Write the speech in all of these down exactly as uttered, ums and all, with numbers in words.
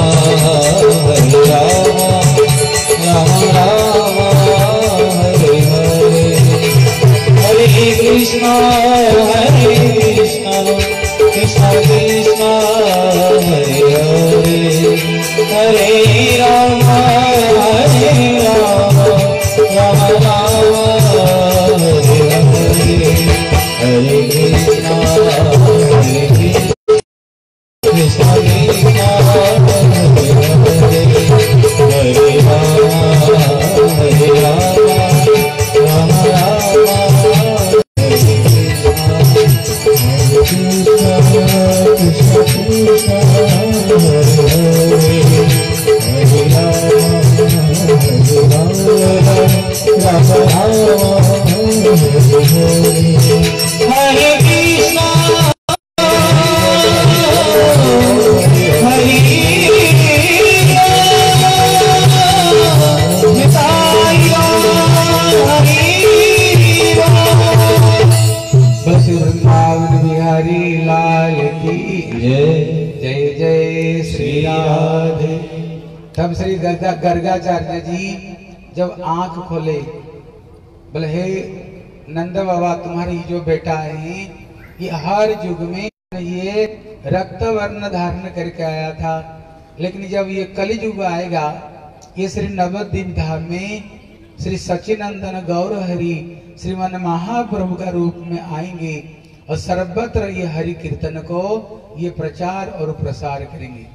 हरे राम राम राम हरे हरे, हरे कृष्णा हरे कृष्णा कृष्णा कृष्णा हरे हरे, हरे राम हरे राम राम राम हरे हरे, हरे कृष्णा हरे कृष्णा कृष्णा हरे हरे, हरे राम हरे राम राम राम हरे कृष्णा, कृष्णा कृष्णा हरे हरे, हरे राम हरे राम राम राम हरे हरे, हरे कृष्णा बिहारी लाल की जय, जय जय श्री राधे। तब श्री गर्गा गर्गाचार्य जी जब आंख खोले, बोले हे नंद बाबा, तुम्हारी जो बेटा है ये हर युग में ये रक्त वर्ण धारण करके आया था, लेकिन जब ये कलि युग आएगा ये श्री नवद्वीप धाम में श्री सच्चिदानंद गौर हरि श्रीमान महाप्रभु का रूप में आएंगे और सर्वत्र ये हरि कीर्तन को ये प्रचार और प्रसार करेंगे।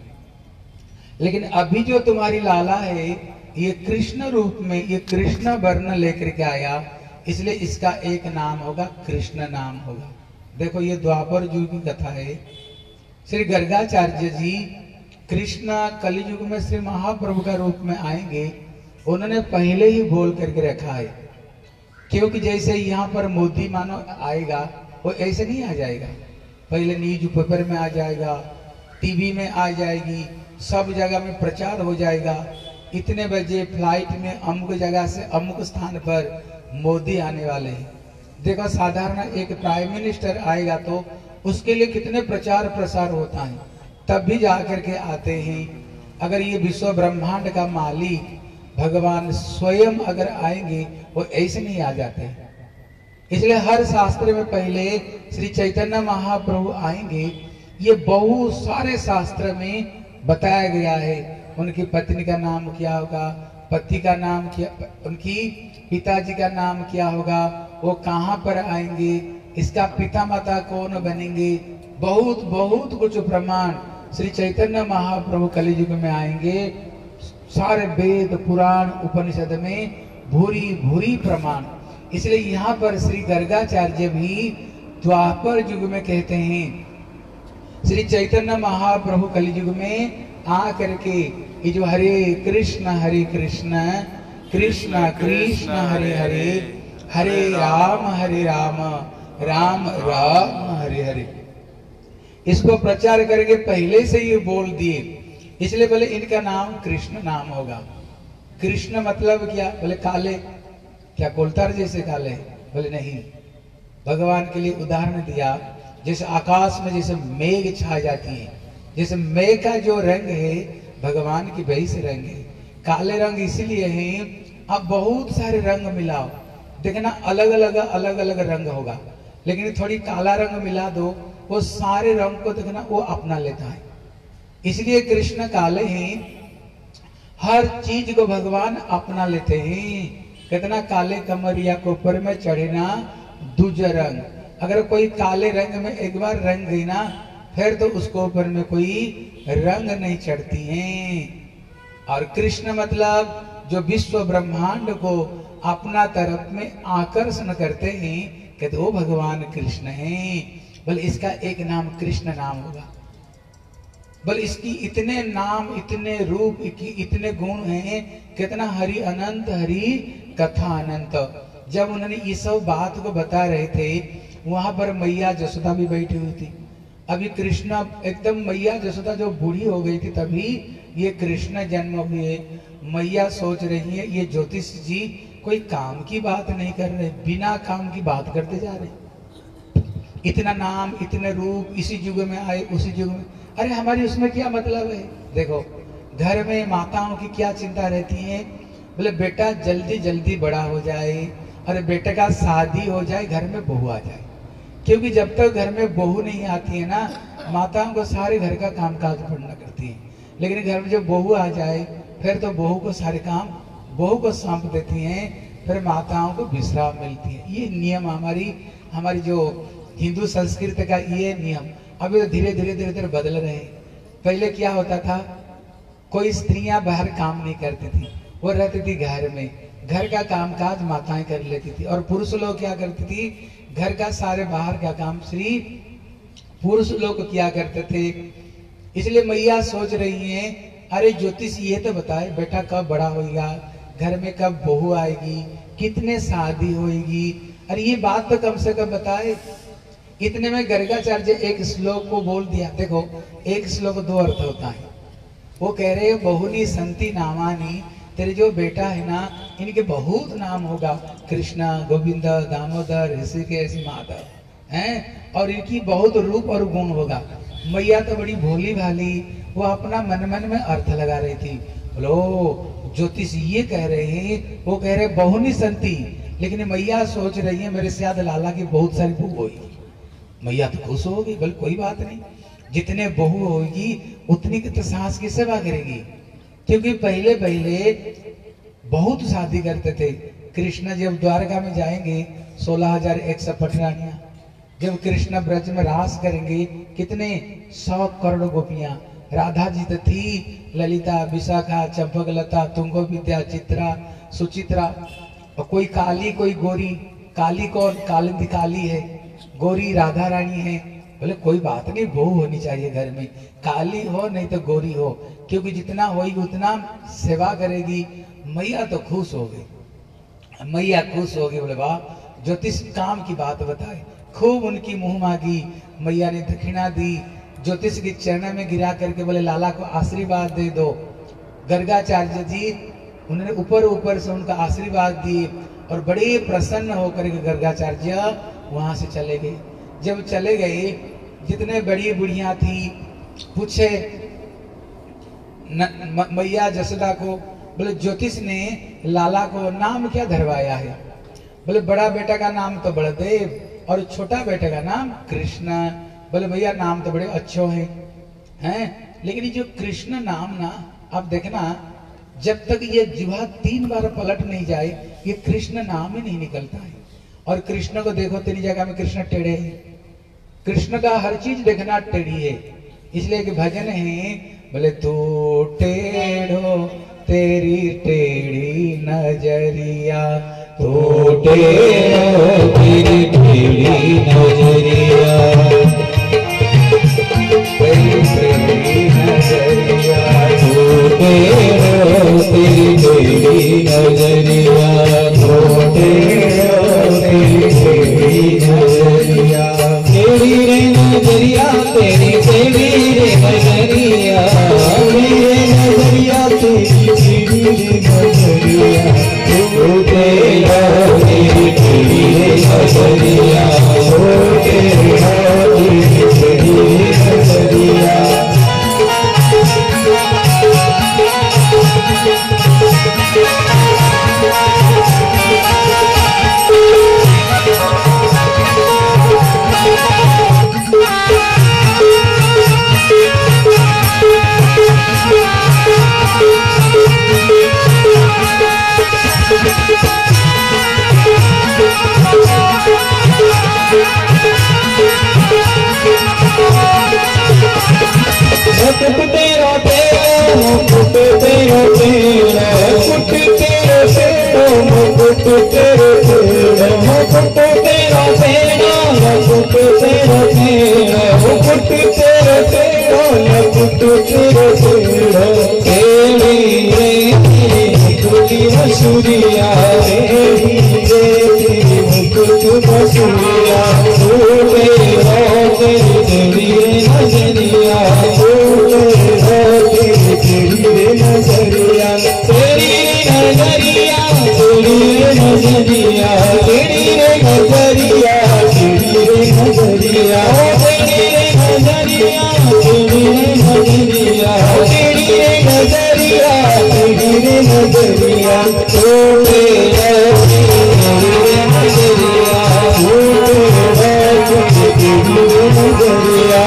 लेकिन अभी जो तुम्हारी लाला है ये कृष्ण रूप में, ये कृष्ण वर्ण लेकर के आया, इसलिए इसका एक नाम होगा कृष्ण नाम होगा। देखो ये द्वापर युग की कथा है। श्री गर्गाचार्य जी कृष्ण कलयुग में श्री महाप्रभु का रूप में आएंगे, उन्होंने पहले ही बोल करके रखा है, क्योंकि जैसे यहाँ पर मोदी मानो आएगा वो ऐसे नहीं आ जाएगा, पहले न्यूज पेपर में आ जाएगा, टीवी में आ जाएगी, सब जगह में प्रचार हो जाएगा, इतने बजे फ्लाइट में अमुक जगह से अमुक स्थान पर मोदी आने वाले हैं। देखो साधारण एक प्राइम मिनिस्टर आएगा तो उसके लिए कितने प्रचार प्रसार होता है, तब भी जाकर के आते हैं। अगर ये विश्व ब्रह्मांड का मालिक भगवान स्वयं अगर आएंगे वो ऐसे नहीं आ जाते। इसलिए हर शास्त्र में पहले श्री चैतन्य महाप्रभु आएंगे, ये बहुत सारे शास्त्र में बताया गया है। उनकी पत्नी का नाम क्या होगा, पति का नाम क्या, उनकी पिताजी का नाम क्या होगा, वो कहाँ पर आएंगे, इसका पिता माता कौन बनेंगे, बहुत बहुत कुछ प्रमाण श्री चैतन्य महाप्रभु कलयुग में आएंगे। सारे वेद पुराण उपनिषद में भूरी भूरी प्रमाण। इसलिए यहाँ पर श्री गर्गाचार्य भी द्वापर युग में कहते हैं श्री चैतन्य महाप्रभु कलयुग में आ करके ये जो हरे कृष्ण हरे कृष्ण कृष्ण कृष्ण हरे हरे, हरे राम हरे राम राम राम हरे हरे, इसको प्रचार करके पहले से ये बोल दिए। इसलिए बोले इनका नाम कृष्ण नाम होगा। कृष्ण मतलब क्या, बोले काले, क्या कोलतार जैसे काले, बोले नहीं। भगवान के लिए उदाहरण दिया, जैसे आकाश में जैसे मेघ छा जाती है, जैसे मेघ का जो रंग है भगवान की वैसे रंग है। काले रंग इसलिए है, अब बहुत सारे रंग मिलाओ, देखना अलग अलग अलग अलग रंग होगा, लेकिन थोड़ी काला रंग मिला दो, वो सारे रंग को देखना वो अपना लेता है। इसलिए कृष्ण काले हैं, हर चीज को भगवान अपना लेते हैं। कितना काले कमरिया को ऊपर में चढ़े ना दूज रंग, अगर कोई काले रंग में एक बार रंग गई ना, फिर तो उसको ऊपर में कोई रंग नहीं चढ़ती हैं। और कृष्ण मतलब जो विश्व ब्रह्मांड को अपना तरफ में आकर्षण करते हैं, कहते वो भगवान कृष्ण हैं। बोले इसका एक नाम कृष्ण नाम होगा। बोले इसकी इतने नाम, इतने रूप, इतने गुण हैं, कितना हरि अनंत, हरि कथा अनंत। जब उन्होंने ये सब बात को बता रहे थे, वहां पर मैया जसोदा भी बैठी हुई थी। अभी कृष्ण एकदम, मैया जसोदा जो बूढ़ी हो गई थी तभी ये कृष्ण जन्म हुए। मैया सोच रही है ये ज्योतिष जी कोई काम की बात नहीं कर रहे, बिना काम की बात करते जा रहे। इतना नाम, इतने रूप, इसी युग में आए उसी युग में, अरे हमारी उसमें क्या मतलब है। देखो घर में माताओं की क्या चिंता रहती है, बोले बेटा जल्दी जल्दी बड़ा हो जाए, अरे बेटे का शादी हो जाए, घर में बहू आ जाए। क्योंकि जब तक घर में बहू नहीं आती है ना, माताओं को सारे घर का काम काज पड़ना करती है। लेकिन घर में जब बहू आ जाए फिर तो बहू को सारे काम बहू को सौंप देती हैं, फिर माताओं को विश्राम मिलती है। ये नियम हमारी हमारी जो हिंदू संस्कृति का ये नियम अभी तो धीरे धीरे धीरे धीरे बदल रहे हैं। पहले क्या होता था, कोई स्त्रियां बाहर काम नहीं करती थी, वो रहती थी घर में, घर का कामकाज माताएं कर लेती थी, और पुरुष लोग क्या करती थी, घर का सारे बाहर का काम श्री पुरुष लोग किया करते थे। इसलिए मैया सोच रही हैं, अरे ज्योतिष ये तो बताए बेटा कब बड़ा होगा, घर में कब बहू आएगी, कितने शादी होगी, अरे ये बात तो कम से कम बताए। इतने में गर्गाचार्य एक श्लोक को बोल दिया। देखो एक श्लोक दो अर्थ होता है। वो कह रहे बहुनी संति नामानी, तेरे जो बेटा है ना इनके बहुत नाम होगा, कृष्णा, गोविंद, दामोदर, ऋषिकेश, माधव हैं, और इनकी बहुत रूप और गुण होगा। मैया तो बड़ी भोली भाली, वो अपना मन मन में अर्थ लगा रही थी। बोलो ज्योतिष ये कह रहे हैं, वो कह रहे बहुनी संति, लेकिन मैया सोच रही है मेरे से याद लाला की बहुत सारी बहू होगी। मैया तो खुश होगी, बोल कोई बात नहीं, जितने बहू होगी उतनी की तो सास की सेवा करेगी। क्योंकि पहले पहले बहुत शादी करते थे। कृष्ण जब द्वारका में जाएंगे सोलह हजार एक सौ पटरानियां, जब कृष्ण ब्रज में रास करेंगे कितने सौ करोड़ गोपियां। राधा जी तो थी, ललिता, विशाखा, चंपकलता, तुंगो विद्या, चित्रा, सुचित्रा, और कोई काली कोई गोरी। काली कौन, कालिंदी काली है, गोरी राधा रानी है। बोले कोई बात नहीं, बहू होनी चाहिए घर में, काली हो नहीं तो गोरी हो, क्योंकि जितना होगी उतना सेवा करेगी। मैया तो खुश हो गई, मैया खुश हो गई। बोले वाह, ज्योतिष काम की बात बताए। खूब उनकी मुंह मांगी, मैया ने दक्षिणा दी, ज्योतिष के चरण में गिरा करके बोले लाला को आशीर्वाद दे दो। गर्गाचार्य जी उन्होंने ऊपर ऊपर से उनका आशीर्वाद दिए, और बड़े प्रसन्न होकर के गर्गाचार्य वहां से चले गए। जब चले गए, जितने बड़ी बुढ़िया थी पूछे मैया जसोदा को, बोले ज्योतिष ने लाला को नाम क्या धरवाया है? बोले बड़ा बेटा का नाम तो बलदेव और छोटा बेटे का नाम कृष्ण। बोले भैया नाम तो बड़े अच्छे हैं हैं, लेकिन ये जो कृष्ण नाम ना, आप देखना जब तक ये जिह्वा तीन बार पलट नहीं जाए ये कृष्ण नाम ही नहीं निकलता है। और कृष्ण को देखो तेरी जगह में कृष्ण टेढ़े है, कृष्ण का हर चीज देखना टेढ़ी है। इसलिए एक भजन है, बोले तू टेढ़ो तेरी टेढ़ी नजरिया, तू टेढ़ो तेरी टेढ़ी नजरिया, तेरी टेढ़ी नजरिया, तू टेढ़ो तेरी टेढ़ी नजरिया, तू टेढ़ो तेरी टेढ़ी नजरिया, टेढ़ी रे नजरिया तेरी टेढ़ी रे नजरिया, टेढ़ी रे नजरिया तेरी टेढ़ी रे नजरिया, तू टेढ़ो तेरी टेढ़ी रे नजरिया, तू टेढ़ो तेरी टेढ़ी रे नजरिया। मुकुट तेरा तेरा मुकुट तेरा तेरा मुकुट तेरा तेरा मुकुट तेरा तेरा मुकुट तेरा तेरा मुकुट तेरा तेरा मुकुट तेरा तेरा मुकुट तेरा तेरा, तेरी रे मुकुट मसूरिया, तेरी रे तेरी मुकुट मसूरिया, तू तेरा तेरी तेरी नजरिया, नजरिया तेरी नजरिया तेरी नजरिया तेरी नजरिया तेरी नजरिया तेरी नजरिया तेरी नजरिया तेरी नजरिया। रे नजरिया ओ मेरा तेरी रे नजरिया ओ मेरा तेरी रे नजरिया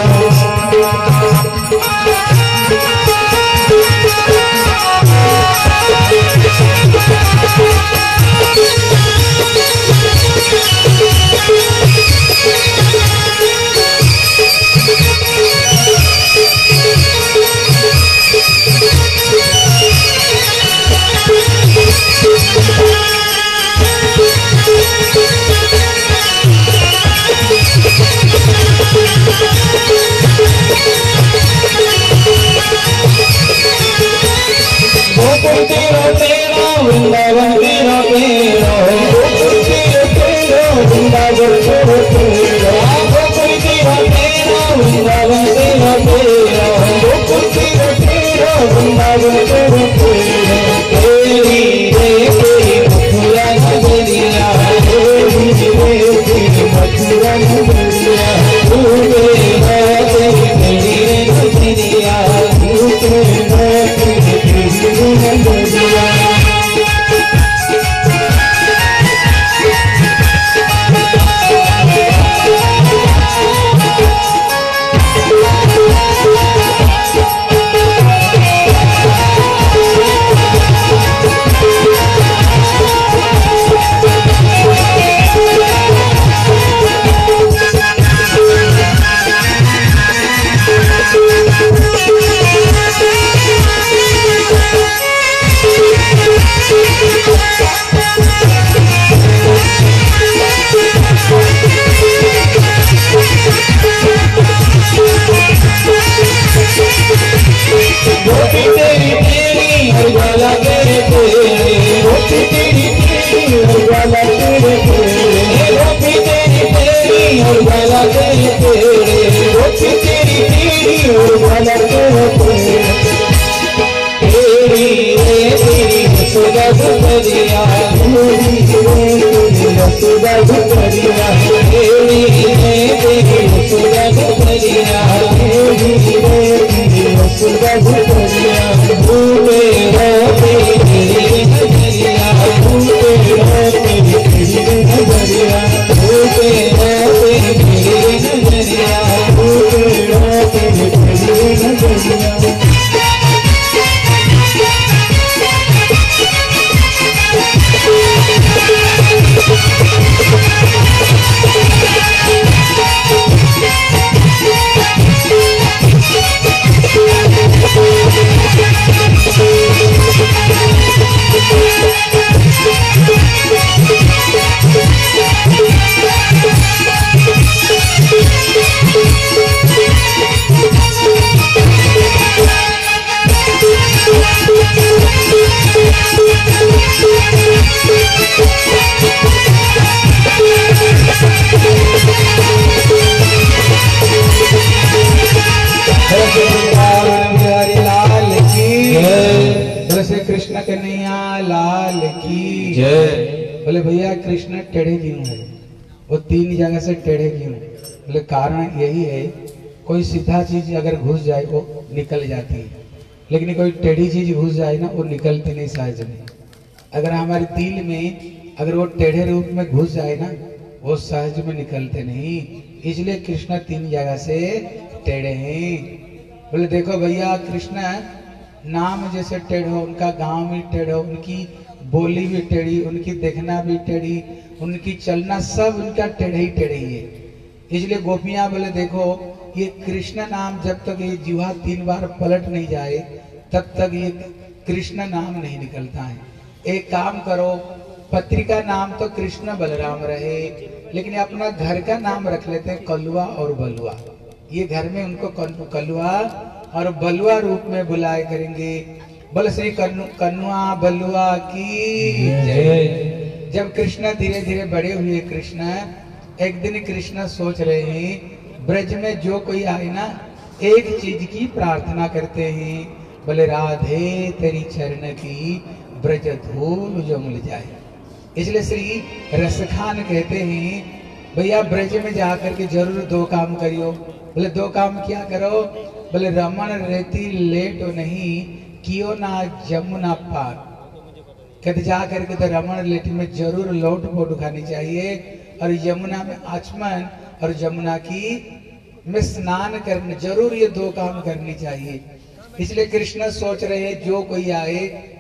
गोकुल तेरा तेरा वृंदावन तेरा तेरा गोकुल तेरा तेरा वृंदावन तेरा तेरा गोकुल तेरा तेरा वृंदावन तेरा तेरा गोकुल तेरा तेरा वृंदावन तेरा तेरा तेरी रे तेरी मथुरा नगरिया तेरी रे तेरी मथुरा नगरिया तू मेरा तेरी तेरी रे नगरिया तू मेरा तेरी तेरी रे नगरिया गोपी तेरी तेरी हर वाला तेरे तेरे गोपी तेरी तेरी हर वाला तेरे तेरे गोपी तेरी तेरी हर वाला तेरे तेरे गोपी तेरी तेरी हर वाला तेरे तेरे तेरी रे तेरी यशोदा सुंदरिया तेरी रे तेरी यशोदा सुंदरिया तेरी रे तेरी यशोदा सुंदरिया तेरी रे तेरी यशोदा सुंदरिया तू मेरा तेरी तेरी नजरिया तू मेरा तेरी तेरी नजरिया तू मेरा तेरी तेरी नजरिया तू मेरा तेरी तेरी नजरिया कृष्ण कन्हैया लाल की जय। बोले भैया कृष्ण टेढ़े क्यों है? वो तीन जगह से टेढ़े क्यों? बोले कारण यही है, कोई सीधा चीज अगर घुस जाए वो निकल जाती है, लेकिन कोई टेढ़ी चीज घुस जाए ना वो निकलती नहीं सहज में। अगर हमारे तिल में अगर वो टेढ़े रूप में घुस जाए ना वो सहज में निकलते नहीं, इसलिए कृष्ण तीन जगह से टेढ़े हैं। बोले देखो भैया कृष्ण नाम जैसे टेढ़ो, उनका गांव भी टेढ़ो, उनकी बोली भी टेढ़ी, उनकी देखना भी टेढ़ी, उनकी चलना सब उनका टेढ़े ही टेढ़े ही है। इसलिए गोपियां बोले देखो ये कृष्ण नाम जब तक ये जीवा तीन बार पलट नहीं जाए तब तक ये कृष्ण नाम नहीं निकलता है। एक काम करो, पत्रिका नाम तो कृष्ण बलराम रहे, लेकिन अपना घर का नाम रख लेते हैं कलुआ और बलुआ। ये घर में उनको कलुआ और बलुआ रूप में बुलाए करेंगे। बोल श्री कन्नु कन्नुआ बलुआ की जय। जब कृष्ण धीरे धीरे बड़े हुए, कृष्ण एक दिन कृष्ण सोच रहे हैं ब्रज में जो कोई आए ना एक चीज की प्रार्थना करते हैं, बोले राधे तेरी चरण की ब्रज धूल जो मिल जाए। इसलिए श्री रसखान कहते हैं भैया ब्रज में जाकर के जरूर दो काम करियो। बोले दो काम क्या करो? बोले रमन रेती लेटो नहीं, कियो ना जमुना पार, कहते जा करके तो रमण लेटी में जरूर लौट पोट खानी चाहिए, और यमुना में आचमन और यमुना की में स्नान करने जरूर, ये दो काम करनी चाहिए। इसलिए कृष्ण सोच रहे हैं जो कोई आए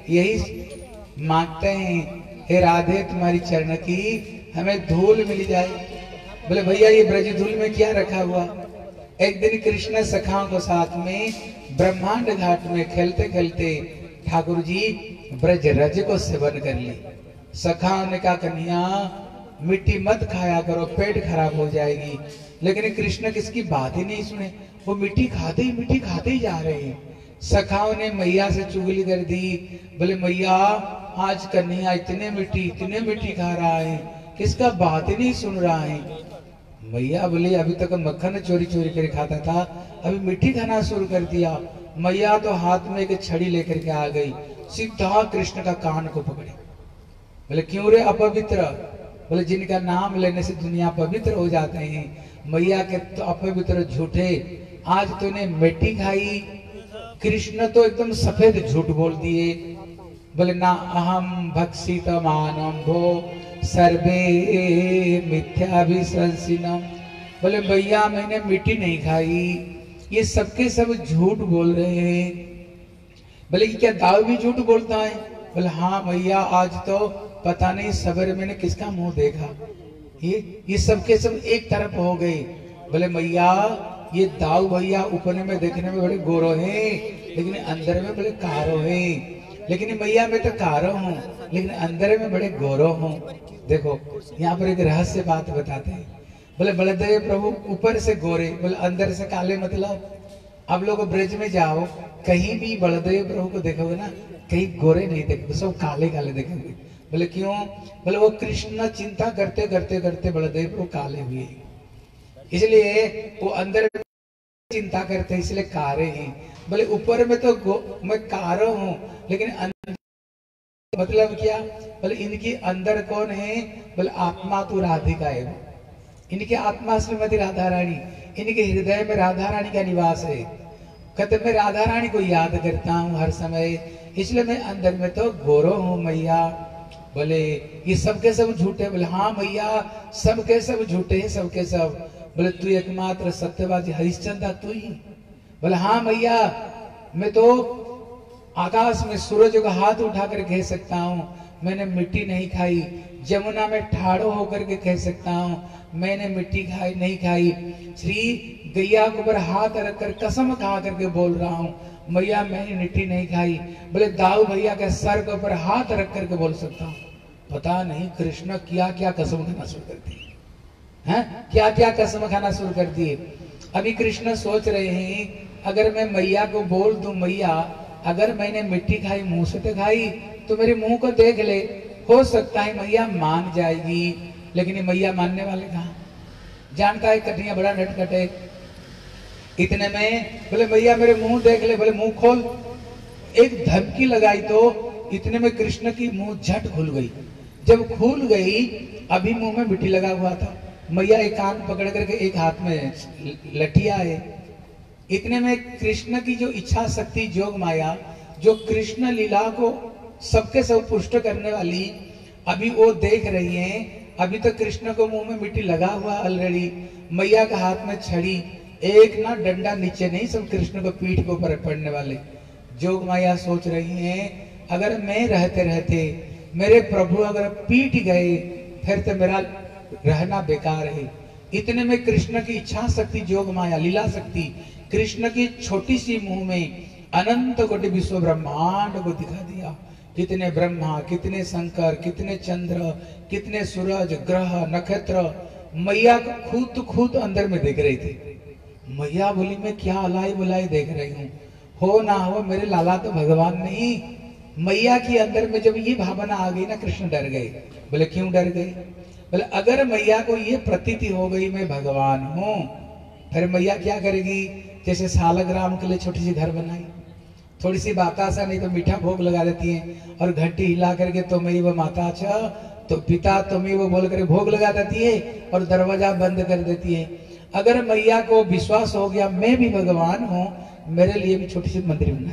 यही मांगते हैं, हे राधे तुम्हारी चरण की हमें धूल मिल जाए। बोले भैया ये ब्रज धूल में क्या रखा हुआ। एक दिन कृष्ण सखाओं को साथ में ब्रह्मांड घाट में खेलते खेलते ठाकुर जी ब्रज रज को सेवन कर ली। सखाओं ने कहा कन्हैया मिट्टी मत खाया करो, पेट खराब हो जाएगी। लेकिन कृष्ण किसकी बात ही नहीं सुने, वो मिट्टी खाते ही मिट्टी खाते ही जा रहे हैं। सखाओं ने मैया से चुगली कर दी, बोले मैया आज कन्हैया इतने मिट्टी इतने मिट्टी खा रहा है, किसका बात ही नहीं सुन रहा है। मैया बोले अभी तक मक्खन चोरी चोरी कर खाता था, अभी मिट्टी खाना शुरू कर दिया। मैया तो हाथ में एक छड़ी लेकर के आ गई, सीधा कृष्ण का कान को पकड़ी। बोले क्यों रे अपवित्र, बोले जिनका नाम लेने से दुनिया पवित्र हो जाते हैं। मैया के तो अपवित्र झूठे, आज तूने मिट्टी खाई। कृष्ण तो एकदम सफेद झूठ बोल दिए। बोले ना अहम भक्षित मानम भो सर्वे मिथ्याभिशंसिनम, बोले भैया मैंने मिट्टी नहीं खाई, ये सबके सब झूठ बोल रहे हैं। बोले कि क्या दाऊ भी झूठ बोलता है। बोले हाँ भैया आज तो पता नहीं सवेरे मैंने किसका मुंह देखा, ये ये सबके सब एक तरफ हो गए। बोले मैया ये दाऊ भैया ऊपर में देखने में बड़े गोरो हैं, लेकिन अंदर में बड़े कारो हैं। लेकिन मैया मैं तो कारो हूँ, लेकिन अंदर में बड़े गोरो हूँ। देखो यहाँ पर एक रहस्य बात बताते हैं। बोले बलदेव प्रभु ऊपर से गोरे, बोले अंदर से काले, मतलब अब लोग ब्रज में जाओ कहीं भी बलदेव प्रभु को देखोगे ना, कहीं गोरे नहीं देखोगे, सब काले काले देखेंगे। बोले क्यों, बोले वो कृष्ण चिंता करते करते करते बलदेव प्रभु काले हुए, इसलिए वो अंदर चिंता करते इसलिए कारे हैं। बोले ऊपर में तो मैं कारो हूँ, लेकिन अंदर मतलब क्या, बोले इनकी अंदर कौन है, बोले आत्मा तो राधिका है, इनकी आत्मा श्रीमती राधा रानी, इनके हृदय में राधा रानी का निवास है। कहते मैं राधा रानी को याद करता हूँ हर समय, इसलिए मैं अंदर में तो गोरो हूँ मैया। बोले ये सबके सब झूठे, बोले हाँ मैया सबके सब झूठे हैं, सबके सब। बोले तू एकमात्र सत्यवादी हरिश्चंद्र तू ही। बोले हाँ मैया मैं तो आकाश में सूरज का हाथ उठा कर कह सकता हूँ मैंने मिट्टी नहीं खाई, जमुना में ठाड़ो होकर के कह सकता हूँ मैंने मिट्टी खाई नहीं खाई। श्री गैया के ऊपर हाथ रखकर कसम खा करके बोल रहा हूँ मैया मैंने मिट्टी नहीं खाई। बोले दाऊ भैया के सर के ऊपर हाथ रख करके बोल सकता हूँ। पता नहीं कृष्ण क्या क्या कसम खाना शुरू कर दिए हैं, क्या क्या कसम खाना शुरू कर दिए। अभी कृष्ण सोच रहे हैं अगर मैं मैया को बोल दूं मैया अगर मैंने मिट्टी खाई मुंह से तो खाई, तो मेरे मुंह को देख ले, हो सकता है मैया मान जाएगी। लेकिन मैया मानने वाले कहाँ, जानता है कन्हैया बड़ा नटखट है। इतने में बोले भैया मेरे मुंह देख ले, बोले मुंह खोल। एक धमकी लगाई तो इतने में कृष्ण की मुंह झट खुल गई। जब खुल गई अभी मुंह में मिट्टी लगा हुआ था, मैया एक कान पकड़ करके एक हाथ में लठिया है। इतने में कृष्ण की जो इच्छा शक्ति जोग माया, जो कृष्ण लीला को सबके सब पुष्ट करने वाली, अभी वो देख रही हैं। अभी तो कृष्ण को मुंह में मिट्टी लगा हुआ ऑलरेडी, मैया का हाथ में छड़ी, एक ना डंडा नीचे नहीं, सब कृष्ण को पीठ के ऊपर पड़ने वाले। जोग माया सोच रही हैं अगर मैं रहते रहते मेरे प्रभु अगर पीट गए फिर तो मेरा रहना बेकार है। इतने में कृष्ण की इच्छा शक्ति जोग माया लीला शक्ति कृष्ण की छोटी सी मुंह में अनंत कोटि विश्व ब्रह्मांड को दिखा दिया। कितने ब्रह्मा, कितने शंकर, कितने चंद्र, कितने सूरज, ग्रह, नक्षत्र मैया को खुद खुद अंदर में देख रही थी। मैया बोली मैं क्या अलाई बुलाई देख रही हूँ, हो ना हो मेरे लाला तो भगवान नहीं। मैया की अंदर में जब ये भावना आ गई ना, कृष्ण डर गए। बोले क्यों डर गए, बोले अगर मैया को ये प्रतीति हो गई मैं भगवान हूँ, फिर मैया क्या करेगी, जैसे सालग्राम के लिए छोटी सी घर बनाई, थोड़ी सी बतासा नहीं तो मीठा भोग लगा देती है, और घंटी हिला करके तो मेरी वो माता अच्छा तो पिता तुम्हें वो बोल कर भोग लगा देती है और दरवाजा बंद कर देती है। अगर मैया को विश्वास हो गया मैं भी भगवान हूँ, मेरे लिए भी छोटी सी मंदिर बनाएगी,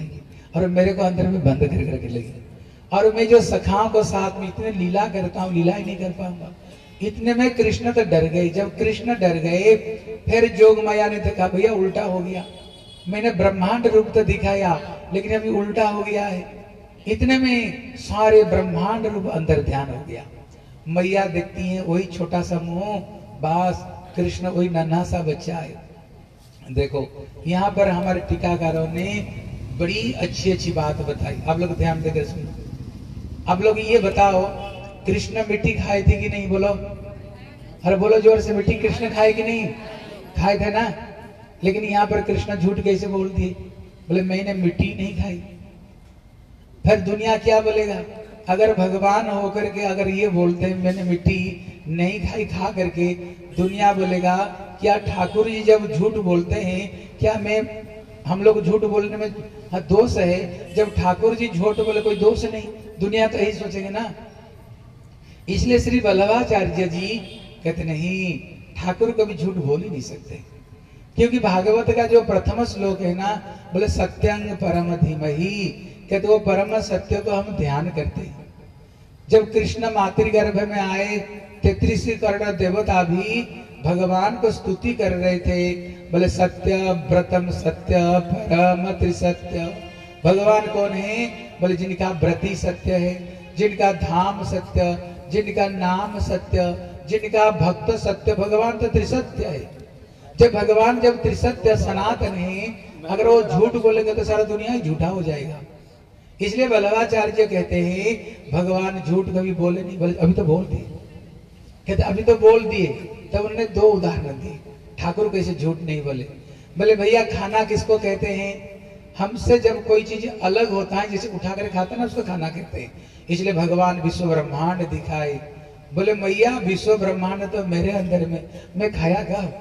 और मेरे को अंदर में बंद कर करके लगी। और मैं जो सखाओं को साथ में इतने लीला करता हूँ, लीला ही नहीं कर पाऊंगा। इतने में कृष्ण तो डर गए। जब कृष्ण डर गए फिर जोग माया ने देखा भैया उल्टा हो गया, मैंने ब्रह्मांड रूप तो दिखाया लेकिन अभी उल्टा हो गया है। इतने में सारे ब्रह्मांड रूप अंदर ध्यान हो गया। मैया देखती है वही छोटा सा मुंह, बस कृष्ण वही नन्हा सा बच्चा है। देखो यहाँ पर हमारे टीकाकारों ने बड़ी अच्छी अच्छी बात बताई, आप लोग ध्यान देकर सुनो। आप लोग ये बताओ कृष्ण मिट्टी खाए थे कि नहीं? बोलो, अरे बोलो जोर से, मिट्टी कृष्ण खाए कि नहीं? खाए थे ना। लेकिन यहाँ पर कृष्ण झूठ कैसे बोल दिए? बोले मैंने मिट्टी नहीं खाई। फिर दुनिया क्या बोलेगा? अगर भगवान होकर के अगर ये बोलते हैं मैंने मिट्टी नहीं खाई, खा करके दुनिया बोलेगा क्या ठाकुर जी जब झूठ बोलते हैं क्या मैं हम लोग झूठ बोलने में हाँ, दोष है? जब ठाकुर जी झूठ बोले कोई दोष नहीं, दुनिया तो यही सोचेंगे ना। इसलिए श्री वल्लभाचार्य जी कहते नहीं, ठाकुर कभी झूठ बोल ही नहीं सकते, क्योंकि भागवत का जो प्रथम श्लोक है ना, बोले सत्यंग परम धीमहि, कहते वो परम सत्य को हम ध्यान करते हैं। जब कृष्ण मातृगर्भ में आए तैतीस करोड़ देवता भी भगवान को स्तुति कर रहे थे, बोले सत्य व्रतम सत्य परम त्रिसत्य। भगवान कौन है? बोले जिनका व्रति सत्य है, जिनका धाम सत्य, जिनका नाम सत्य, जिनका भक्त सत्य। भगवान तो त्रिसत्य है। जब भगवान जब त्रिसत्य सनातन है, अगर वो झूठ बोलेंगे तो सारा दुनिया ही झूठा हो जाएगा। इसलिए वल्लभाचार्य कहते हैं भगवान झूठ कभी बोले नहीं। बोले अभी तो बोल दिए, कहते अभी तो बोल दिए। तब उन्होंने दो उदाहरण दिए, ठाकुर कैसे झूठ नहीं बोले। बोले भैया खाना किसको कहते हैं? हमसे जब कोई चीज अलग होता है, जैसे उठा कर खाता ना, उसको खाना कहते हैं। इसलिए भगवान विश्व ब्रह्मांड दिखाए। बोले मैया विश्व ब्रह्मांड तो मेरे अंदर में, मैं खाया कब?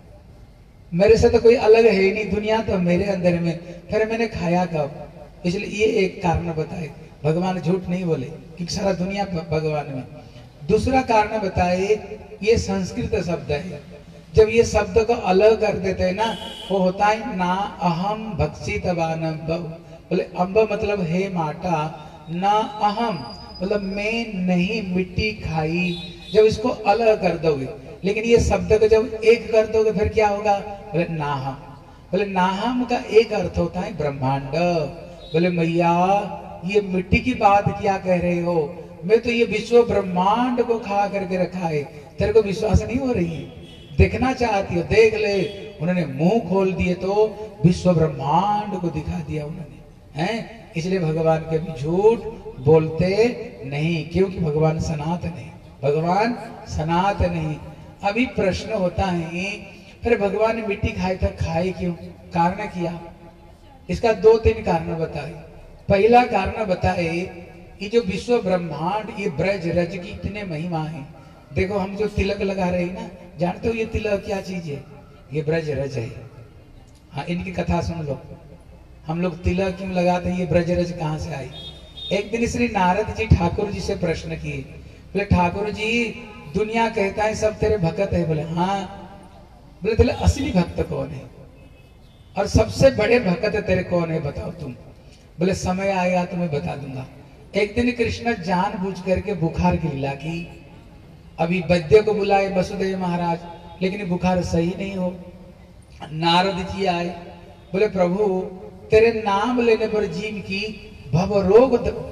मेरे से तो कोई अलग है ही नहीं, दुनिया तो मेरे अंदर में, फिर मैंने खाया कब? इसलिए ये एक कारण बताए, भगवान झूठ नहीं बोले क्योंकि सारा दुनिया भगवान में। दूसरा कारण बताए, ये संस्कृत शब्द है। जब ये शब्द को अलग कर देते हैं ना, वो होता है ना अहम भक्षितवान अम्ब। बोले अम्ब मतलब हे माता, ना अहम मतलब मैं नहीं मिट्टी खाई। जब इसको अलग कर दोगे, लेकिन ये शब्द को जब एक कर दोगे फिर क्या होगा? बोले नाहम। बोले नाहम का एक अर्थ होता है ब्रह्मांड। बोले मैया ये मिट्टी की बात क्या कह रहे हो? मैं तो ये विश्व ब्रह्मांड को खा करके रखा है, तेरे को विश्वास नहीं हो रही है? देखना चाहती हो देख ले। उन्होंने मुंह खोल दिए तो विश्व ब्रह्मांड को दिखा दिया उन्होंने, हैं? इसलिए भगवान के भी झूठ बोलते नहीं, क्योंकि भगवान सनातन है। भगवान सनातन है। अभी प्रश्न होता है फिर भगवान ने मिट्टी खाई था, खाए क्यों? कारण किया, इसका दो तीन कारण बताए। पहला कारण बताए, ये जो विश्व ब्रह्मांड, ये ब्रज रज की इतने महिमा है। देखो हम जो तिलक लगा रहे हैं ना, जानते हो ये तिलक क्या चीज है? ये ब्रज रज है। हाँ, इनकी कथा सुन लो। हम लोग तिलक क्यों लगाते हैं? ये ब्रज रज कहाँ से आई? एक दिन श्री नारद जी ठाकुर जी से प्रश्न किए। बोले ठाकुर जी दुनिया कहता है सब तेरे भक्त है। बोले हाँ। बोले तेरे असली भक्त कौन है और सबसे बड़े भक्त तेरे कौन है, बताओ तुम। बोले समय आएगा तो मैं बता दूंगा। एक दिन कृष्ण जानबूझ करके बुखार की लीला की। अभी वैद्य को बुलाए वसुदेव महाराज, लेकिन बुखार सही नहीं हो। नारद जी आए, बोले प्रभु तेरे नाम लेने पर जीव की भव रोग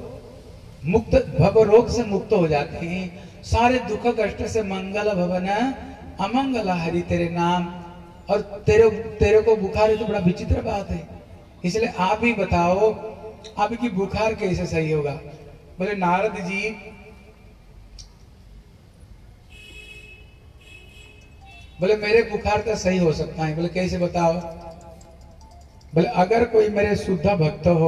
मुक्त भव रोग से मुक्त हो जाते हैं, सारे दुख कष्ट से मंगल भवन अमंगल हरि तेरे नाम। और तेरे तेरे को बुखार है तो बड़ा विचित्र बात है। इसलिए आप ही बताओ आपकी बुखार कैसे सही होगा? बोले नारद जी बोले मेरे बुखार तो सही हो सकता है। बोले कैसे बताओ? बोले अगर कोई मेरे शुद्ध भक्त हो,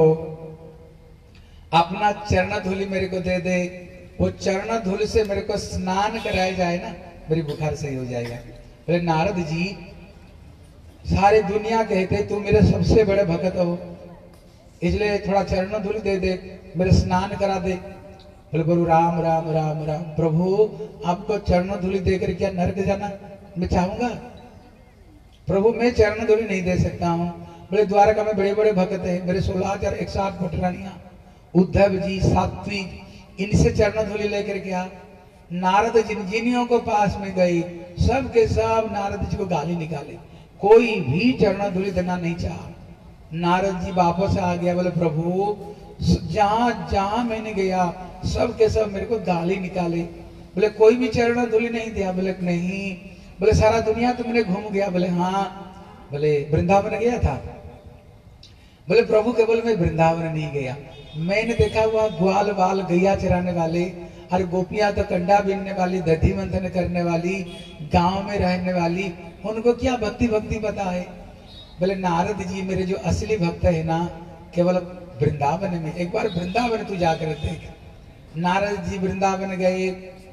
अपना चरण धूलि मेरे को दे दे, वो चरण धूलि से मेरे को स्नान कराया जाए ना, मेरी बुखार सही हो जाएगा। बोले नारद जी सारी दुनिया कहते तू मेरे सबसे बड़े भक्त हो, इसलिए थोड़ा चरण धूलि दे दे, मेरे स्नान करा दे। बोले प्रभु राम राम राम राम, प्रभु आपको चरण धूलि देकर क्या नरक जाना मैं चाहूंगा? प्रभु मैं चरण धूलि नहीं दे सकता हूँ, बोले द्वारका में बड़े बड़े भक्त हैं, मेरे सोलह हजार एक सौ आठ भटरानियां, उद्धव जी, सात्विक, इनसे चरण धूलि लेकर के आ। नारद जिन जिनियों को पास में गए, सब के सब नारद जी को गाली निकाले, कोई भी चरण धूलि देना नहीं चाहा। नारद जी वापस आ गया, बोले प्रभु जहां जहां मैंने गया सब के सब मेरे को गाली निकाले, बोले कोई भी चरण धूलि नहीं दिया, बोले नहीं, बोले सारा दुनिया तुमने घूम गया, बोले हाँ, बोले वृंदावन गया था, बोले प्रभु केवल मैं वृंदावन नहीं गया, मैंने देखा हुआ ग्वाल बाल गैया चराने वाले और गोपियां तो कंडा बीनने वाली, दधी मंथन करने वाली, गांव में रहने वाली, उनको क्या भक्ति भक्ति पता है। बोले नारद जी मेरे जो असली भक्त है ना केवल वृंदावन में, एक बार वृंदावन तू जाकर देख। नारद जी वृंदावन गए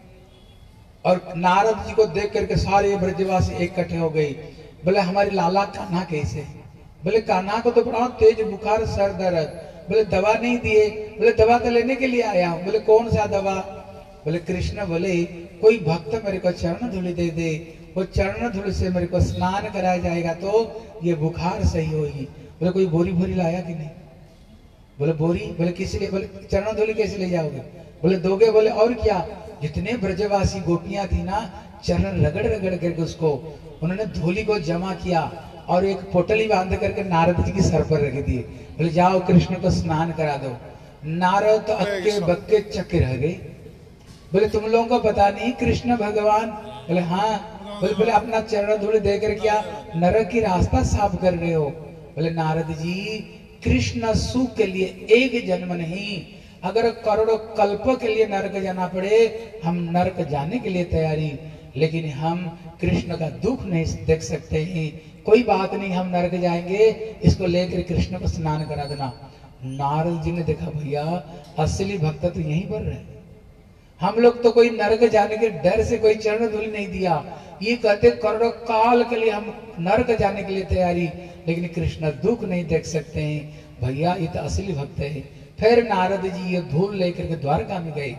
और नारद जी को देख करके सारे ब्रजवासी इकट्ठे हो गए। बोले हमारे लाला कान्हा कैसे? बोले कान्हा को तो बड़ा तेज बुखार, सर दर्द, बोले दवा नहीं दिए, बोले दवा तो लेने के लिए आया हूं। बोले कौन सा दवा? बोले कृष्ण बोले कोई भक्त मेरे को चरण धूलि दे दे, वो चरण धूलि से मेरे को स्नान कराया जाएगा तो ये बुखार सही होगी। बोले कोई बोरी बोरी लाया कि नहीं? बोले बोरी, बोले किस लिए? बोले चरण धूलि कैसे ले जाओगे? बोले दोगे? बोले और क्या, जितने ब्रजवासी गोपियां थी ना चरण रगड़ रगड़ करके उसको उन्होंने धूलि को जमा किया और एक पोटली बांध करके नारद जी के सर पर रख दिए। बोले जाओ कृष्ण को स्नान करा दो। नारद तो अक्के बक्के चक्के रह गए। बोले तुम लोगों को पता नहीं कृष्ण भगवान? बोले हाँ। बोले बोले अपना चरण धूलि देकर क्या नरक की रास्ता साफ कर रहे हो? बोले नारद जी कृष्ण सुख के लिए एक जन्म नहीं, अगर करोड़ों कल्पों के लिए नरक जाना पड़े हम नरक जाने के लिए तैयारी, लेकिन हम कृष्ण का दुख नहीं देख सकते हैं। कोई बात नहीं, हम नरक जाएंगे, इसको लेकर कृष्ण को स्नान करा देना। नारद जी ने देखा भैया असली भक्त तो यहीं पर रहे, हम लोग तो कोई नरक जाने के डर से कोई चरण धूलि नहीं दिया, ये कहते करोड़ों काल के लिए हम नरक जाने के लिए तैयारी, लेकिन कृष्ण दुख नहीं देख सकते हैं। भैया ये तो असली भक्त है। फिर नारद जी ये धूल लेकर के द्वारका में गए,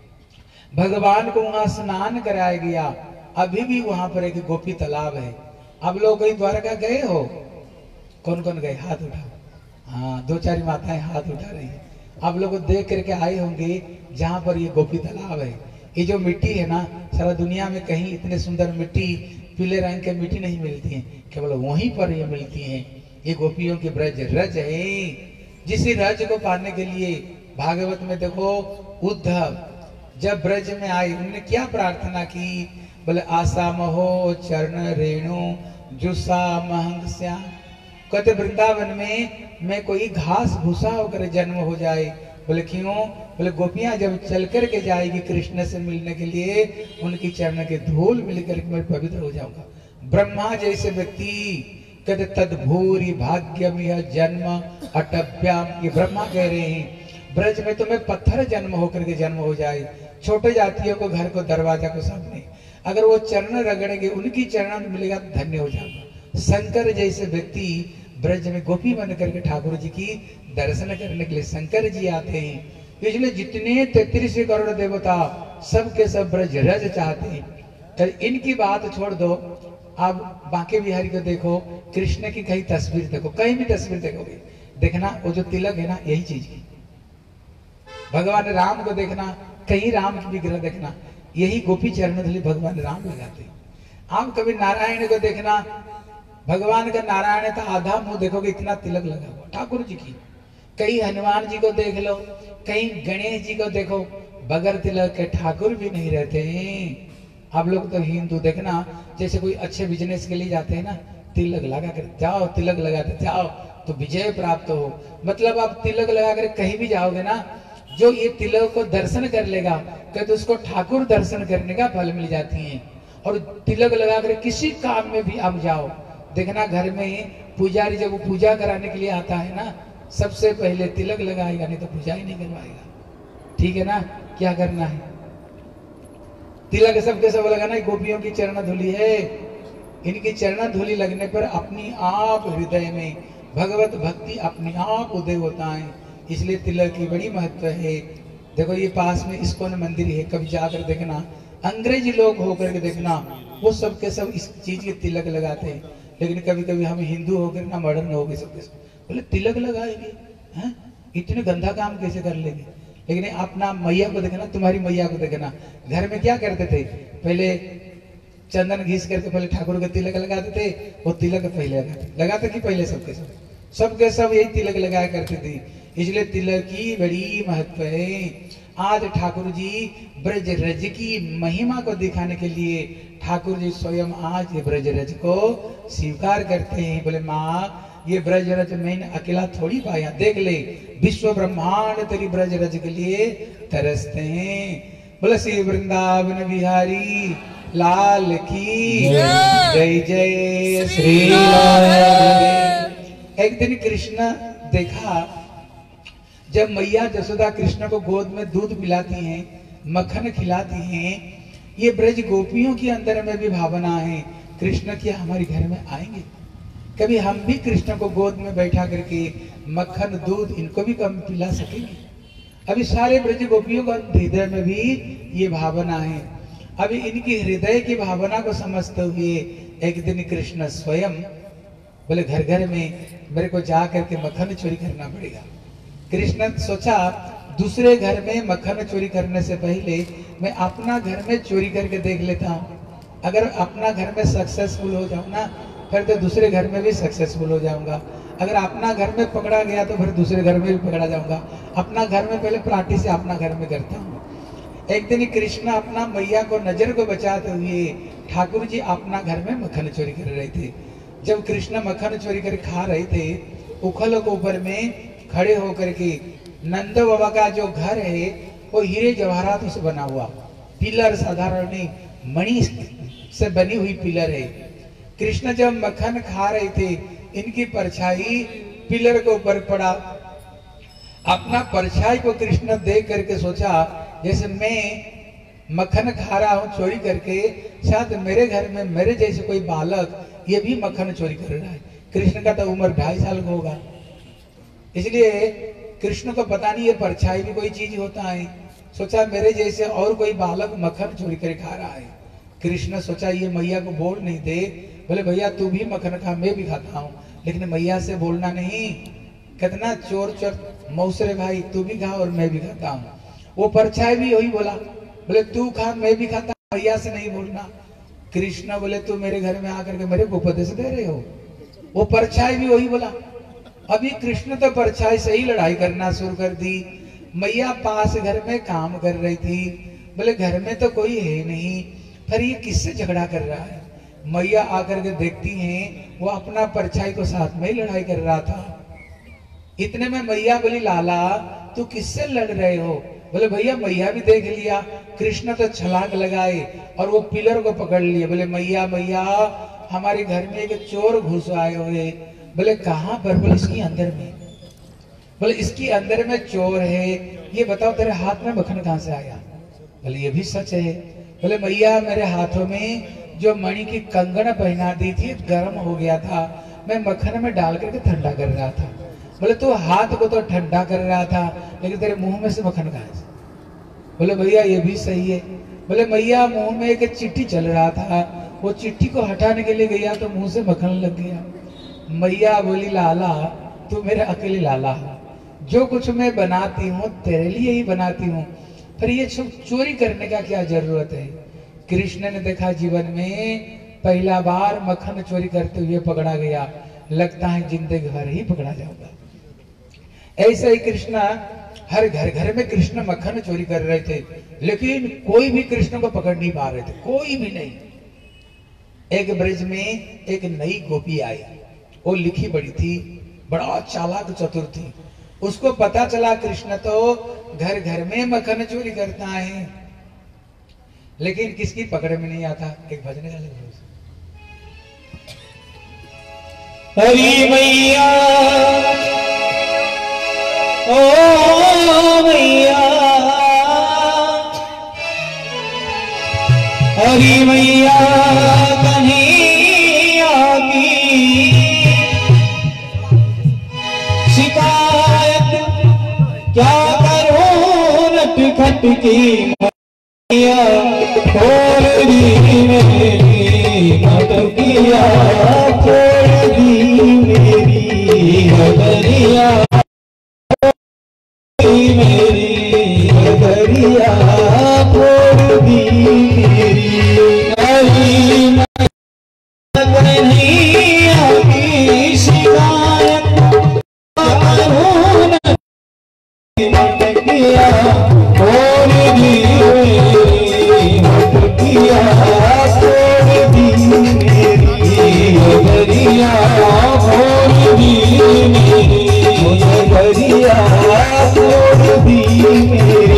भगवान को वहां स्नान कराया गया। अभी भी वहां पर एक गोपी तालाब है। अब लोग कहीं द्वारका गए हो? कौन कौन गए? हाथ उठाओ। हाँ दो चार माताएं हाथ उठा रही है। आप लोग देख करके आए होंगे जहां पर ये गोपी तालाब है। ये जो मिट्टी है ना सारा दुनिया में कहीं इतने सुंदर मिट्टी, पीले रंग के मिट्टी नहीं मिलती है, केवल वहीं पर ये मिलती है। ये गोपियों की ब्रज रज है। जिस रज को पाने के लिए भागवत में देखो उद्धव जब ब्रज में आए उन्होंने क्या प्रार्थना की? बोले आशा महो चरण रेणु जुसा महंग श्याम। कहते वृंदावन में मैं कोई घास भूसा होकर जन्म हो जाए। बोले क्यों? बोले गोपियां जब चल कर के जाएगी कृष्ण से मिलने के लिए, उनकी चरण के धूल मिलकर के मैं पवित्र हो जाऊंगा। ब्रह्मा जैसे व्यक्ति कहते तद्भूरि भाग्यम यह जन्म अटभ्याम, ये ब्रह्मा कह रहे हैं ब्रज में तुम्हें पत्थर जन्म होकर के जन्म हो जाए। छोटे जातियों को घर को दरवाजा को सामने अगर वो चरण रगड़ेंगे, उनकी चरण मिलेगा तो धन्य हो जाऊंगा। शंकर जैसे व्यक्ति ब्रज में गोपी बन करके ठाकुर जी की दर्शन करने के लिए शंकर जी आते हैं। इसलिए जितने तैतीस करोड़ देवता सबके सब ब्रज रज चाहते हैं। तो इनकी बात छोड़ दो, आप बांके बिहारी को देखो, कृष्ण की कहीं तस्वीर देखो, कहीं भी तस्वीर देखोगे देखना वो जो तिलक है ना यही चीज की। भगवान राम को देखना, कहीं राम की विग्रह देखना, यही गोपी चरण धूलि भगवान राम लगाते। आप कभी नारायण को देखना, भगवान का नारायण था आधा मुंह देखोगे इतना तिलक लगा हुआ ठाकुर जी की। कहीं हनुमान जी को देख लो, कहीं गणेश जी को देखो, बगैर तिलक के ठाकुर भी नहीं रहते हैं। आप लोग तो हिंदू देखना जैसे कोई अच्छे बिजनेस के लिए जाते हैं ना, तिलक लगा कर जाओ, तिलक लगाते जाओ तो विजय प्राप्त हो। मतलब आप तिलक लगा कर कहीं भी जाओगे ना, जो ये तिलक को दर्शन कर लेगा कहते उसको ठाकुर दर्शन करने का फल मिल जाती है। और तिलक लगा कर किसी काम में भी आप जाओ, देखना घर में पुजारी जब वो पूजा कराने के लिए आता है ना, सबसे पहले तिलक लगाएगा, नहीं तो पूजा ही नहीं करवाएगा। ठीक है ना? क्या करना है? तिलक सबके सब लगाना है। गोपियों की चरण धूलि है। इनकी चरण धूलि लगने पर अपनी आप हृदय में भगवत भक्ति अपने आप उदय होता है। इसलिए तिलक की बड़ी महत्व है। देखो ये पास में इस्कॉन मंदिर है, कभी जाकर देखना, अंग्रेजी लोग होकर के देखना, वो सब के सब इस चीज के तिलक लगाते हैं। लेकिन कभी कभी हम हिंदू हो गए ना मॉडर्न हो गए सब कुछ, बोले तिलक लगाएंगे हैं, इतने गंदा काम कैसे कर लेंगे। लेकिन अपना मैया को देखना, तुम्हारी मैया को देखना, घर में क्या करते थे, पहले चंदन घिस करके पहले ठाकुर के तिलक लगाते थे, वो तिलक पहले लगाते लगाते कि पहले सबके सब सबके सब यही तिलक लगाया करते थे। इसलिए तिलक की बड़ी महत्व है। आज ठाकुर जी ब्रज रज की महिमा को दिखाने के लिए ठाकुर जी स्वयं आज ये ब्रज रज को स्वीकार करते हैं। बोले माँ ये ब्रज रज मैंने अकेला थोड़ी पाया, देख ले विश्व ब्रह्मांड तेरी ब्रज रज के लिए तरसते हैं। बोले श्री वृंदावन बिहारी लाल की जय जय श्री राधे। एक दिन कृष्ण देखा जब मैया जसोदा कृष्ण को गोद में दूध पिलाती हैं, मक्खन खिलाती हैं, ये ब्रज गोपियों के अंदर में भी भावना है कृष्ण की हमारे घर में आएंगे, कभी हम भी कृष्ण को गोद में बैठा करके मक्खन दूध इनको भी कम पिला सकेंगे। अभी सारे ब्रज गोपियों का हृदय में भी ये भावना है। अभी इनकी हृदय की भावना को समझते हुए एक दिन कृष्ण स्वयं बोले घर घर में मेरे को जा करके मक्खन चोरी करना पड़ेगा। कृष्ण सोचा दूसरे घर में मक्खन चोरी करने से पहले मैं अपना घर में चोरी करके देख लेता हूँ। अगर अपना घर में सक्सेसफुल हो जाऊँ ना, फिर तो दूसरे घर में भी सक्सेसफुल हो जाऊंगा। अगर अपना घर में पकड़ा गया तो फिर दूसरे घर में भी पकड़ा जाऊंगा। अपना घर में पहले पार्टी से अपना घर में करता हूँ। एक दिन कृष्ण अपना मैया को नजर को बचाते हुए ठाकुर जी अपना घर में मक्खन चोरी कर रहे थे। जब कृष्ण मक्खन चोरी कर खा रहे थे, उखल के ऊपर में खड़े होकर के नंद बाबा का जो घर है वो हीरे जवाहरात से बना हुआ पिलर, साधारण नहीं मणि से बनी हुई पिलर है। कृष्ण जब मक्खन खा रहे थे, इनकी परछाई पिलर के ऊपर पड़ा। अपना परछाई को कृष्ण देख करके सोचा जैसे मैं मक्खन खा रहा हूँ चोरी करके, शायद मेरे घर में मेरे जैसे कोई बालक ये भी मक्खन चोरी कर रहा है। कृष्ण का तो उम्र ढाई साल का होगा, इसलिए कृष्ण को पता नहीं ये परछाई भी कोई चीज होता है। सोचा मेरे जैसे और कोई बालक मक्खन चोरी कर खा रहा है। कृष्ण सोचा ये मैया को बोल नहीं दे, बोले भैया तू भी मक्खन खा, मैं भी खाता हूँ, लेकिन मैया से बोलना नहीं। कितना चोर चोर मौसरे भाई, तू भी खा और मैं भी खाता हूँ। वो परछाई भी वही बोला, बोले तू खा मैं भी खाता, मैया से नहीं बोलना। कृष्ण बोले तू मेरे घर में आकर के मेरे को उपदेश दे रहे हो। वो परछाई भी वही बोला। अभी कृष्ण तो परछाई से ही लड़ाई करना शुरू कर दी। मैया पास घर में काम कर रही थी, बोले घर में तो कोई है नहीं, फिर ये किससे झगड़ा कर रहा है। मैया आकर के देखती हैं वो अपना परछाई को साथ में ही लड़ाई कर रहा था। इतने में मैया बोली लाला तू किससे लड़ रहे हो। बोले भैया मैया भी देख लिया। कृष्ण तो छलांग लगाए और वो पिलर को पकड़ लिए। बोले मैया मैया हमारे घर में एक चोर घुस आए हुए। बोले कहाँ पर। बोले इसके अंदर में। बोले इसके अंदर में चोर है, ये बताओ तेरे हाथ में मक्खन कहाँ से आया। बोले ये भी सच है। बोले मैया मेरे हाथों में जो मणि की कंगन पहना दी थी गर्म हो गया था, मैं मक्खन में डाल करके ठंडा कर रहा था। बोले तू हाथ को तो ठंडा कर रहा था, लेकिन तेरे मुंह में से मक्खन कहाँ से। बोले भैया ये भी सही है। बोले मैया मुंह में एक चिट्ठी चल रहा था, वो चिट्ठी को हटाने के लिए गया तो मुंह से मक्खन लग गया। मैया बोली लाला तू मेरे अकेले लाला, जो कुछ मैं बनाती हूँ तेरे लिए ही बनाती हूँ, फिर ये सब चोरी करने का क्या जरूरत है। कृष्ण ने देखा जीवन में पहला बार मक्खन चोरी करते हुए पकड़ा गया, लगता है जिंदगी भर ही पकड़ा जाऊंगा। ऐसे ही कृष्ण हर घर घर में कृष्ण मक्खन चोरी कर रहे थे, लेकिन कोई भी कृष्ण को पकड़ नहीं पा रहे थे, कोई भी नहीं। एक ब्रज में एक नई गोपी आई, वो लिखी बड़ी थी, बड़ा चालाक चतुर थी। उसको पता चला कृष्ण तो घर घर में मक्खन चोरी करता है, लेकिन किसकी पकड़ में नहीं आता। एक भजन गा ले। हरी मैया ओ मैया, हरी मैया कन्हैया की शिकायत क्या करूं नटखट की मैया खोल दी मेरी मटकिया छोड़ दी मेरी नगरिया मेरी नगरिया छोड़ दी मेरी नहीं कन्हैया की शिकायत मटकिया छोड़ दी मेरी मटकिया छोड़ दी मेरी नगरिया छोड़ दी मेरी नगरिया छोड़ दी मेरी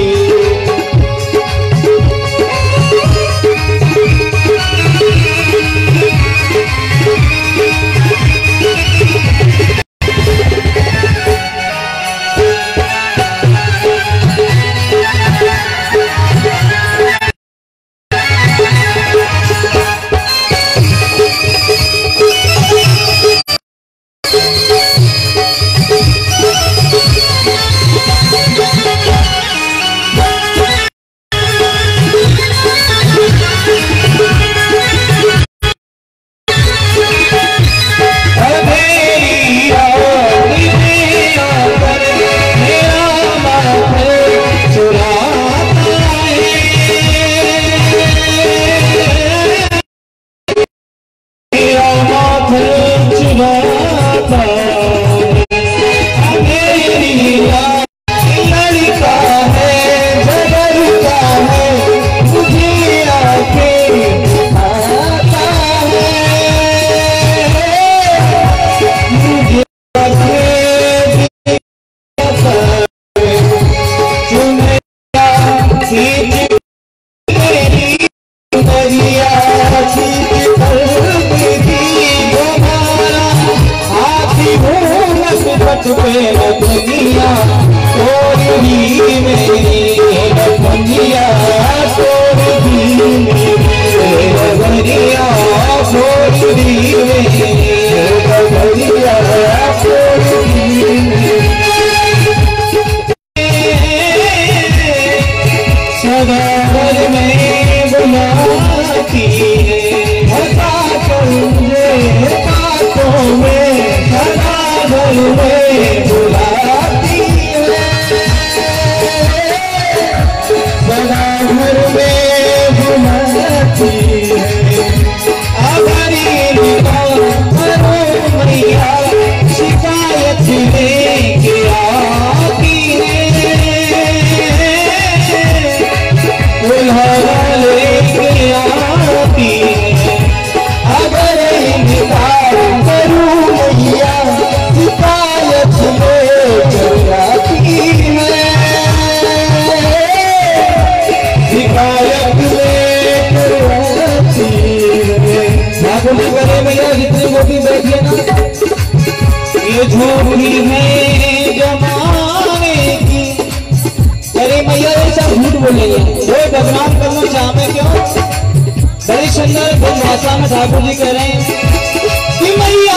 ठाकुर जी कह रहे हैं कि मैया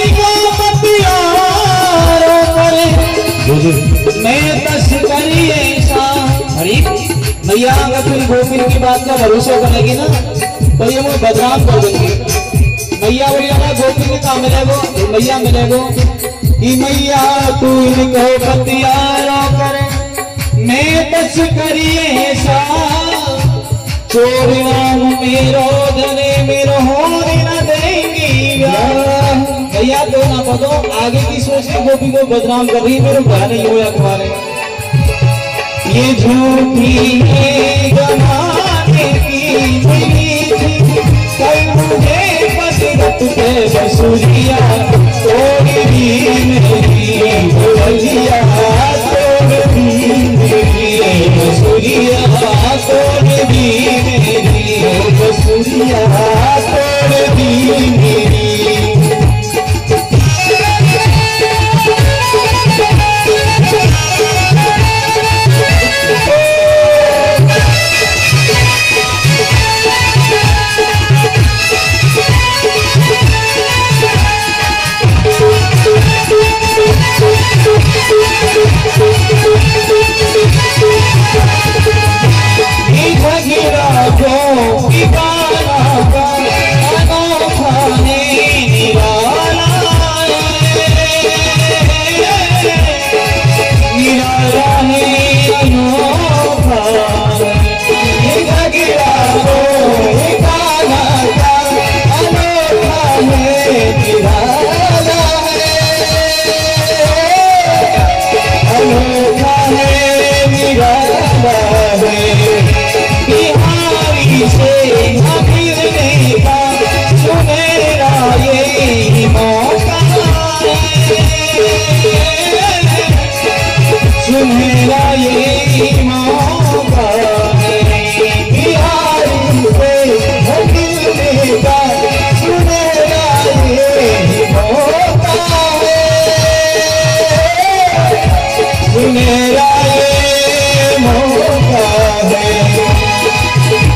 मैं तस करी ऐसा मैया अगर तुम गोपिन की बात का भरोसा करेगी ना तो ये मुझे बदनाम कर देंगे। मैया बोली ना गोपिन के काम मिलेगो मैया मिलेगो कि मैया तू इनको पतियारा करे मैं तस करी ऐसा चोर नाम मेरो धने मेरो हो न देंगी भैया दो ना पदो आगे की सोच के गोपी को बदनाम कर रही मेरे घर नहीं हो अखबार ये झूठी गमाने की कल मुझे पतिरत पे बसुरिया तोड़ दी मेरी बसुरिया तोड़ दी मेरी बसुरिया तोड़ दी मेरी बसुरिया तोड़ दी मेरी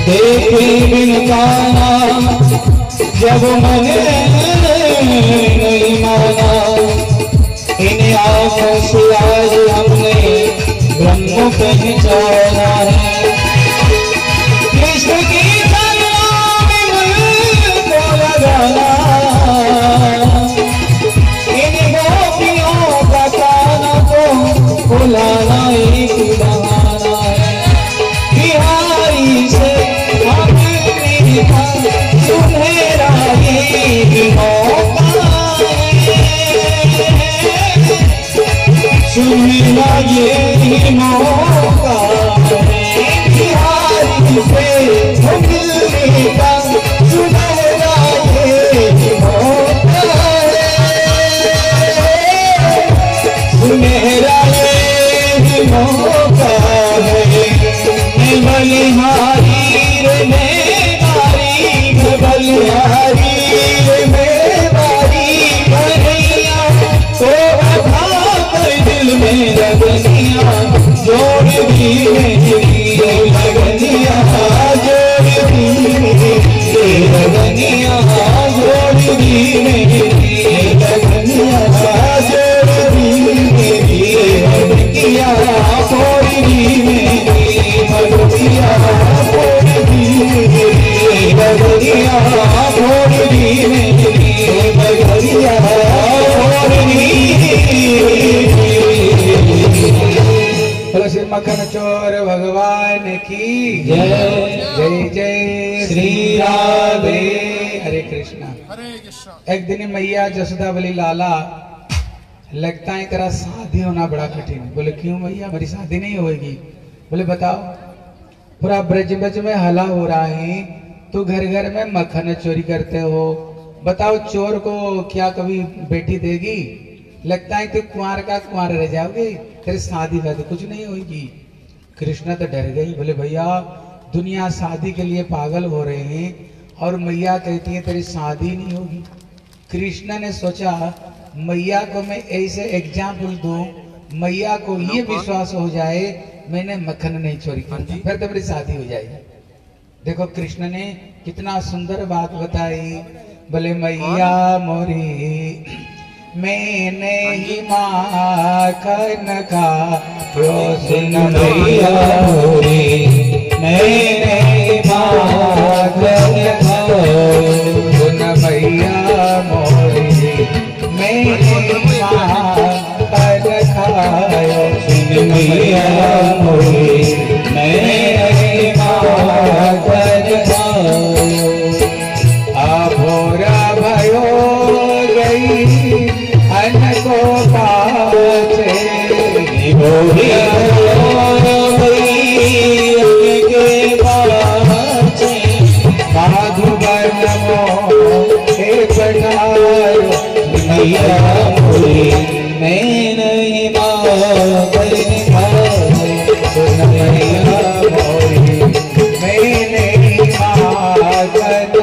देखे बिन काना जब मन नहीं माना, इन आंखों से आज हमने ब्रह्म पहचाना है। कृष्ण की कला में मन को लगाना, इन गोपियों का काना को बुलाना एक बहाना है। बिहारी से हमने सुनहरा ये मौका है, सुनहरा ये मौका है। बिहारी से मिलने का सुनहरा ये मौका है, सुनहरा ये मौका है। मैं बलिहारी रे मैं मारी, मैं बलिहारी रे मैं मारी, कन्हैया तो बधा कर दिल में लगनिया जोड़ दी मेरी, लगनिया जोड़ दी मेरी, लगनिया जोड़ दी मेरी, लगनिया जोड़ दी मेरी, लगनिया जोड़ दी मेरी, लगनिया जोड़ दी मेरी, लगनिया जोड़ दी मेरी, लगनिया जोड़ दी। श्री मक्खन चोर भगवान की जय। जय जय श्री राधे। हरे कृष्णा। एक दिन मैया जसोदा बोली लाला लगता है तेरा शादी होना बड़ा कठिन। बोले क्यों मैया मेरी शादी नहीं होगी? बोले बताओ, पूरा ब्रज ब्रज में हला हो रहा है, तू घर घर में मक्खन चोरी करते हो, बताओ चोर को क्या कभी बेटी देगी? लगता है तू कुंवार का कुंवार रह जाओगे, तेरी शादी वादी कुछ नहीं होगी। कृष्ण तो डर गई। बोले भैया दुनिया शादी के लिए पागल हो रहे हैं और मैया कहती है तेरी शादी नहीं होगी। कृष्ण ने सोचा मैया को मैं ऐसे एग्जाम्पल दूं, मैया को ये विश्वास हो जाए मैंने मक्खन नहीं चोरी की, फिर तो मेरी शादी हो जाएगी। देखो कृष्ण ने कितना सुंदर बात बताई। बोले मैया मोरी मैंने ही माखन खायो, सुन मैया मोरी मैंने ही माखन खायो, सुन मैया मोरी मैंने माखन खायो, सुन मैया मोरी मैंने माखन खायो। अभोरा भयो गई अन को पाचे, भोरिया के पाचे, माधुबन मोहे पठायो, मैया मोरी मैं नहीं माखन खायो, सुन मैया मोरी मैं नहीं माखन।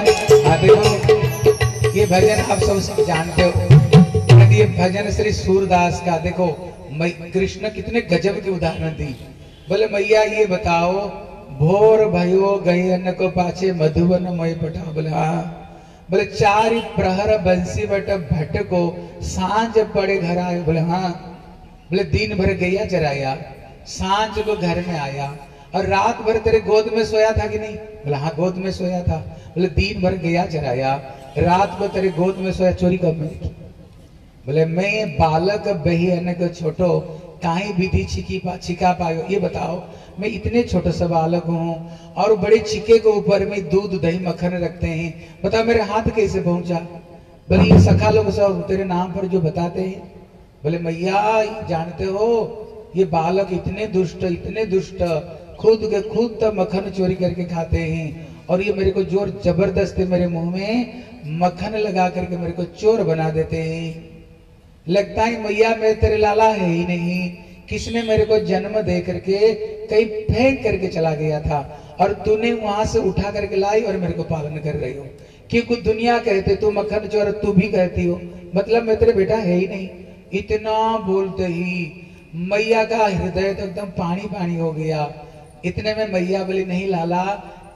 ये भजन आप सब जानते हो, ये भजन श्री सूरदास का। देखो कृष्ण कितने गजब के उदाहरण दी। बोले मैया ये बताओ, भोर भयो गए अन्न को पाछे, मधुबन मोय पठाओ। बोले हाँ। बोले चार प्रहर बंसी बट भट्ट को, सांझ पड़े घर आए। बोले हाँ। बोले दिन भर गैया चराया, सांझ को घर में आया, और रात भर तेरे गोद में सोया था कि नहीं? बोले हाँ गोद में सोया था। बोले दिन भर गैया चराया, रात को तेरे गोद में सोया, चोरी कब में की? बोले मैं बालक बही अनक छोटो, काई विधि छिकी पा छिका पायो। ये बताओ मैं इतने छोटे से बालक हूँ और बड़े छिके के ऊपर में दूध दही मक्खन रखते हैं, बताओ मेरे हाथ कैसे पहुंचा? बोले ये सखा लोग सब तेरे नाम पर जो बताते हैं। बोले मैया जानते हो ये बालक इतने दुष्ट इतने दुष्ट, खुद के खुद तो मक्खन चोरी करके खाते हैं, और ये मेरे को जोर जबरदस्ती मेरे मुंह में मक्खन लगा करके मेरे को चोर बना देते हैं। लगता है मैया मेरे तेरे लाला है ही नहीं, किसने मेरे को जन्म दे करके कहीं फेंक करके चला गया था, और तूने वहां से उठा करके लाई और मेरे को पालन कर रही हो। क्योंकि दुनिया कहते तू मक्खन चोर, तू भी कहती हो, मतलब मैं तेरे बेटा है ही नहीं। इतना बोलते ही मैया का हृदय तो एकदम पानी पानी हो गया। इतने में मैया बोली नहीं लाला,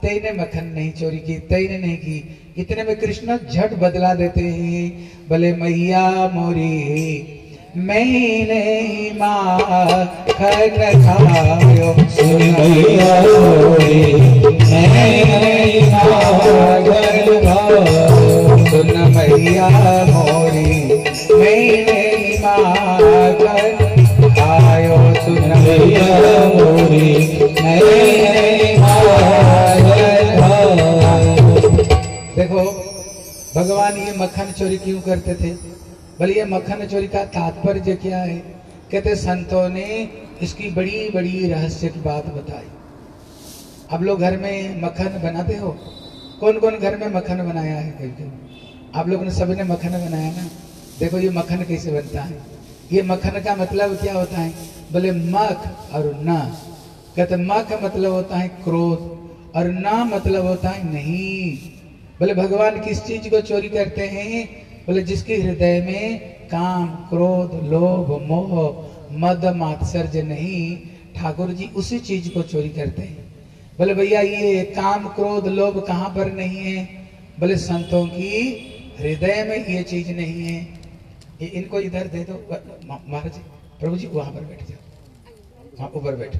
तेने मक्खन नहीं चोरी की, तेने नहीं की। इतने में कृष्ण झट बदला देते हैं, बोले मैया मोरी मैंने माखन खायो, सुन मैया मोरी मैंने माखन खायो, सुन मैया मोरी मैंने माखन खायो, सुन मैया मोरी मैंने माखन खायो। देखो भगवान ये मक्खन चोरी क्यों करते थे? बोले ये मक्खन चोरी का तात्पर्य क्या है? कहते संतों ने इसकी बड़ी बड़ी रहस्य की बात बताई। आप लोग घर में मक्खन बनाते हो? कौन कौन घर में मक्खन बनाया है? कभी आप लोगों ने सभी ने मक्खन बनाया ना? देखो ये मक्खन कैसे बनता है। ये मक्खन का मतलब क्या होता है? बोले मख और न। कहते मख मतलब होता है क्रोध और न मतलब होता है नहीं। बोले भगवान किस चीज को चोरी करते हैं? बोले जिसके हृदय में काम क्रोध लोभ मोह मद मात्सर्य नहीं, ठाकुर जी उसी चीज को चोरी करते हैं। बोले भैया ये काम क्रोध लोभ कहाँ पर नहीं है? बोले संतों की हृदय में ये चीज नहीं है। ये इनको इधर दे दो महाराज, प्रभु जी वहां पर बैठ जाओ, वहां ऊपर बैठो।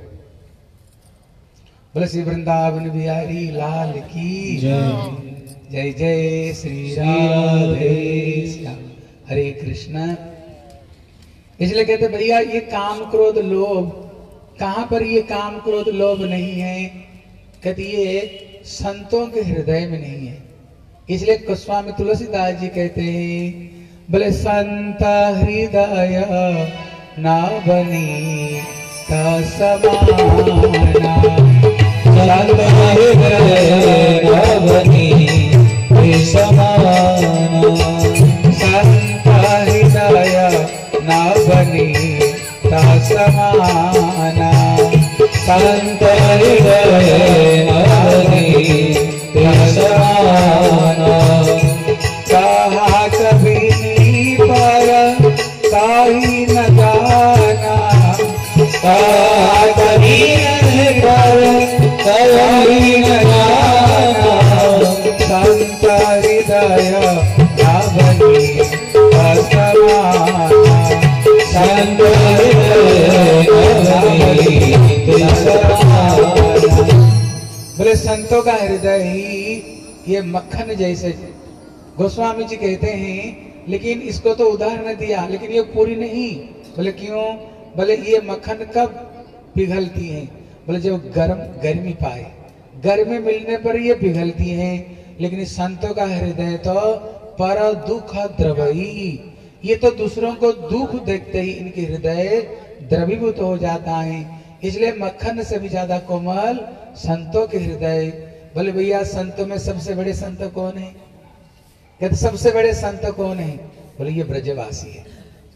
बोले श्री वृंदावन बिहारी लाल की जय, जय जय श्री राधे श्याम, हरे कृष्ण। इसलिए कहते भैया ये काम क्रोध लोभ कहां पर? ये काम क्रोध लोभ नहीं है। कहते ये संतों के हृदय में नहीं है। इसलिए गोस्वामी तुलसीदास जी कहते हैं, बोले संत हृदय ना बनी समाना, संत हृदय ना बनी समाना, संत हृदय ना बनी समाना, संत हृदय ना बनी समाना। कहा कभी नहीं पर काही न जाना, कहा कभी नहीं पर काही न जाना, संत हृदय ना बनी समाना, संत हृदय ना बनी समाना। बोले संतों का हृदय ही ये मक्खन जैसे। गोस्वामी जी कहते हैं लेकिन इसको तो उदाहरण दिया, लेकिन ये पूरी नहीं। बोले क्यों? बोले ये मक्खन कब पिघलती है? बोले जब गर्म गर्मी पाए, गर्मी मिलने पर ये पिघलती है। लेकिन इस संतों का हृदय तो पर दुख द्रवही, ये तो दूसरों को दुख देखते ही इनके हृदय द्रवीभूत हो जाता है। इसलिए मक्खन से भी ज्यादा कोमल संतों के हृदय। बोले भैया संतों में सबसे बड़े संत कौन है? कहते सबसे बड़े संत कौन है? बोले ये ब्रजवासी है।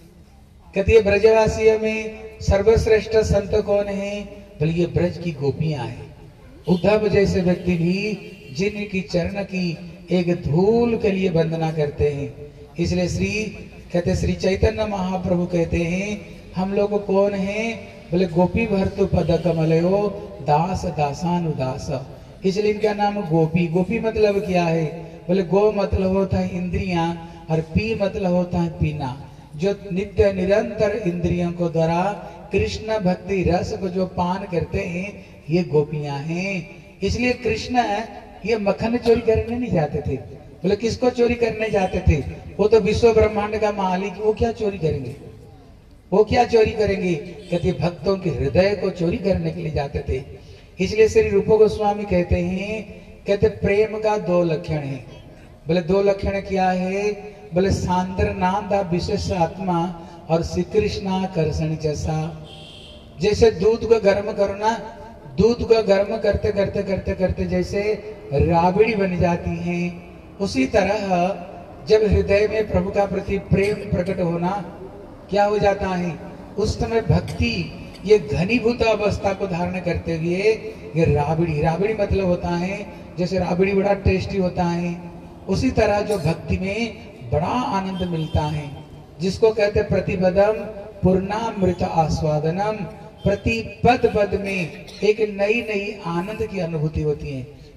कहते ये ब्रजवासियों में सर्वश्रेष्ठ संत कौन है? बोले ये ब्रज की गोपियां हैं। उद्धव जैसे व्यक्ति भी जिनकी चरण की एक धूल के लिए वंदना करते हैं। इसलिए श्री कहते श्री चैतन्य महाप्रभु कहते हैं हम लोग कौन हैं? बोले गोपी भर्तु पद कमलयो दास दासानुदास। इसलिए इनका नाम गोपी। गोपी मतलब क्या है? बोले गो मतलब होता है इंद्रियां और पी मतलब होता है पीना। जो नित्य निरंतर इंद्रियों को द्वारा कृष्ण भक्ति रस को जो पान करते हैं ये गोपियां हैं। इसलिए कृष्ण ये मक्खन चोरी करने नहीं जाते थे। बोले किसको चोरी करने जाते थे? वो तो विश्व ब्रह्मांड का मालिक, वो क्या चोरी करेंगे? वो क्या चोरी करेंगे? कहते भक्तों के हृदय को चोरी करने के लिए जाते थे। इसलिए श्री रूप गोस्वामी कहते हैं, कहते प्रेम का दो लक्षण है। बोले दो लक्षण क्या है? बोले सांद्र नाम दा विशेष आत्मा और श्री कृष्णाकर्षण जैसा। जैसे दूध को गर्म करना, दूध को गर्म करते करते करते करते जैसे राबड़ी बन जाती है, उसी तरह जब हृदय में प्रभु का प्रति प्रेम प्रकट होना क्या हो जाता है? उस समय भक्ति ये घनीभूत अवस्था को धारण करते हुए ये राबड़ी, राबड़ी मतलब होता है जैसे राबड़ी बड़ा टेस्टी होता है, उसी तरह जो भक्ति में बड़ा आनंद मिलता है, जिसको कहते प्रतिपदम पूर्णामृत आस्वादनम। प्रति पद पद में एक नई नई आनंद की अनुभूति होती है।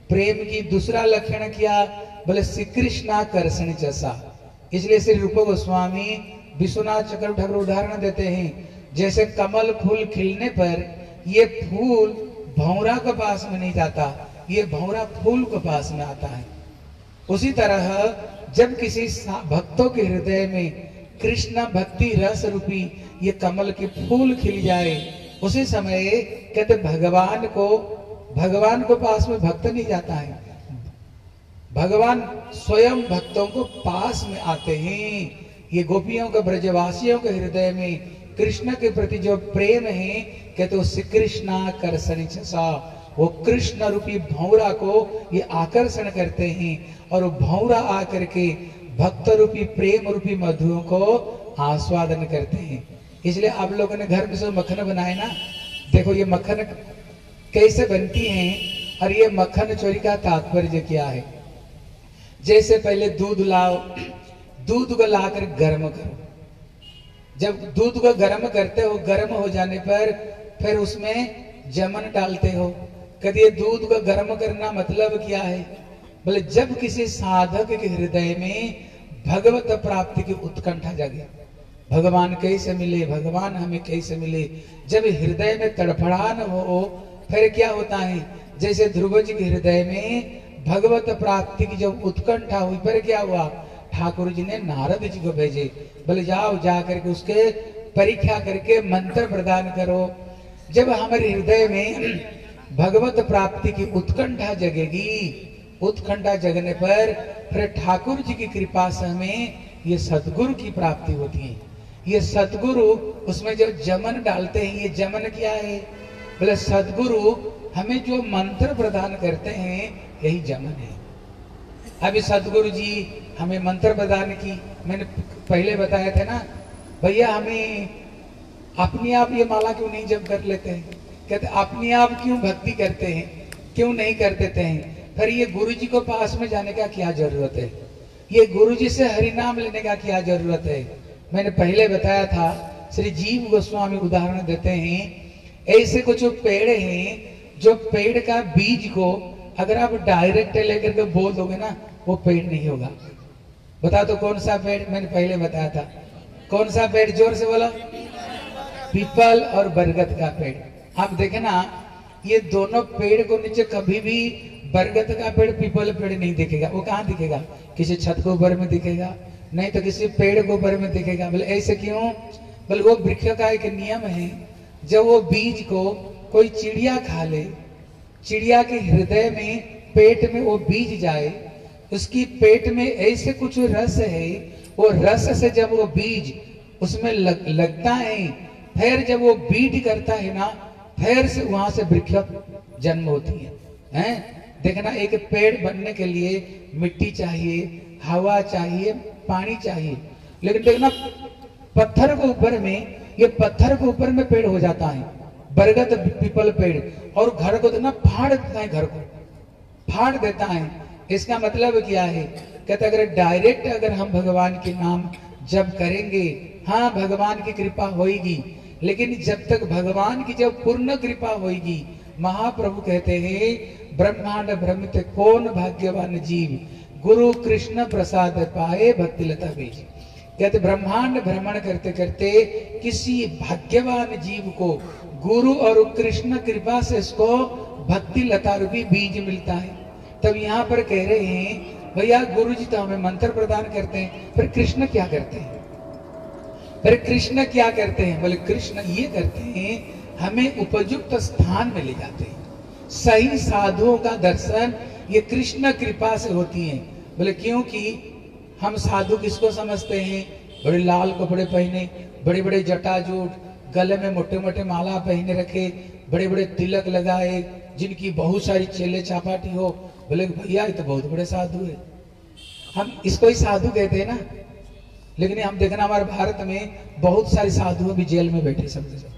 प्रेम की दूसरा लक्षण क्या? बोले श्री कृष्णाकर्षण जैसा। इसलिए श्री रूप गोस्वामी विश्वनाथ चक्रवर्ती ठाकुर उदाहरण देते हैं, जैसे कमल फूल खिलने पर ये फूल भंवरा के पास में नहीं जाता, ये भंवरा फूल के पास में आता है। उसी तरह जब किसी भक्तों के हृदय में कृष्ण भक्ति रस रूपी ये कमल के फूल खिल जाए, उसी समय कहते भगवान को भगवान को पास में भक्त नहीं जाता है, भगवान स्वयं भक्तों को पास में आते हैं। ये गोपियों के ब्रजवासियों के हृदय में कृष्ण के प्रति जो प्रेम है, कहते वो श्री कृष्णाकर्षण जैसा, वो कृष्ण रूपी भंवरा को ये आकर्षण करते हैं और वो भंवरा आकर के भक्त रूपी प्रेम रूपी मधुओं को आस्वादन करते हैं। इसलिए आप लोगों ने घर में सब मक्खन बनाए ना, देखो ये मक्खन कैसे बनती हैं और ये मक्खन चोरी का तात्पर्य क्या है। जैसे पहले दूध लाओ, दूध को लाकर गर्म करो, जब दूध को गर्म करते हो, गर्म हो जाने पर फिर उसमें जमन डालते हो। कभी ये दूध को गर्म करना मतलब क्या है? बोले जब किसी साधक के हृदय में भगवत प्राप्ति की उत्कंठा जगे, भगवान कैसे मिले, भगवान हमें कैसे मिले, जब हृदय में तड़फड़ान हो, फिर क्या होता है? जैसे ध्रुव जी के हृदय में भगवत प्राप्ति की जब उत्कंठा हुई, फिर क्या हुआ? ठाकुर जी ने नारद जी को भेजे, बोले जाओ जा करके उसके परीक्षा करके मंत्र प्रदान करो। जब हमारे हृदय में भगवत प्राप्ति की उत्कंठा जगेगी, उत्कंठा जगने पर फिर ठाकुर जी की कृपा से हमें ये सतगुरु की प्राप्ति होती है। ये सतगुरु उसमें जो जमन डालते हैं, ये जमन क्या है? बोले सतगुरु हमें जो मंत्र प्रदान करते हैं, यही जमन है। अभी सतगुरु जी हमें मंत्र प्रदान की, मैंने पहले बताया था ना भैया, हमें अपने आप ये माला क्यों नहीं जप कर लेते हैं? कहते अपने आप क्यों भक्ति करते हैं, क्यों नहीं कर देते हैं? फिर ये गुरु जी को पास में जाने का क्या जरूरत है? ये गुरु जी से हरि नाम लेने का क्या जरूरत है? मैंने पहले बताया था, श्री जीव गोस्वामी उदाहरण देते हैं, ऐसे कुछ पेड़ हैं जो पेड़ का बीज को अगर आप डायरेक्ट लेकर के बोल दोगे ना, वो पेड़ नहीं होगा। बता तो कौन सा पेड़? मैंने पहले बताया था, कौन सा पेड़? जोर से बोला। पीपल और बरगद का पेड़। आप देखे ना, ये दोनों पेड़ को नीचे कभी भी बरगद का पेड़ पीपल पेड़ नहीं दिखेगा। वो कहाँ दिखेगा? किसी छत के ऊपर में दिखेगा, नहीं तो किसी पेड़ के ऊपर में दिखेगा। बोले ऐसे क्यों? बोले वो वृक्ष का एक नियम है, जब वो बीज को कोई चिड़िया खा ले, चिड़िया के हृदय में पेट में वो बीज जाए, उसकी पेट में ऐसे कुछ रस है, वो रस से जब वो बीज उसमें लग, लगता है, फिर जब वो बीज करता है ना, फिर से वहां से वृक्ष जन्म होती है, हैं? देखना, एक पेड़ बनने के लिए मिट्टी चाहिए, हवा चाहिए, पानी चाहिए, लेकिन देखना पत्थर के ऊपर में, ये पत्थर के ऊपर में पेड़ हो जाता है, बरगद पीपल पेड़, और घर को देखना फाड़ देता है, घर को फाड़ देता है। इसका मतलब क्या है? कहते अगर डायरेक्ट अगर हम भगवान के नाम जब करेंगे, हाँ भगवान की कृपा होगी, लेकिन जब तक भगवान की जब पूर्ण कृपा होगी, महाप्रभु कहते हैं ब्रह्मांड भ्रमित कौन भाग्यवान जीव, गुरु कृष्ण प्रसाद पाए भक्ति लता बीज। कहते ब्रह्मांड भ्रमण करते करते किसी भाग्यवान जीव को गुरु और कृष्ण कृपा से इसको भक्ति लता रूपी बीज मिलता है। तब यहाँ पर कह रहे हैं भैया गुरु जी तो हमें मंत्र प्रदान करते हैं, फिर कृष्ण क्या करते हैं? फिर कृष्ण क्या करते हैं? बोले कृष्ण ये करते हैं, हमें उपयुक्त स्थान में ले जाते हैं, सही साधुओं का दर्शन ये कृष्ण कृपा से होती है। बोले क्योंकि हम साधु किसको समझते हैं? बड़े लाल कपड़े पहने, बड़े बड़े जटाजूट, गले में मोटे मोटे माला पहने रखे, बड़े बड़े तिलक लगाए, जिनकी बहुत सारी चेले चापाटी हो। बोले भैया ये तो बहुत बड़े साधु है, हम इसको ही साधु कहते हैं ना। लेकिन हम देखना हमारे भारत में बहुत सारे साधु अभी जेल में बैठे,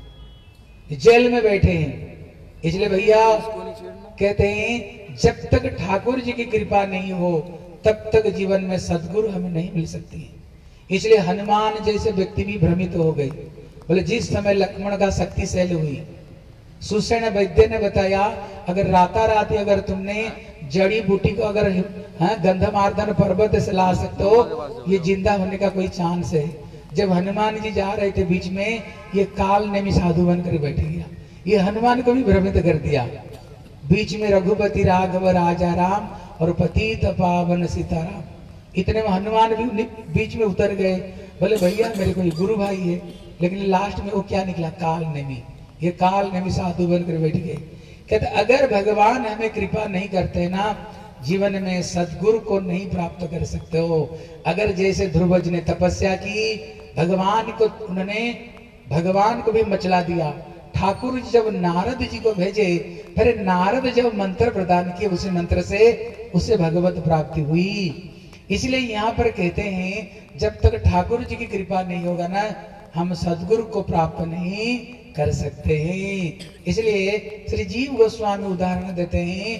समझे जेल में बैठे हैं। इसलिए भैया कहते हैं जब तक ठाकुर जी की कृपा नहीं हो तब तक जीवन में सद्गुरु हमें नहीं मिल सकती है। इसलिए हनुमान जैसे व्यक्ति भी भ्रमित हो गए। बोले जिस समय लक्ष्मण का शक्तिशाली हुई, सुषेण वैद्य ने बताया अगर राता रात अगर तुमने जड़ी बूटी को अगर हाँ गंधमार्दन पर्वत से ला सकते हो, ये जिंदा होने का कोई चांस है। जब हनुमान जी जा रहे थे बीच में, ये काल नेमी साधु बनकर बैठ गया, ये हनुमान को भी भ्रमित कर दिया। बीच में रघुपति राघव राजा राम और पतित पावन सीताराम, इतने में हनुमान भी बीच में उतर गए। बोले भैया मेरे कोई गुरु भाई है, लेकिन लास्ट में वो क्या निकला, काल नेमी। ये काल नेमी साधु बनकर बैठ गए। कहते अगर भगवान हमें कृपा नहीं करते ना, जीवन में सदगुरु को नहीं प्राप्त कर सकते हो। अगर जैसे ध्रुवज ने तपस्या की, भगवान को उन्होंने भगवान को भी मचला दिया। ठाकुर जी जब नारद जी को भेजे, फिर नारद जब मंत्र प्रदान किए, उसी मंत्र से उसे भगवत प्राप्ति हुई। इसलिए यहाँ पर कहते हैं जब तक ठाकुर जी की कृपा नहीं होगा ना, हम सदगुरु को प्राप्त नहीं कर सकते हैं। इसलिए श्री जीव गोस्वामी उदाहरण देते हैं,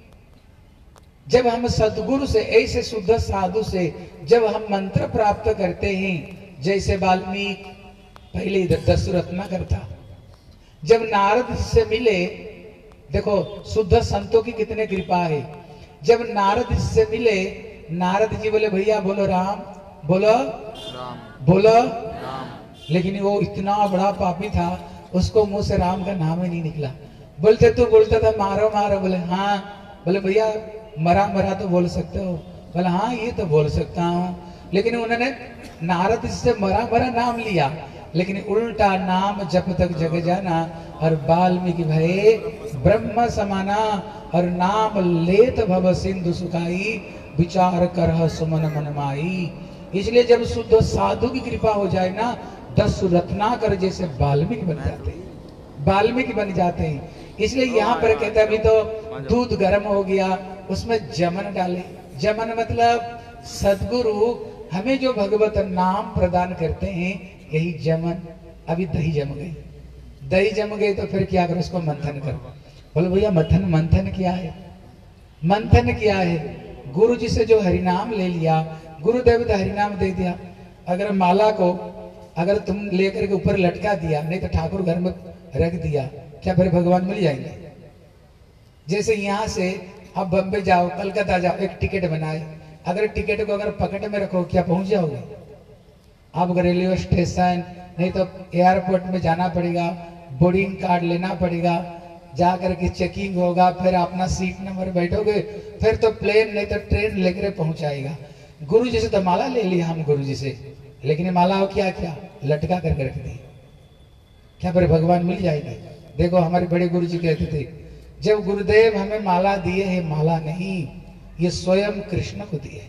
जब हम सदगुरु से, ऐसे शुद्ध साधु से जब हम मंत्र प्राप्त करते हैं, जैसे वाल्मीकि पहले दस रत्नाकर था, जब नारद से मिले, देखो शुद्ध संतों की कितने कृपा है। जब नारद से मिले, नारद जी बोले भैया बोलो राम, बोलो राम, बोलो राम। लेकिन वो इतना बड़ा पापी था, उसको मुंह से राम का नाम ही नहीं निकला। बोलते तू बोलता था मारो मारो, बोले हाँ। बोले भैया मरा मरा तो बोल सकते हो, बोले हाँ ये तो बोल सकता हूँ। लेकिन उन्होंने नारद से मरा मरा नाम लिया, लेकिन उल्टा नाम जप तक जग जाना, और वाल्मीकि भय ब्रह्म समाना, और नाम लेत भव सिंधु सुखाई, विचार कर सुमन मन माई। इसलिए जब शुद्ध साधु की कृपा हो जाए ना, दस रत्नाकर जैसे वाल्मीकि बन जाते हैं, वाल्मीकि बन जाते हैं। इसलिए यहाँ पर कहता है अभी तो दूध गर्म हो गया, उसमें जमन डाले। जमन मतलब सदगुरु हमें जो भगवत नाम प्रदान करते हैं, यही जमन। अभी दही जम गई, दही जम गई तो फिर क्या करो, उसको मंथन करो। बोलो भैया मंथन मंथन क्या है, मंथन क्या है। गुरु जी से जो हरिनाम ले लिया, गुरुदेव ने हरिनाम दे दिया। अगर माला को अगर तुम लेकर के ऊपर लटका दिया, नहीं तो ठाकुर घर में रख दिया, क्या फिर भगवान मिल जाएंगे। जैसे यहाँ से आप बम्बे जाओ, कलकत्ता जाओ, एक टिकट बनाए, अगर टिकट को अगर पकड़ में रखो, क्या पहुंच जाओगे आप। रेलवे स्टेशन नहीं तो एयरपोर्ट में जाना पड़ेगा, बोर्डिंग कार्ड लेना पड़ेगा, जाकर के चेकिंग होगा, फिर अपना सीट नंबर बैठोगे, फिर तो प्लेन नहीं तो ट्रेन लेकर पहुंचाएगा। गुरु जी से तो माला ले लिया हम गुरु जी से, लेकिन माला क्या क्या लटका करके रख दी, क्या फिर भगवान मिल जाएंगे। देखो हमारे बड़े गुरु जी कहते थे, जब गुरुदेव हमें माला दिए है, माला नहीं, ये स्वयं कृष्ण को दिए।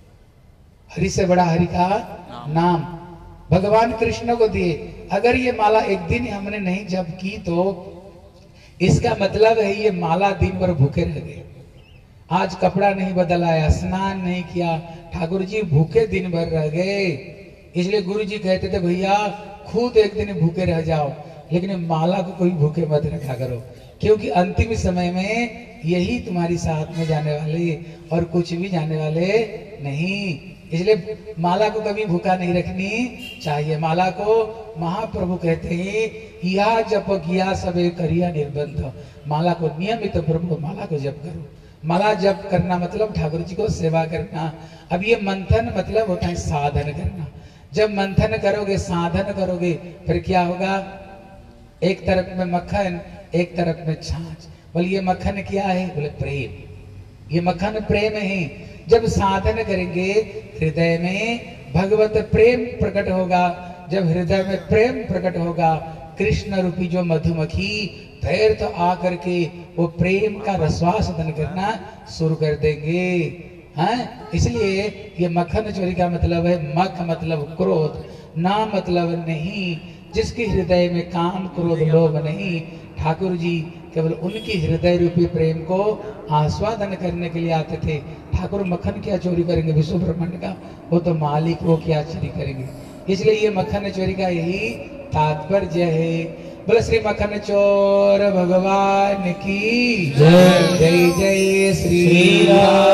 हरि से बड़ा हरि का नाम भगवान कृष्ण को दिए। अगर ये माला एक दिन हमने नहीं जप की, तो इसका मतलब है ये माला दिन भर भूखे रह गए। आज कपड़ा नहीं बदलाया, स्नान नहीं किया, ठाकुर जी भूखे दिन भर रह गए। इसलिए गुरु जी कहते थे भैया खुद एक दिन भूखे रह जाओ, लेकिन माला को कोई भूखे मत रखा करो, क्योंकि अंतिम समय में यही तुम्हारी साथ में जाने वाले, और कुछ भी जाने वाले नहीं। इसलिए माला को कभी भूखा नहीं रखनी चाहिए। माला को महाप्रभु कहते हैं, या जप किया सबे करिया निर्बंध। माला को नियमित तो प्रभु माला को जप करो। माला जप करना मतलब ठाकुर जी को सेवा करना। अब ये मंथन मतलब होता है साधन करना। जब मंथन करोगे, साधन करोगे, फिर क्या होगा, एक तरफ में मक्खन, एक तरफ में छाछ। बोले ये मक्खन क्या है, बोले प्रेम, ये मक्खन प्रेम है। जब साधन करेंगे, हृदय में भगवत प्रेम प्रकट होगा। जब हृदय में प्रेम प्रकट होगा, कृष्ण रूपी जो मधुमक्खी फिर तो आकर के वो प्रेम का रसवासदन करना शुरू कर देंगे। हैं? इसलिए ये मक्खन चोरी का मतलब है, मख मतलब क्रोध, ना मतलब नहीं। जिसके हृदय में काम क्रोध लोभ नहीं, ठाकुर जी केवल उनकी हृदय रूपी प्रेम को आस्वादन करने के लिए आते थे। ठाकुर मक्खन क्या चोरी करेंगे विश्व ब्रह्मांड का, वो तो मालिक, वो क्या चोरी करेंगे। इसलिए ये मक्खन चोरी का यही तात्पर्य है। बोले श्री मक्खन चोर भगवान की जय। जय जय श्री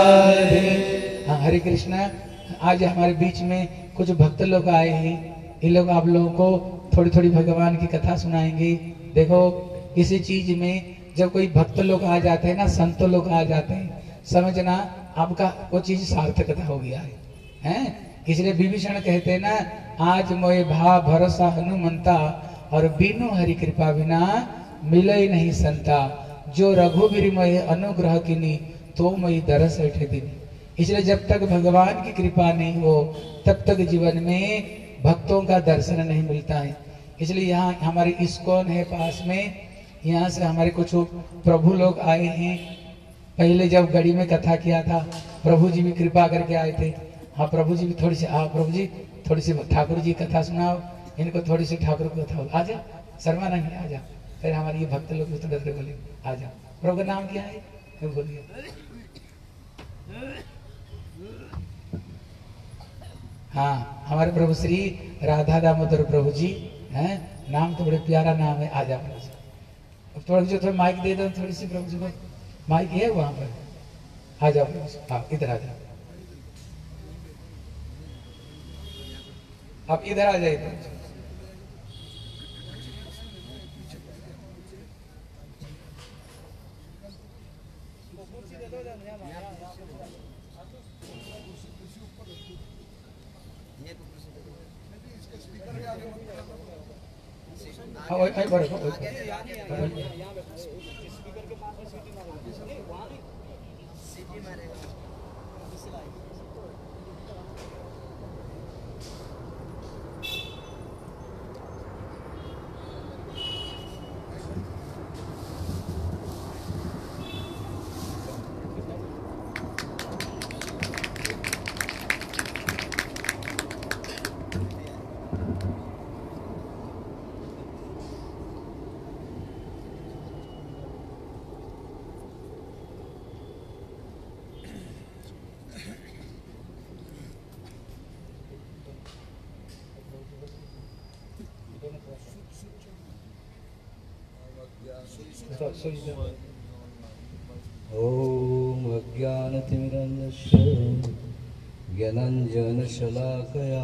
राधे। हाँ, हरे कृष्णा। आज हमारे बीच में कुछ भक्त लोग आए हैं, ये लोग आप लोगों को थोड़ी थोड़ी भगवान की कथा सुनाएंगे। देखो किसी चीज में जब कोई भक्त लोग आ जाते हैं ना, संत लोग आ जाते हैं, समझना आपका वो चीज सार्थकता हो गया है, हैं? इसलिए विभीषण कहते हैं ना, आज मोए भा भरोसा हनुमंता और बिनु हरि कृपा बिना मिले नहीं संता, जो रघुवीर मोए अनुग्रह किनी तो मोई दरस ऐठे दिनी। इसलिए जब तक भगवान की कृपा नहीं हो तब तक जीवन में भक्तों का दर्शन नहीं मिलता है। इसलिए यहाँ हमारे इस्कॉन है पास में, यहाँ से हमारे कुछ प्रभु लोग आए हैं। पहले जब गढ़ी में कथा किया था प्रभु जी भी कृपा करके आए थे। हाँ प्रभु जी भी थोड़ी सी, हाँ प्रभु जी थोड़ी सी ठाकुर जी कथा सुनाओ, इनको थोड़ी सी ठाकुर की कथा। आ जा, शर्मा नहीं, आ जा। फिर हमारे ये भक्त लोग भी तो बोले आ जा। प्रभु का नाम क्या है? बोलिए। हाँ, हमारे प्रभु श्री राधा दामोदर प्रभु जी हैं, नाम तो बड़े प्यारा नाम है। आ जा प्रभु जी। अब थोड़ा जो थोड़ा माइक दे दो थोड़ी सी प्रभु जी को, माइक है वहां पर। आ जाओ प्रभु जी, हाँ इधर आ जाओ, आप इधर आ जाइए प्रभु जी। हाँ वही वही बड़े बड़े ओम अज्ञानतिमिरन्धस्य ज्ञानाञ्जनशलाकया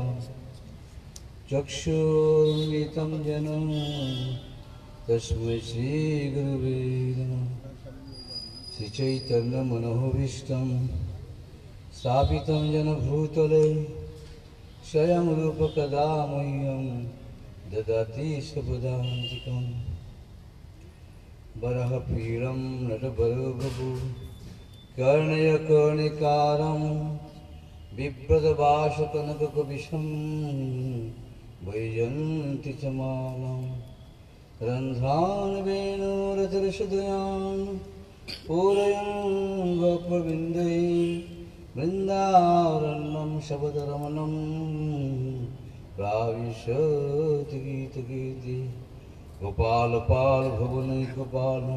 चक्षुर्मिलितं येन तस्मै श्रीगुरवे नमः। श्रीचैतन्यमनोभीष्टं स्थापितं येन भूतले स्वयं रूपकदा मह्यं ददाति स्वपदान्तिकम्। बरहपीडं नटबरभुः कर्णय कर्णिकारं बिभ्रतभाषकनककविशं वैजयन्ति च मालां। रन्ध्रान् वेणुरतिरसदयान् पूरयन् गोपविन्दे वृन्दारण्यं शबदरमणं प्राविशति गीतगीति। गोपाल पाल भुवनैकपालं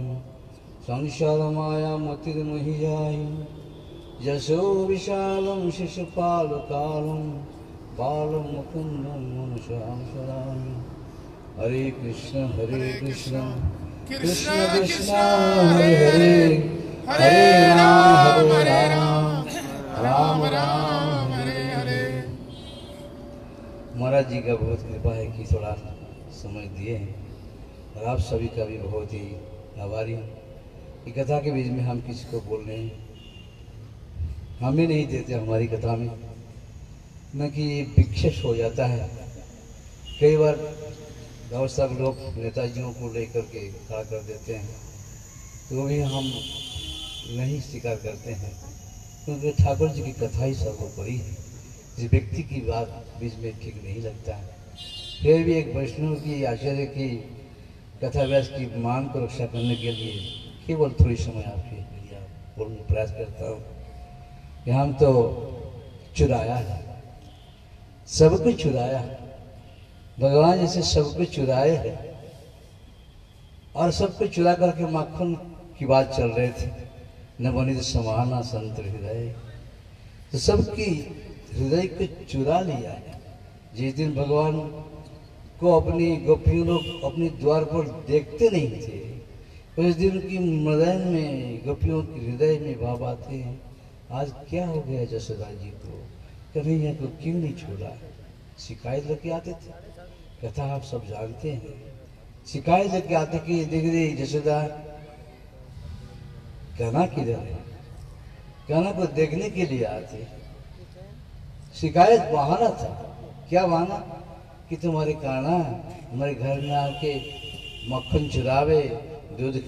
संसारमायामतिर्महियाय यशो विशालं शिशुपालकालं बालं मुकुन्दं मनसां स्मरामि। हरे कृष्ण हरे कृष्ण कृष्ण कृष्ण हरे हरे, हरे राम हरे राम राम राम हरे हरे। महाराज जी का बहुत कृपा है कि थोड़ा समय दिए हैं और आप सभी का भी बहुत ही आभारी हूँ। कि कथा के बीच में हम किसी को बोल रहे हैं, हमें नहीं देते हमारी कथा में, न कि विक्षेप हो जाता है। कई बार गाँव सब लोग नेताजियों को लेकर के खड़ा कर देते हैं, तो भी हम नहीं स्वीकार करते हैं, क्योंकि ठाकुर जी की कथा ही सर्वोपरि है। इस व्यक्ति की बात बीच में ठीक नहीं लगता है। फिर भी एक वैष्णव की आचार्य की कथा व्यास की मांग को रक्षा करने के लिए केवल थोड़ी समय आपके लिए बोलने प्रयास करता हूँ कि हम तो चुराया है, सबको चुराया है। भगवान जैसे सबको चुराए हैं और सबको चुरा करके माखन की बात चल रहे थे। न बनी तो समाना संत हृदय, तो सबकी हृदय को चुरा लिया है। जिस दिन भगवान को अपनी गोपियों लोग अपने द्वार पर देखते नहीं थे, उस दिन उनकी मृदय में गोपियों के हृदय में भाव आते हैं। आज क्या हो गया जसोदा जी को, कन्हैया को क्यों नहीं छोड़ा? शिकायत लेके आते थे, कथा आप सब जानते हैं। शिकायत लेके आते कि देख दे जसोदा कहना किधर है, कान्हा को देखने के लिए आए थे। शिकायत बहाना था। क्या बहाना? कि तुम्हारे कान्हा हमारे घर में आके मक्खन चुरावे, दूध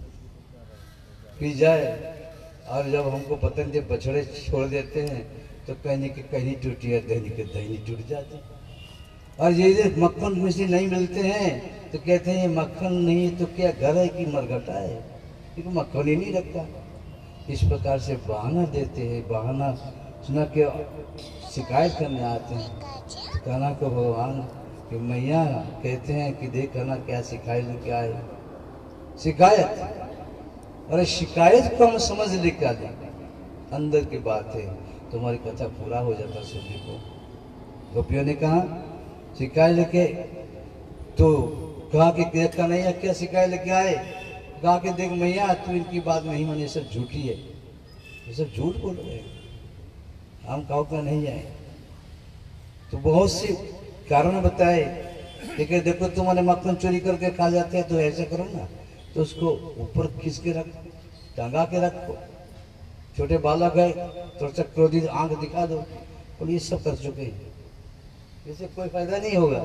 पी जाए, और जब हमको पतंग के बछड़े छोड़ देते हैं तो कहने की कहीं टूटी है, दहनी के दहनी टूट जाती। और ये मक्खन मिश्री नहीं मिलते हैं तो कहते हैं ये मक्खन नहीं तो क्या घर है कि मरघटा है, क्योंकि मक्खन ही नहीं रखता। इस प्रकार से बहाना देते हैं। बहाना सुना के शिकायत करने आते हैं कान्हा को भगवान कि मैया कहते हैं कि देख कान्हा क्या सिखाए क्या है शिकायत। और शिकायत को हम समझ लिखा दें अंदर की बात है, तुम्हारी कथा पूरा हो जाता। सूर्य को गोपियों ने कहा शिकायत लेके, तो कहा कि देख का नहीं है क्या शिकायत लेके आए? कहा कि देख मैया तू इनकी बात नहीं माने, ये सब झूठी है, ये सब झूठ बोल रहे हैं, हम कहो का नहीं आए। तो बहुत सी कारण बताए, लेकिन देखो तुम्हारे मक्खन चोरी करके खा जाते हैं तो ऐसे करो ना, तो उसको ऊपर खींच के रख, टंगा के रखो। छोटे बालक है थोड़ा सा क्रोधित आंख दिखा दो, और ये सब कर चुके हैं, इससे कोई फायदा नहीं होगा।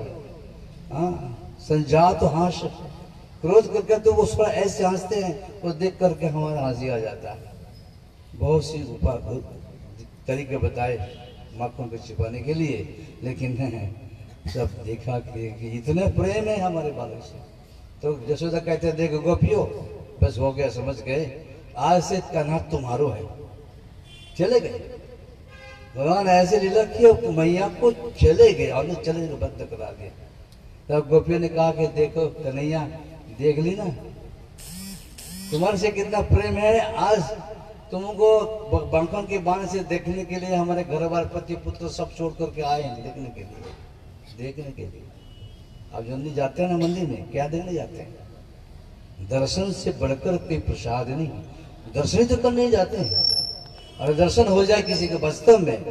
हाँ, संजात हास, क्रोध करके तो उस पर ऐसे हंसते हैं, वो देख करके हमारा हंसी आ जाता है। बहुत सी उपाय तरीके बताए मक्खन को छिपाने के लिए, लेकिन सब देखा कि, कि इतने प्रेम है हमारे बालक से। तो यशोदा कहते हैं देखो गोपियों, बस हो गया, समझ गए, आज से कान्हा तुम्हारो है। चले गए भगवान, ऐसे लीला किया मैया को चले गए और चले बंद करा दिया। तब गोपियों ने कहा कि देखो कन्हैया, देख ली ना तुम्हारे से कितना प्रेम है, आज तुमको बंकन के बाण से देखने के लिए हमारे घर बार पति पुत्र सब छोड़ करके आए हैं, देखने के लिए देखने के लिए। अब जल्दी जाते हैं ना मंदिर में, क्या देखने जाते हैं? दर्शन से बढ़कर कोई प्रसाद नहीं, दर्शन तो करने जाते हैं। और दर्शन हो जाए किसी के वास्तव में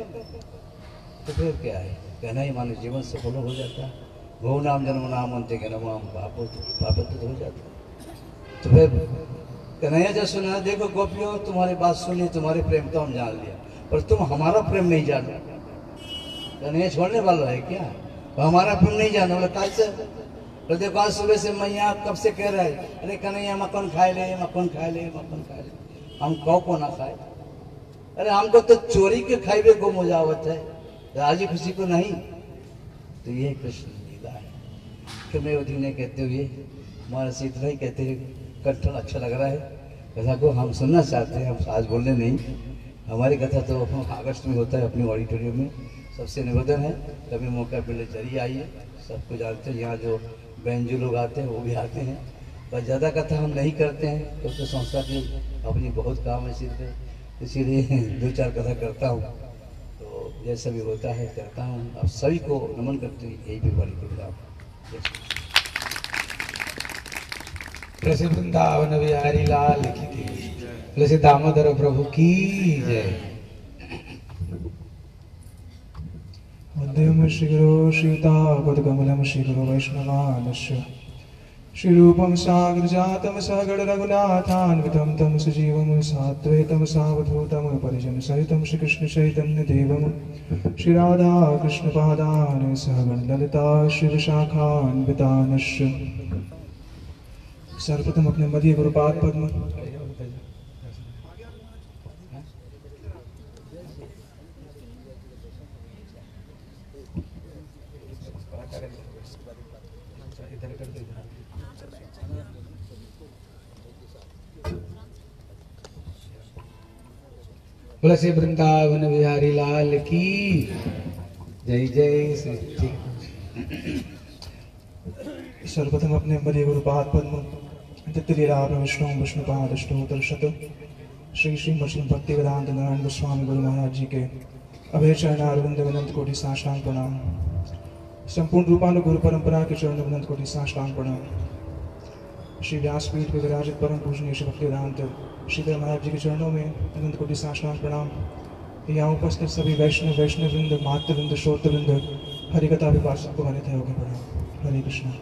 तो फिर क्या है, कहना ही मानो जीवन सफल हो जाता है। भो नाम जन्म नाम अंत्य के नम पाप पाप तो हो जाता है। तो फिर कन्हैया जब सुना, देखो गोपियों तुम्हारी बात सुनी, तुम्हारे प्रेम तो हम जान लिया, पर तुम हमारा प्रेम नहीं जानो। कन्हैया छोड़ने वाला है क्या? तो हमारा प्रेम नहीं जानो, बोले कल से? तो देखो आज सुबह से मैया कब से कह रहा है, अरे कन्हैया मक्खन खाए ले, मक्खन खाए ले, मक्खन खाए ले। हम कौ को ना खाए? अरे हमको तो चोरी के खाइबे को मुजावत है, राजी खुशी को नहीं। तो ये कृष्ण लीला है। कि मैं उधर ने कहते हुए हमारे से इतना ही कहते हैं, कंठन अच्छा लग रहा है, कथा को हम सुनना चाहते हैं, हम आज बोलने नहीं। हमारी कथा तो अगस्त में होता है अपनी ऑडिटोरियम में। सबसे निवेदन है कभी मौका मिले जरिए आइए। सबको जानते हैं यहाँ जो बैंजू लोग आते हैं वो भी आते हैं, पर ज़्यादा कथा हम नहीं करते हैं क्योंकि तो संस्था की अपनी बहुत काम है सिर पे, इसीलिए दो चार कथा करता हूँ। तो जैसा भी होता है करता हूँ। अब सभी को नमन करते हुए यही भी बड़ी प्रोग्राम। प्रसिद्ध वृंदावन बिहारी लाल की, प्रसिद्ध दामोदर प्रभु की जय। वंदेम श्रीगुरो श्रीयुतापदकमलं श्रीगुरो वैष्णवानस्य श्रीरूपं साग्रजातं सहगण रघुनाथान्वितं तं सजीवं साद्वैतं सावधूतं परिजन सहितं श्रीकृष्ण चैतन्य देवं श्रीराधा कृष्ण पादान् सहगण ललिता शिवशाखान्वितानश्च। सर्वप्रथम अपने मध्य गुरुपाद पद्म बोला श्री वृंदावन बिहारी लाल की जय जय श्री। सर्वप्रथम अपने मध्य गुरुपाद पद्म तित्तलीला विष्णु विष्णुपाद अष्टोत्तर शत श्री श्री मशीन भक्ति वेदांत नारायण गोस्वामी गुरु महाराज जी के अभय चरणारविंद अनंत कोटि साष्टांग प्रणाम। संपूर्ण रूपानु गुरु परंपरा के चरण अनंत कोटि साष्टांग प्रणाम। श्री व्यासपीठ पर विराजित परम पूजनीय श्री भक्ति वेदांत श्री महाराज जी के चरणों में अनंत कोटि साष्टांग प्रणाम। यहाँ उपस्थित सभी वैष्णव वैष्णव वृंद मातृ वृंद श्रोत वृंद हरिकथा विभाषक को हरित होकर प्रणाम। हरे कृष्ण।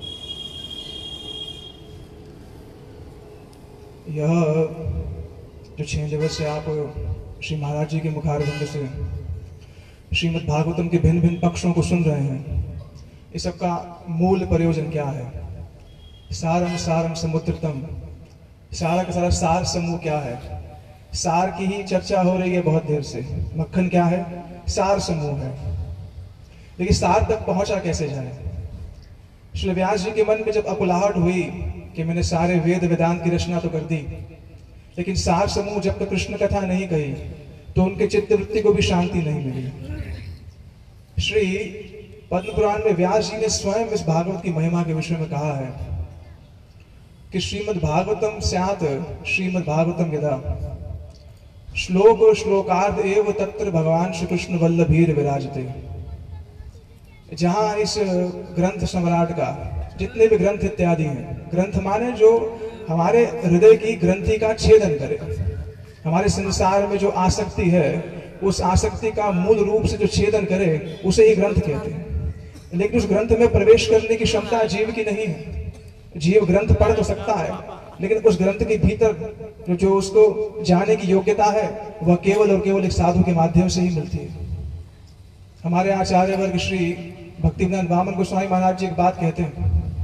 यह जो छह दिवस से आप श्री महाराज जी के मुखारविंद से श्रीमद् भागवतम के भिन्न भिन्न पक्षों को सुन रहे हैं, इस सब का मूल प्रयोजन क्या है? सारम सारम समुद्रतम, सारा का सारा सार समूह क्या है? सार की ही चर्चा हो रही है बहुत देर से। मक्खन क्या है? सार समूह है। लेकिन सार तक पहुंचा कैसे जाए? श्री व्यास जी के मन में जब अकुलाहट हुई कि मैंने सारे वेद वेदांत की रचना तो कर दी, लेकिन सार समूह जब तक कृष्ण कथा नहीं कही तो उनके चित्तवृत्ति को भी शांति नहीं मिली। श्री पद्म पुराण में व्यास जी ने स्वयं इस भागवत की महिमा के विषय में कहा है कि श्रीमद् भागवतम स्यात् श्रीमद् भागवतम यदा श्लोक श्लोकार्ध एव तत्र भगवान श्री कृष्ण वल्लभीर विराजते। जहां इस ग्रंथ सम्राट का जितने भी ग्रंथ इत्यादि हैं, ग्रंथ माने जो हमारे हृदय की ग्रंथि का छेदन करे, हमारे संसार में जो आसक्ति है उस आसक्ति का मूल रूप से जो छेदन करे उसे ही ग्रंथ कहते हैं। लेकिन उस ग्रंथ में प्रवेश करने की क्षमता जीव की नहीं है। जीव ग्रंथ पढ़ तो सकता है, लेकिन उस ग्रंथ के भीतर जो, जो उसको जाने की योग्यता है वह केवल और केवल एक साधु के माध्यम से ही मिलती है। हमारे आचार्य वर्ग श्री भक्तिवेदांत वामन गोस्वामी महाराज जी एक बात कहते हैं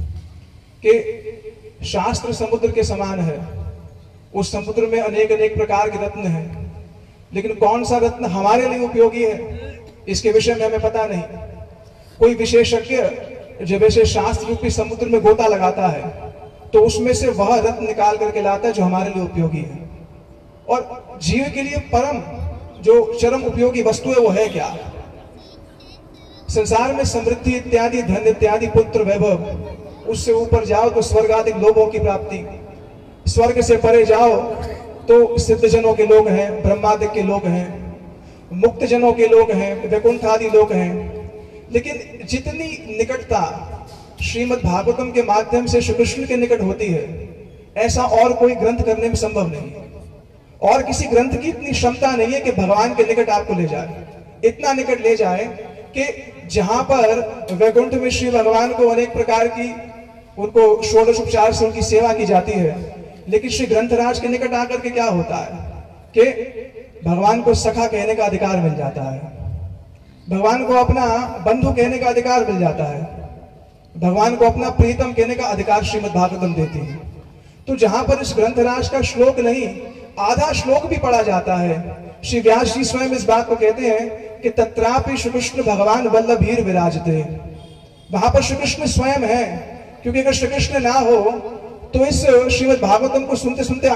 कि शास्त्र समुद्र के समान है, उस समुद्र में अनेक अनेक प्रकार के रत्न हैं, लेकिन कौन सा रत्न हमारे लिए उपयोगी है इसके विषय में हमें पता नहीं। कोई विशेषज्ञ जब ऐसे शास्त्र रूपी समुद्र में गोता लगाता है तो उसमें से वह रत्न निकाल करके लाता है जो हमारे लिए उपयोगी है। और जीव के लिए परम जो चरम उपयोगी वस्तु है वो है क्या? संसार में समृद्धि इत्यादि, धन इत्यादि, पुत्र वैभव, उससे ऊपर जाओ तो स्वर्ग आदि लोगों की प्राप्ति, स्वर्ग से परे जाओ तो सिद्ध जनों के लोग हैं, ब्रह्मादि के लोग हैं, मुक्त जनों के लोग हैं, वैकुंठ आदि लोग हैं। लेकिन जितनी निकटता श्रीमद् भागवतम के माध्यम से श्री कृष्ण के निकट होती है, ऐसा और कोई ग्रंथ करने में संभव नहीं है। और किसी ग्रंथ की इतनी क्षमता नहीं है कि भगवान के निकट आपको ले जाए, इतना निकट ले जाए कि जहां पर वैकुंठ में श्री भगवान को अनेक प्रकार की उनको षोडश उपचार से उनकी सेवा की जाती है, लेकिन श्री ग्रंथराज के निकट आकर के क्या होता है कि भगवान को सखा कहने का अधिकार मिल जाता है, भगवान को अपना बंधु कहने का अधिकार मिल जाता है, भगवान को अपना प्रीतम कहने का अधिकार श्रीमद् भागवतम देती है। तो जहां पर इस ग्रंथराज का श्लोक नहीं, आधा श्लोक भी पढ़ा जाता है। श्री व्यास जी स्वयं इस बात को कहते हैं कि तत्रापि श्री कृष्ण भगवान वल्लभीर विराजते। वहां पर श्री कृष्ण स्वयं है, क्योंकि अगर श्री कृष्ण ना हो तो इस श्रीमद् भागवतम को सुनते सुनते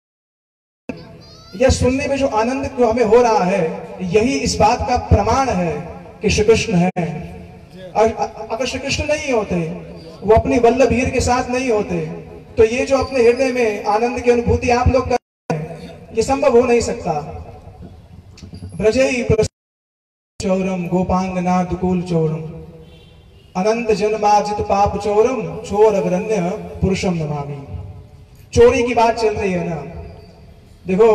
या सुनने में जो आनंद जो हमें हो रहा है, यही इस बात का प्रमाण है कि श्री कृष्ण है। अगर श्री कृष्ण नहीं होते, वो अपनी वल्लभीर के साथ नहीं होते, तो ये जो अपने हृदय में आनंद की अनुभूति आप लोग कर रहे हैं, ये संभव हो नहीं सकता। ब्रजई चौरम गोपांगना दुकूल चौरम अनंत जन्माजित पाप चौरम चोर अग्रण्य पुरुषम नमामि। चोरी की बात चल रही है ना, देखो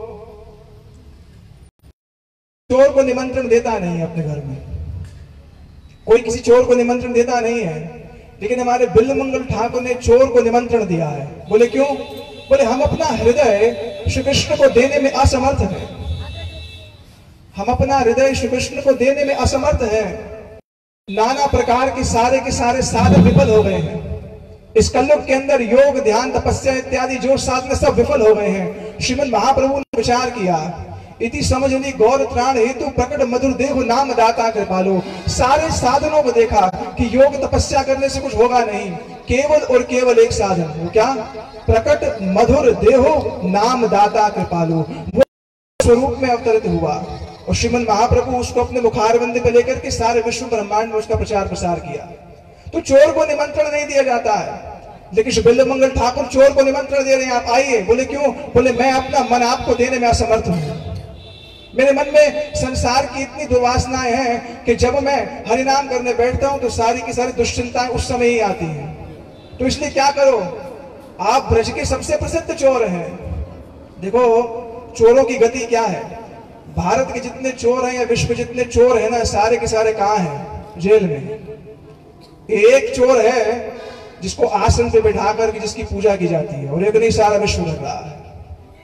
चोर को निमंत्रण देता नहीं है अपने घर में, कोई किसी चोर को निमंत्रण देता नहीं है, लेकिन हमारे बिल्लमंगल ठाकुर ने चोर को निमंत्रण दिया है। बोले क्यों? बोले हम अपना हृदय श्री कृष्ण को देने में असमर्थ हैं, हम अपना हृदय श्री कृष्ण को देने में असमर्थ हैं। नाना प्रकार के सारे के सारे साधन विफल हो गए हैं। इस कलयुग के अंदर योग, ध्यान, तपस्या इत्यादि जो साधन सब विफल हो गए हैं। श्रीमद् महाप्रभु ने विचार किया, इति समझनी गौर त्राण हेतु प्रकट मधुर देहु नाम दाता कृपालो। सारे साधनों को देखा कि योग तपस्या करने से कुछ होगा नहीं, केवल और केवल एक साधन, वो क्या? प्रकट मधुर देहु नाम दाता कृपालो। वो स्वरूप में अवतरित हुआ और श्रीमद् महाप्रभु उसको अपने मुखारविंद पे लेकर के सारे विश्व ब्रह्मांड में उसका प्रचार प्रसार किया। तो चोर को निमंत्रण नहीं दिया जाता है, लेकिन श्री बिल्लमंगल ठाकुर चोर को निमंत्रण दे रहे हैं, आप आइए। बोले क्यों? बोले मैं अपना मन आपको देने में असमर्थ हूं। मेरे मन में संसार की इतनी दुर्वासनाएं हैं कि जब मैं हरिनाम करने बैठता हूं तो सारी की सारी दुश्चिंताएं उस समय ही आती हैं। तो इसलिए क्या करो, आप ब्रज के सबसे प्रसिद्ध चोर हैं। देखो चोरों की गति क्या है, भारत के जितने चोर हैं या विश्व जितने चोर हैं ना, सारे के सारे कहाँ हैं? जेल में। एक चोर है जिसको आसन पे बैठा करके जिसकी पूजा की जाती है, और एक नहीं सारा विश्व कर रहा है।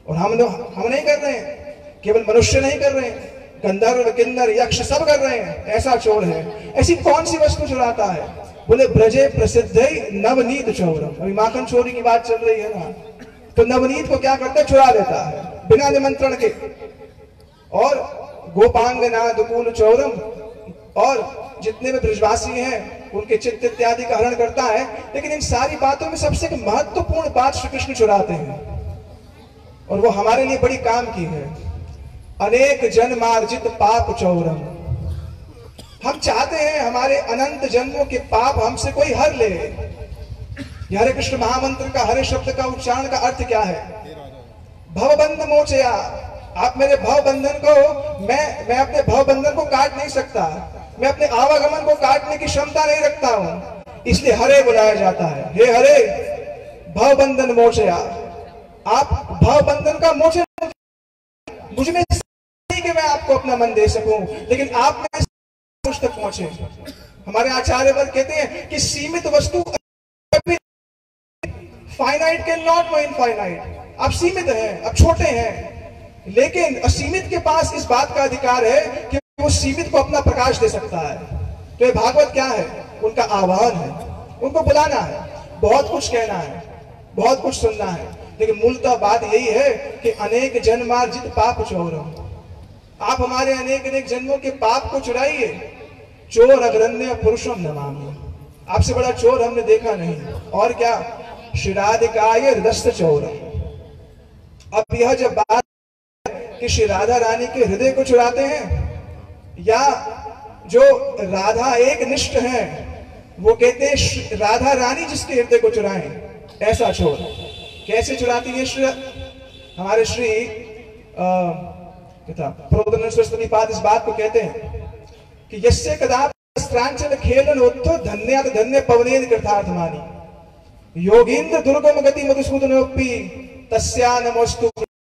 और हम हम नहीं कर रहे हैं, केवल मनुष्य नहीं कर रहे हैं, गंधर्व किन्नर यक्ष सब कर रहे हैं। ऐसा चोर है। ऐसी कौन सी वस्तु चुराता है? बोले ब्रजे प्रसिद्ध नवनीत चोरम। अभी माखन चोरी की बात चल रही है ना, तो नवनीत को क्या करता है? चुरा लेता है बिना निमंत्रण के। और गोपांगना दुकूल चोरम, और जितने भी ब्रजवासी हैं उनके चित्त इत्यादि का हरण करता है। लेकिन इन सारी बातों में सबसे महत्वपूर्ण बात श्री कृष्ण चुराते हैं, और वो हमारे लिए बड़ी काम की है। अनेक जन्मार्जित पाप चौरम। हम चाहते हैं हमारे अनंत जन्मों के पाप हमसे कोई हर ले। हरे कृष्ण महामंत्र का हरे शब्द का उच्चारण का अर्थ क्या है? भवबंध मोचया। आप मेरे भव बंधन को, मैं मैं अपने भव बंधन को काट नहीं सकता, मैं अपने आवागमन को काटने की क्षमता नहीं रखता हूं, इसलिए हरे बुलाया जाता है। हे हरे भव बंधन मोचया। आप भव बंधन का मोचन, मुझ में नहीं कि मैं आपको अपना मन दे सकूं, लेकिन आप में मुझ तक पहुंचे। हमारे आचार्य वर्ग कहते हैं कि सीमित वस्तु finite can not know infinite. आप सीमित हैं, आप छोटे हैं, लेकिन असीमित के पास इस बात का अधिकार है कि वो सीमित को अपना प्रकाश दे सकता है। तो ये भागवत क्या है? उनका आह्वान है, उनको बुलाना है, बहुत कुछ कहना है, बहुत कुछ सुनना है, लेकिन मूलतः बात यही है कि अनेक जन्मार्जित पाप चोरम। आप हमारे अनेक अनेक जन्मों के पाप को चुराइए। चोर अग्रण्य पुरुषम नमामि। आपसे बड़ा चोर हमने देखा नहीं। और क्या? श्रीराधिकाय हृदय चोरम। अब यह जब बात कि श्री राधा रानी के हृदय को चुराते हैं, या जो राधा एक निष्ठ है वो कहते हैं राधा रानी जिसके हृदय को चुराएं, ऐसा चोर। कैसे चुराती है? श्री हमारे श्री प्रोदनपाद इस बात को कहते हैं कि यस्य कदापि स्त्रांचल खेलन उत्थो धन्यात धन्य पवनेन कृतार्थमानि योगींद्र दुर्गम गति मधुसूदनोपि तस्या नमोस्तु।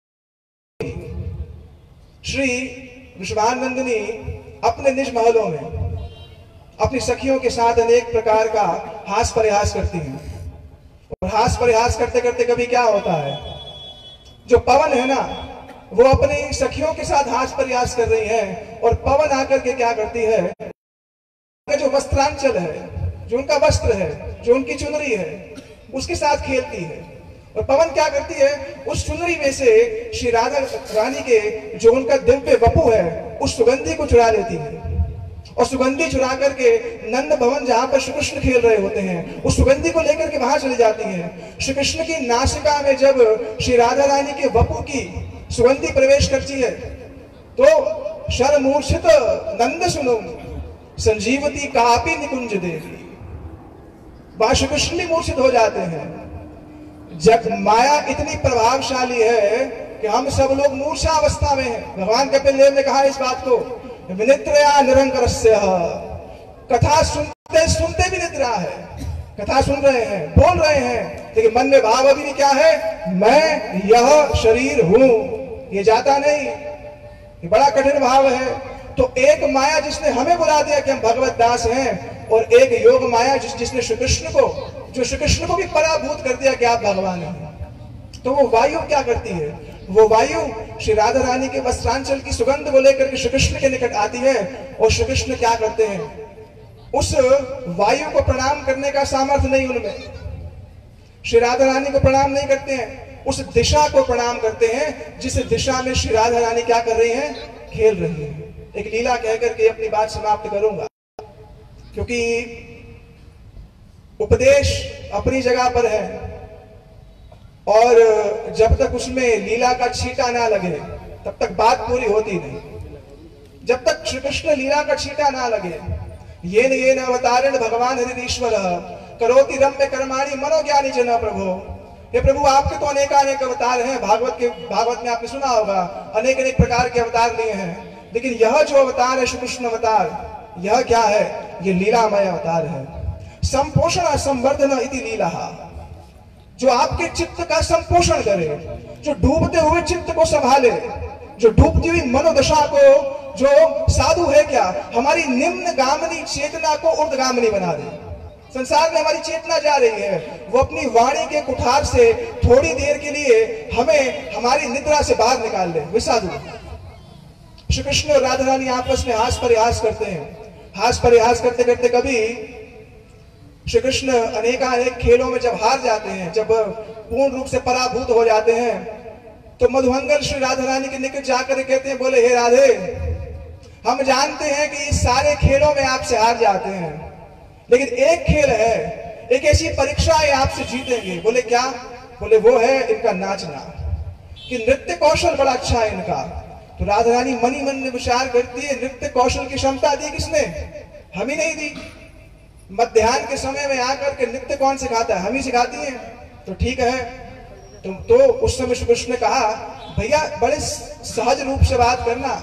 श्री वृषभानंदिनी अपने निज महलों में अपनी सखियों के साथ अनेक प्रकार का हास परिहास करती हैं, और हास परिहास करते करते कभी क्या होता है, जो पवन है ना वो अपनी सखियों के साथ हास परिहास कर रही है, और पवन आकर के क्या करती है, जो वस्त्रांचल है, जो उनका वस्त्र है, जो उनकी चुनरी है, उसके साथ खेलती है। और पवन क्या करती है? उस चुनरी में से श्री राधा रानी के जो उनका दिव्य वपु है उस सुगंधी को चुरा लेती है, और सुगंधी चुरा करके नंद भवन जहां पर श्री कृष्ण खेल रहे होते हैं उस सुगंधी को लेकर के वहां चली जाती है। श्री कृष्ण की नासिका में जब श्री राधा रानी के वपु की सुगंधी प्रवेश करती है तो शरमूर्छित नंद सुनो संजीवती कापी निकुंज देवी। वहां श्री कृष्ण भी मूर्छित हो जाते हैं। जब माया इतनी प्रभावशाली है कि हम सब लोग मूर्छा अवस्था में हैं। भगवान कपिल देव ने कहा इस बात को, विनिद्रया निरंकरस्य। कथा सुनते सुनते भी निद्रा है, कथा सुन रहे हैं, बोल रहे हैं, लेकिन मन में भाव अभी भी क्या है? मैं यह शरीर हूं, ये जाता नहीं। ये बड़ा कठिन भाव है। तो एक माया जिसने हमें बुला दिया कि हम भगवत दास हैं, और एक योग माया जिस जिसने श्री कृष्ण को, जो श्री कृष्ण को भी पराभूत कर दिया कि आप भगवान हैं। तो वो वायु क्या करती है? वो वायु श्री राधा रानी के वस्त्रांचल की सुगंध को लेकर के श्री कृष्ण के निकट आती है, और श्री कृष्ण क्या करते हैं? उस वायु को प्रणाम करने का सामर्थ्य नहीं उनमें, श्री राधा रानी को प्रणाम नहीं करते हैं, उस दिशा को प्रणाम करते हैं जिस दिशा में श्री राधा रानी क्या कर रही हैं? खेल रही हैं। एक लीला कहकर के अपनी बात समाप्त करूंगा, क्योंकि उपदेश अपनी जगह पर है, और जब तक उसमें लीला का छींटा ना लगे तब तक बात पूरी होती नहीं। जब तक श्री कृष्ण लीला का छींटा ना लगे, ये न ये न अवतारण भगवान हरिश्वर करोति रम्य कर्माणि मनोज्ञानी जन प्रभु। हे प्रभु, आपके तो अनेकानेक अवतार हैं। भागवत के भागवत में आपने सुना होगा, अनेक अनेक प्रकार के अवतार लिए हैं, लेकिन यह जो अवतार है श्री कृष्ण अवतार, यह क्या है? ये लीलामय अवतार है। संपोषण संवर्धन इति लीला, जो आपके चित्त का संपोषण करे, जो डूबते हुए चित्त को संभाले, जो डूबती हुई मनोदशा को, जो साधु है क्या, हमारी निम्न गामिनी चेतना को ऊर्ध्वगामिनी बना दे। संसार में हमारी चेतना जा रही है, वो अपनी वाणी के कुठार से थोड़ी देर के लिए हमें हमारी निद्रा से बाहर निकाल दे। वे साधु श्री कृष्ण और राधा रानी आपस में हास परिहास करते हैं। हास परिहास करते करते कभी श्री कृष्ण अनेकानेक खेलों में जब हार जाते हैं, जब पूर्ण रूप से पराभूत हो जाते हैं, तो मधुमंगल श्री राधा रानी के निकट जाकर कहते हैं, बोले हे राधे, हम जानते हैं कि इस सारे खेलों में आपसे हार जाते हैं, लेकिन एक खेल है, एक ऐसी परीक्षा है आपसे जीतेंगे। बोले क्या? बोले वो है इनका नाचना, कि नृत्य कौशल बड़ा अच्छा है इनका। तो राधा रानी मनी मन में विचार करती है, नृत्य कौशल की क्षमता दी किसने? हम ही नहीं दी। मध्याह्न के समय में आकर के नृत्य कौन सिखाता है? हम ही सिखाती हैं। तो ठीक है, तुम तो उस समय श्री कृष्ण ने कहा, भैया बड़े सहज रूप से बात करना,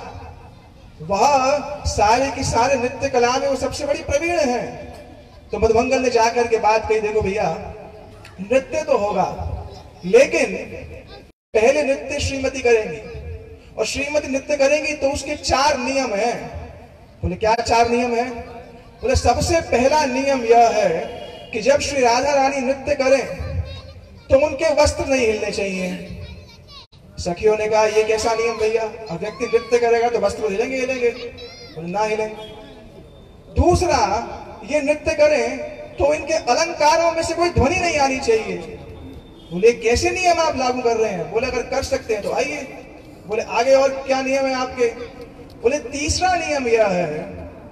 वह सारे की सारे नृत्य कला में वो सबसे बड़ी प्रवीण है। तो मधुमंगल ने जाकर के बात कही, देखो भैया नृत्य तो होगा, लेकिन पहले नृत्य श्रीमती करेंगी, और श्रीमती नृत्य करेंगी तो उसके चार नियम हैं। बोले क्या चार नियम हैं? बोले सबसे पहला नियम यह है कि जब श्री राधा रानी नृत्य करें तो उनके वस्त्र नहीं हिलने चाहिए। सखियों ने कहा, ये कैसा नियम भैया? अब व्यक्ति नृत्य करेगा तो वस्त्र हिलेंगे हिलेंगे? बोले ना हिले। दूसरा, ये नृत्य करें तो इनके अलंकारों में से कोई ध्वनि नहीं आनी चाहिए। बोले कैसे नियम आप लागू कर रहे हैं? बोले अगर कर सकते हैं तो आइए। बोले आगे और क्या नियम है आपके? बोले तीसरा नियम यह है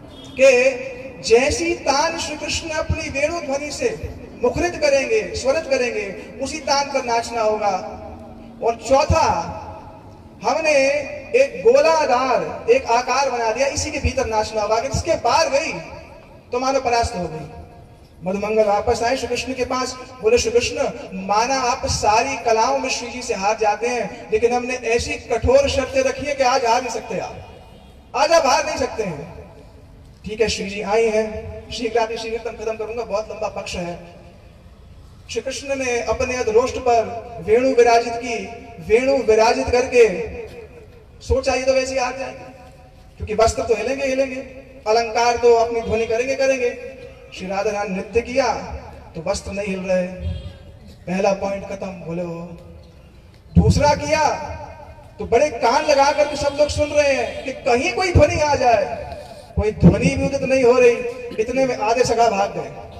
कि जैसी तान श्री कृष्ण अपनी वेणु ध्वनि से मुखरित करेंगे, स्वरित करेंगे, उसी तान पर नाचना होगा। और चौथा, हमने एक गोलादार एक आकार बना दिया, इसी के भीतर नाचना होगा। अगर इसके बाहर गई तो मानो परास्त हो गई। मधुमंगल वापस आए श्री कृष्ण के पास। बोले श्री कृष्ण, माना आप सारी कलाओं में श्री जी से हार जाते हैं, लेकिन हमने ऐसी कठोर शर्तें रखी है कि आज हार नहीं सकते आप, आज आप हार नहीं सकते हैं। ठीक है, श्री जी आई हैं, शीघ्र शीघ्रतम खत्म करूंगा, बहुत लंबा पक्ष है। श्री कृष्ण ने अपने अधरोष्ठ पर वेणु विराजित की, वेणु विराजित करके सोचा ये तो वैसे ही हार जाएंगे, क्योंकि वस्त्र तो हिलेंगे हिलेंगे, अलंकार तो अपनी ध्वनि करेंगे करेंगे। श्री राधा रानी नृत्य किया तो वस्त्र नहीं हिल रहे, पहला पॉइंट खत्म। बोले हो। दूसरा किया तो बड़े कान लगा करके सब लोग सुन रहे हैं कि कहीं कोई ध्वनि आ जाए, कोई ध्वनि भी उदित नहीं हो रही। इतने में आधे सखा भाग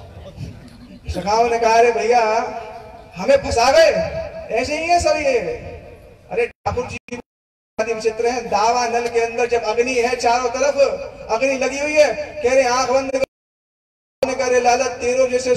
गए। सखाओं ने कहा, अरे भैया हमें फंसा गए, ऐसे ही है सब ये। अरे ठाकुर जी विचित्र है, दावा नल के अंदर जब अग्नि है, चारों तरफ अग्नि लगी हुई है, कह रहे आंख बंद करे, लालच तेरो जैसे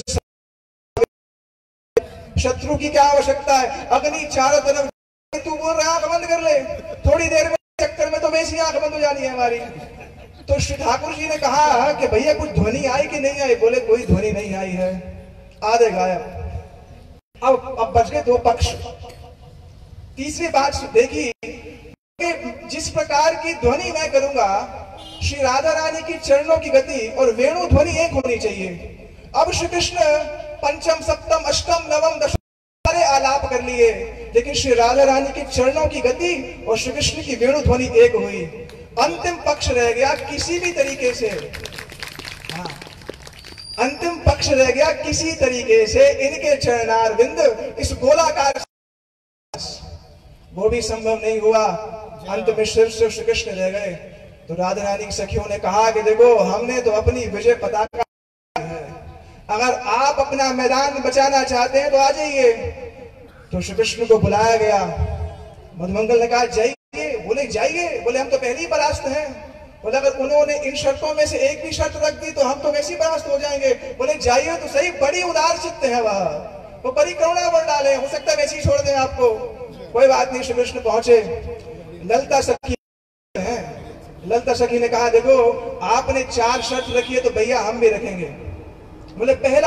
शत्रु की क्या आवश्यकता है, अग्नि चारों तरफ, तू बोल रहा आंख बंद कर ले, थोड़ी देर में चक्कर में तो वैसी आंख बंद हो जानी है हमारी। तो श्री ठाकुर जी ने कहा कि भैया कुछ ध्वनि आई कि नहीं आई? बोले कोई ध्वनि नहीं आई है, आधे गायब। अब अब बच गए दो पक्ष। तीसरी बात देखी कि जिस प्रकार की ध्वनि मैं करूंगा, श्री राधा रानी की चरणों की गति और वेणु ध्वनि एक होनी चाहिए। अब श्री कृष्ण पंचम सप्तम अष्टम नवम दशम सारे आलाप कर लिए, लेकिन श्री राधा रानी के चरणों की गति और श्री कृष्ण की वेणु ध्वनि एक हुई। अंतिम पक्ष रह गया किसी भी तरीके से, हाँ अंतिम पक्ष रह गया किसी तरीके से इनके चरणार बिंद इस गोलाकार, वो भी संभव नहीं हुआ। अंत में सिर्फ सिर्फ श्री कृष्ण रह गए। तो राधा रानी की सखियों ने कहा कि देखो हमने तो अपनी विजय पताका है, अगर आप अपना मैदान बचाना चाहते हैं तो आ जाइए। तो श्री कृष्ण को बुलाया गया। मधुमंगल ने कहा जाइए। बोले जाइए? बोले हम तो पहले ही परास्त हैं। बोले अगर उन्होंने इन शर्तों में से एक भी शर्त रख दी तो हम तो वैसे ही परास्त हो जाएंगे। बोले जाइए तो सही, बड़ी उदार चित्त है वह, वो बड़ी करुणा बढ़ डाले, हो सकता है वैसे ही छोड़ दें आपको, कोई बात नहीं। श्री कृष्ण पहुंचे, ललता सखी है, ललता सखी ने कहा देखो आपने चार शर्त रखी है तो भैया हम भी रखेंगे। बोले पहला,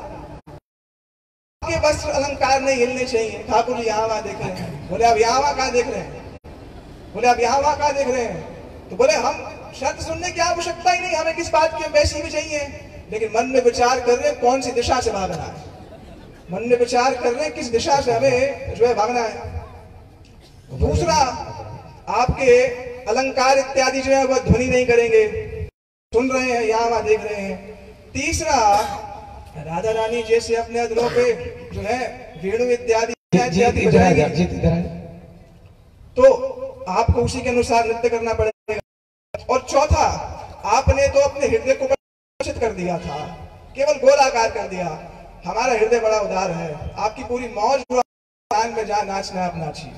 आपके वस्त्र अलंकार नहीं हिलने चाहिए। ठाकुर जी यहाँ वहां देख रहे हैं। बोले आप यहाँ वहां कहाँ देख रहे हैं? बोले आप यहाँ वहां कहाँ देख रहे हैं? तो बोले हम शर्त सुनने की आवश्यकता ही नहीं, हमें किस बात की, वैसी भी चाहिए। लेकिन मन में विचार कर रहे हैं कौन सी दिशा से भागना है, मन में विचार कर रहे हैं किस दिशा से हमें जो है भागना है। दूसरा, आपके अलंकार इत्यादि जो है वह ध्वनि नहीं करेंगे, सुन रहे हैं, यहाँ वहां देख रहे हैं। तीसरा, राधा रानी जैसे अपने अधरों पे जो है वेणु इत्यादि तो आपको उसी के अनुसार नृत्य करना पड़ेगा। और चौथा, आपने तो अपने हृदय को परिभाषित कर दिया था, केवल गोलाकार कर दिया। हमारा हृदय बड़ा उदार है, आपकी पूरी मौज में जहाँ नाचना आप नाचिए।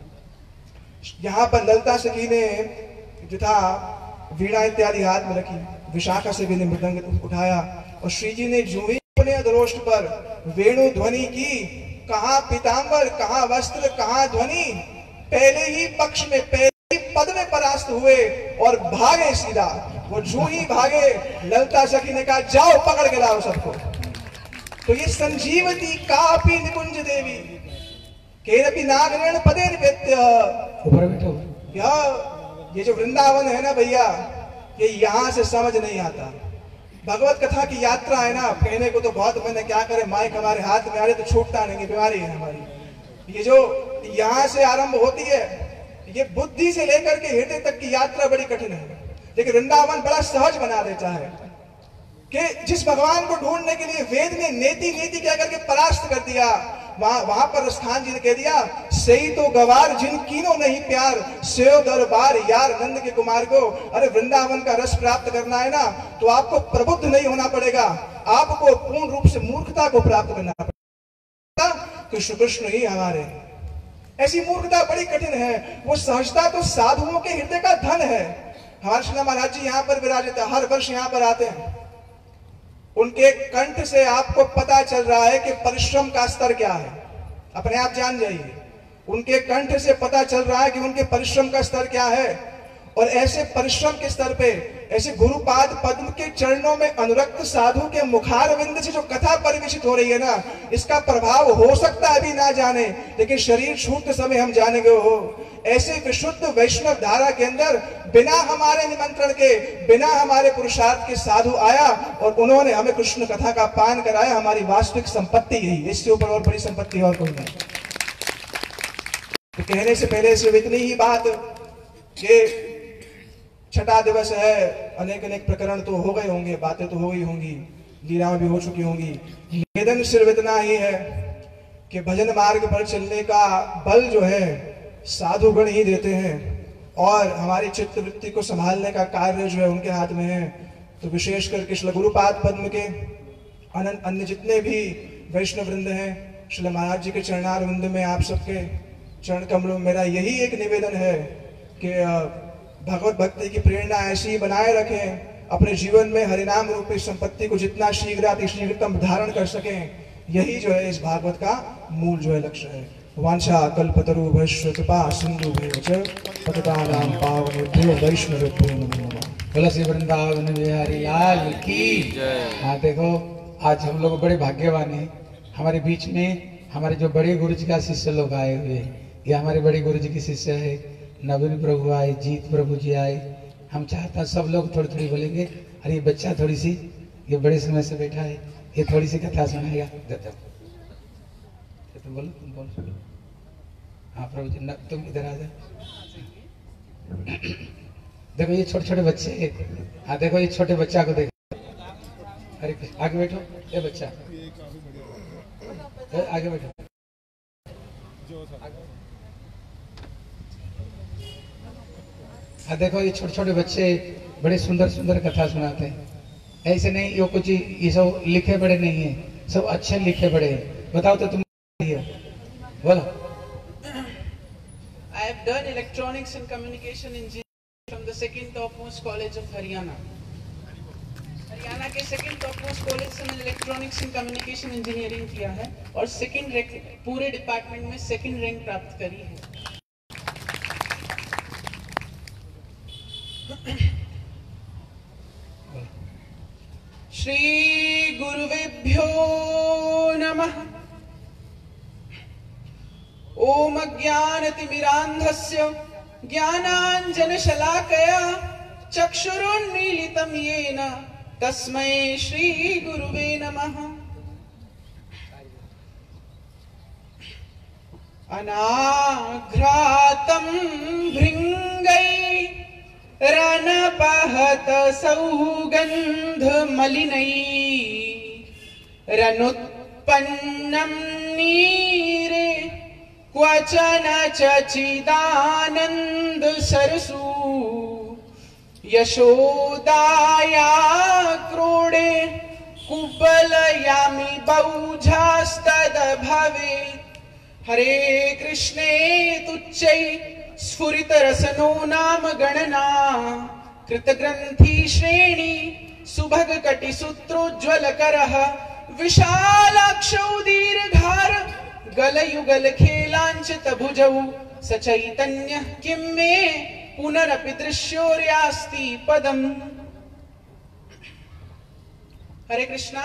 यहाँ पर ललिता सखी ने जो था वीणा इत्यादि हाथ में रखी, विशाखा से भी ने मृदंग उठाया और श्री जी ने जो ही अपने अधरोष्ठ पर वेणु ध्वनि की, कहाँ पीतांबर, कहाँ वस्त्र, कहाँ ध्वनि, पहले ही पक्ष में पहले ही पद में परास्त हुए और भागे सीधा। वो जो ही भागे, ललिता सखी ने कहा जाओ पकड़ के लाओ सबको। तो ये संजीवती कापी निकुंज देवी केरपि नागरण पदे निवेद्य। ऊपर बैठो। क्या ये जो वृंदावन है ना भैया, ये यहाँ से समझ नहीं आता। भगवत कथा की यात्रा है ना, कहने को तो बहुत, मैंने क्या करे, माइक हमारे हाथ में आ रहे तो छूटता नहीं, बीमारी है हमारी। ये जो यहाँ से आरंभ होती है, ये बुद्धि से लेकर के हृदय तक की यात्रा बड़ी कठिन है, लेकिन वृंदावन बड़ा सहज बना देता है कि जिस भगवान को ढूंढने के लिए वेद ने नेति नेति कह करके परास्त कर दिया, वहां वहां पर रसखान जी ने कह दिया सही तो गवार जिन कीनो नहीं प्यार, सेव दरबार यार नंद के कुमार को। अरे वृंदावन का रस प्राप्त करना है ना, तो आपको प्रबुद्ध नहीं होना पड़ेगा, आपको पूर्ण रूप से मूर्खता को प्राप्त करना पड़ेगा। कृष्ण कृष्ण ही हमारे, ऐसी मूर्खता बड़ी कठिन है। वो सहजता तो साधुओं के हृदय का धन है। हमारे श्री महाराज जी यहाँ पर विराजित है, हर वर्ष यहाँ पर आते हैं। उनके कंठ से आपको पता चल रहा है कि परिश्रम का स्तर क्या है, अपने आप जान जाइए। उनके कंठ से पता चल रहा है कि उनके परिश्रम का स्तर क्या है। और ऐसे परिश्रम के स्तर पे, ऐसे गुरुपाद पद्म के चरणों में अनुरक्त साधु के मुखारविंद से जो कथा परिवेशित हो रही है ना, इसका प्रभाव हो सकता है अभी ना जाने, लेकिन शरीर छूटते समय हम जानेंगे। हो ऐसे विशुद्ध वैष्णव धारा के अंदर बिना हमारे निमंत्रण के, बिना हमारे पुरुषार्थ के साधु आया और उन्होंने हमें कृष्ण कथा का पान कराया। हमारी वास्तविक संपत्ति यही, इससे ऊपर और बड़ी संपत्ति और कोई नहीं। तो कहने से पहले सिर्फ इतनी ही बात कि छठा दिवस है, अनेक अनेक प्रकरण तो हो गए होंगे, बातें तो हो गई होंगी, लीलाएं भी हो चुकी होंगी। निवेदन सिर्फ इतना ही है कि भजन मार्ग पर चलने का बल जो है साधुगण ही देते हैं, और हमारी चित्त वृत्ति को संभालने का कार्य जो है उनके हाथ में है। तो विशेष करके श्री गुरुपाद पद्म के अनंत अन्य जितने भी वैष्णव वृंद हैं, श्री महाराज जी के चरणार वृंद में आप सबके चरण कमलों में मेरा यही एक निवेदन है कि भगवत भक्ति की प्रेरणा ऐसी ही बनाए रखें, अपने जीवन में हरिनाम रूपी संपत्ति को जितना शीघ्र अतिशीघ्रतम धारण कर सकें। यही जो है इस भागवत का मूल जो है लक्ष्य है। वांछा कल्पतरुभ्यश्च कृपा सिन्धुभ्यश्च पतितानां पावनेभ्यो वैष्णवेभ्यो नमो नमः। बोलो श्री वृंदावन बिहारी लाल की जय। हाँ देखो, आज हम लोग बड़े भाग्यवान हैं, हमारे बीच में हमारे जो बड़े गुरु जी का शिष्य लोग आए हुए हैं। ये हमारे बड़े गुरु जी के शिष्य है, नवीन प्रभु आए, जीत प्रभु जी आए। हम चाहता सब लोग थोड़ी थोड़ी बोलेंगे। अरे ये बच्चा थोड़ी सी, ये बड़े समय से बैठा है, ये थोड़ी सी कथा सुनाएगा। तुम बोलो, तुम बोलो। हाँ प्रभु जी, तुम इधर आ जाओ। देखो ये छोटे छोटे बच्चे, हाँ देखो ये छोटे बच्चा को देखो। अरे आगे बैठो, ये बच्चा आगे बैठो। हाँ देखो ये छोटे छोटे बच्चे बड़े सुंदर सुंदर कथा सुनाते हैं। ऐसे नहीं ये कुछ ये सब लिखे पढ़े नहीं है, सब अच्छे लिखे पढ़े हैं। बताओ तो तुम बोलो। I have done electronics and communication engineering from the second topmost college of Haryana. Haryana के second topmost college से मैंने electronics and communication engineering किया है और second rank पूरे डिपार्टमेंट में second rank प्राप्त करी है। श्री गुरुवेभ्यो नमः। ओम अज्ञानतिमिरान्धस्य ज्ञानाञ्जनशलाकया चक्षुरुन्मीलितं येन तस्मै श्री गुरुवे नमः। अनाघ्रातं भृङ्गै रणपहत सौगन्धमलिनै रनुत्पन्नं नीरे क्वचन चिदानंद सरसू यशोदाया क्रोडे कुबलयामि बहुजास्तद भवेत् हरे कृष्णे तुच्चै स्फुरित रसनो नाम गणना कृतग्रंथि श्रेणी सुभग कटि सूत्रोज्वल करः विशालाक्षौ दीर्घार गलयुगल खेलांचित भुजौ सचैतन्य किं मे पुनरपि दृश्योर्यास्ति पदम। हरे कृष्णा।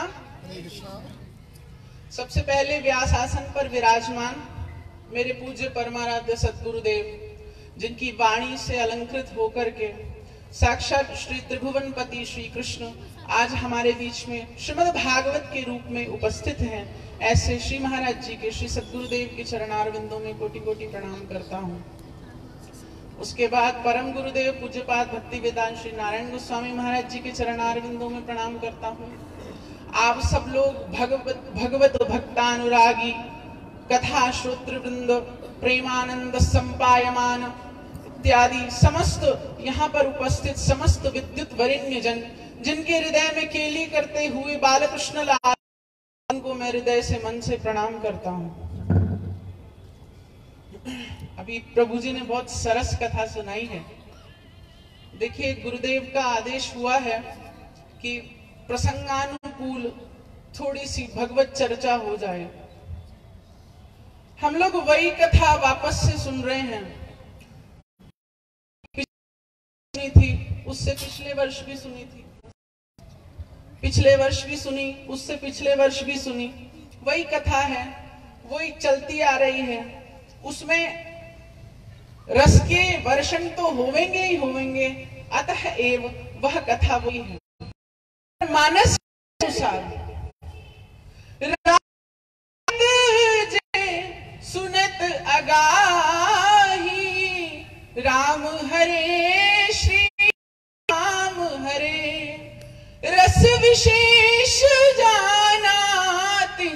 सबसे पहले व्यास आसन पर विराजमान मेरे पूज्य परमाराध्य सद्गुरुदेव, जिनकी वाणी से अलंकृत होकर के साक्षात श्री त्रिभुवनपति श्री कृष्ण आज हमारे बीच में श्रीमद् भागवत के रूप में उपस्थित हैं, ऐसे श्री महाराज जी के श्री सद्गुरुदेव के चरणारविंदों में कोटि कोटि प्रणाम करता हूँ। उसके बाद परम गुरुदेव पूज्यपाद भक्ति वेदांत श्री नारायण गोस्वामी महाराज जी के चरणारविंदों में प्रणाम करता हूँ। आप सब लोग भगवत भगवत भक्तानुरागी कथा श्रोत्र वृंद प्रेमानंद संपायमान इत्यादि समस्त यहाँ पर उपस्थित समस्त विद्युत वरेण्य जन, जिनके हृदय में केली करते हुए बालकृष्ण लाल को मैं हृदय से मन से प्रणाम करता हूँ। अभी प्रभु जी ने बहुत सरस कथा सुनाई है। देखिए, गुरुदेव का आदेश हुआ है कि प्रसंगानुकूल थोड़ी सी भगवत चर्चा हो जाए। हम लोग वही कथा वापस से सुन रहे हैं, सुनी थी, उससे पिछले वर्ष भी सुनी थी, पिछले वर्ष भी सुनी, उससे पिछले वर्ष भी सुनी। वही कथा है, वही चलती आ रही है। उसमें रस के वर्षण तो होवेंगे ही होवेंगे, अतः एव वह कथा वही है। मानस अनुसार सुनत अगाही राम हरे श्री राम हरे रस विशेष जाना तिन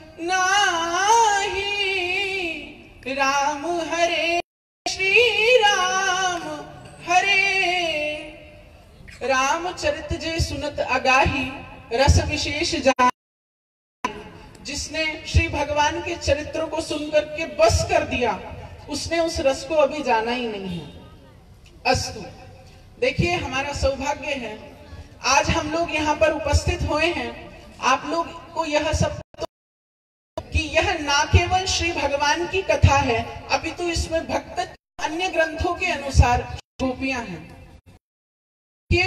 नाही राम हरे श्री राम हरे। रामचरित जे सुनत अगाही रस विशेष जाना, जिसने श्री भगवान के चरित्रों को सुनकर के बस कर दिया, उसने उस रस को अभी जाना ही नहीं है। अस्तु, देखिए, हमारा सौभाग्य है आज हम लोग यहाँ पर उपस्थित हुए हैं। आप लोग को यह सब तो कि यह ना केवल श्री भगवान की कथा है, अपितु तो इसमें भक्त अन्य ग्रंथों के अनुसार गोपियां हैं। कि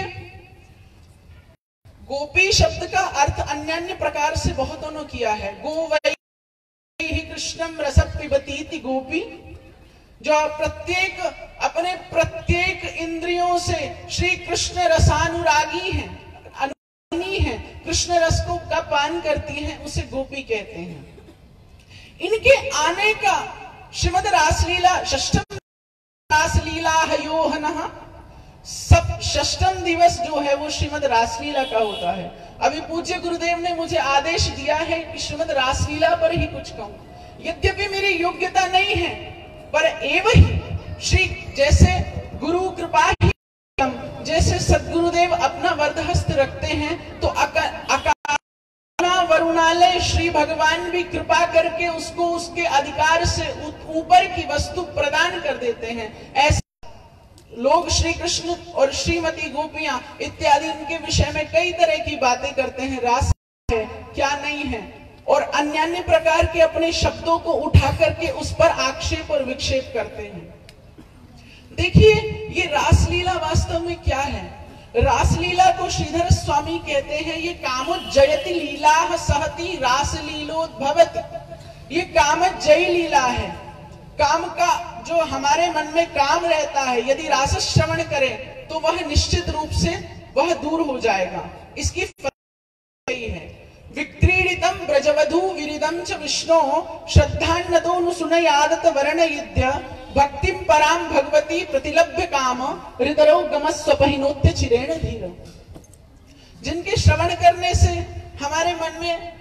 गोपी शब्द का अर्थ अन्य अन्य प्रकार से बहुतों ने किया है। गो वै ही कृष्णम रसत पिबतीति गोपी, जो प्रत्येक अपने प्रत्येक इंद्रियों से श्री कृष्ण रसानुरागी हैं, अनुरागिनी हैं, कृष्ण रस को का पान करती हैं, उसे गोपी कहते हैं। इनके आने का श्रीमद् रासलीला षष्ठम रासलीला हयोहनः, सब षष्ठम दिवस जो है वो श्रीमद् रासलीला का होता है। अभी पूज्य गुरुदेव ने मुझे आदेश दिया है कि श्रीमद् रासलीला पर ही कुछ कहूं। यद्यपि मेरी योग्यता नहीं है, पर एवं ही श्री जैसे गुरु कृपा ही, जैसे सद्गुरुदेव अपना वरदहस्त रखते हैं, तो अका वरुणालय श्री भगवान भी कृपा करके उसको उसके अधिकार से ऊपर की वस्तु प्रदान कर देते हैं। ऐसे लोग श्री कृष्ण और श्रीमती गोपियां इत्यादि इनके विषय में कई तरह की बातें करते हैं, रास है क्या नहीं है, और अन्य अन्य प्रकार के अपने शब्दों को उठा करके उस पर आक्षेप और विक्षेप करते हैं। देखिए, ये रासलीला वास्तव में क्या है? रासलीला को श्रीधर स्वामी कहते हैं, ये कामोज्जयति लीला सहति रासलीलोद्भवति, ये कामोज्जयी लीला है। काम का जो हमारे मन में काम रहता है, यदि रास श्रवण करें तो वह निश्चित रूप से वह दूर हो जाएगा। इसकी यही है, विक्रीडितम ब्रजवधू विरिदम च विष्णो श्रद्धान्नतोऽनुसुनयादत वर्णयिद्य भक्तिम पराम भगवती प्रतिलभ्य काम हृदयो गमस्वपहिनोत्य चिरेण धीर। जिनके श्रवण करने से हमारे मन में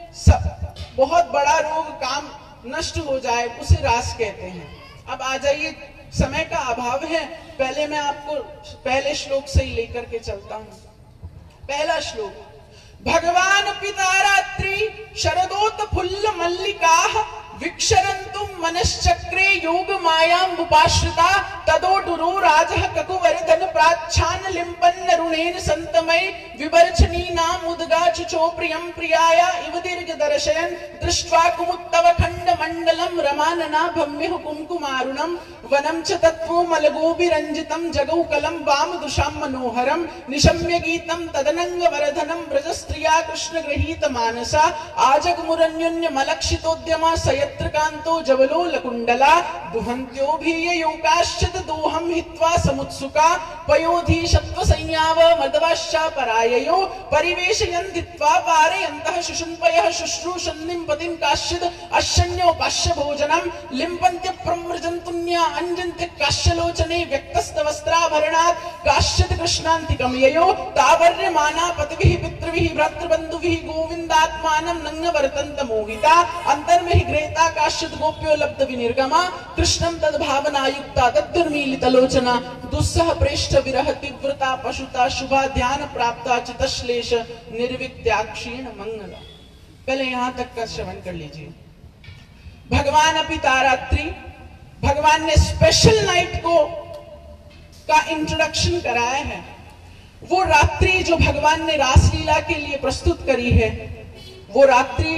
सब बहुत बड़ा रोग काम नष्ट हो जाए उसे रास कहते हैं। अब आ जाइए, समय का अभाव है, पहले मैं आपको पहले श्लोक से ही लेकर के चलता हूं। पहला श्लोक, भगवान पिता रात्रि शरदोत फुल्ल मल्लिकाः विक्षरन्तु मनश्चक्रे योग मायां उपाश्रिता तदोडुरो राजः ककुवर्धन प्राच्छान लिम्पन्न रुणेन संतमय विवर्छनीनाम उद्गा चुचो प्रियं प्रियाया इव दीर्घ दर्शयन् दृष्ट्वा कुमुत्तव खंड मंडलम रमाननाभम्य कुंकुमारुणम वनम च तत्वो मलगोभिरंजितं जगौकलम वाम दुषां मनोहरम निशम्य गीतं तदनंग वरधनम ब्रजस्त्रिया कृष्ण गृहीत मानसा आजगमुरन्युन्य मलक्षितोद्यमा सयत्र कांतो जवलोल कुंडला दुहंत्यो भीययोकाश्चित दोहम हित्वा समुत्सुका पयोधि शत्व संयाव मदवाश्चा पराययो परिवेशयन् हित्वा पारयन्तः शुशुम्पयः शुश्रूषन् निम्पतिं काश्चित् अश्यन्योपाश्य भोजनं लिम्पन्त्य प्रमृजन्तुन्या अंजन्त्य काश्यलोचने व्यक्तस्तवस्त्राभरणात् काश्चित् कृष्णान्तिकं ययो तावर्यमाना पतिभिः पितृभिः भ्रातृबन्धुभिः गोविन्दात्मानं नङ्गवर्तन्त मोहिता अन्तर्महि ग्रहिता काश्चित् गोप्यो लब्ध विनिर्गमा कृष्णं तद्भावनायुक्ता तद्दुर्मीलितलोचना दुस्सह प्रेष्ठ विरह तीव्रता पशुता शुभा ध्यान प्राप्ता चितश्लेष निर्वित्याक्षीण मंगला। पहले यहां तक का श्रवण कर लीजिए। भगवान अपि तारात्रि, भगवान ने स्पेशल नाइट को का इंट्रोडक्शन कराया है। वो रात्रि जो भगवान ने रासलीला के लिए प्रस्तुत करी है, वो रात्रि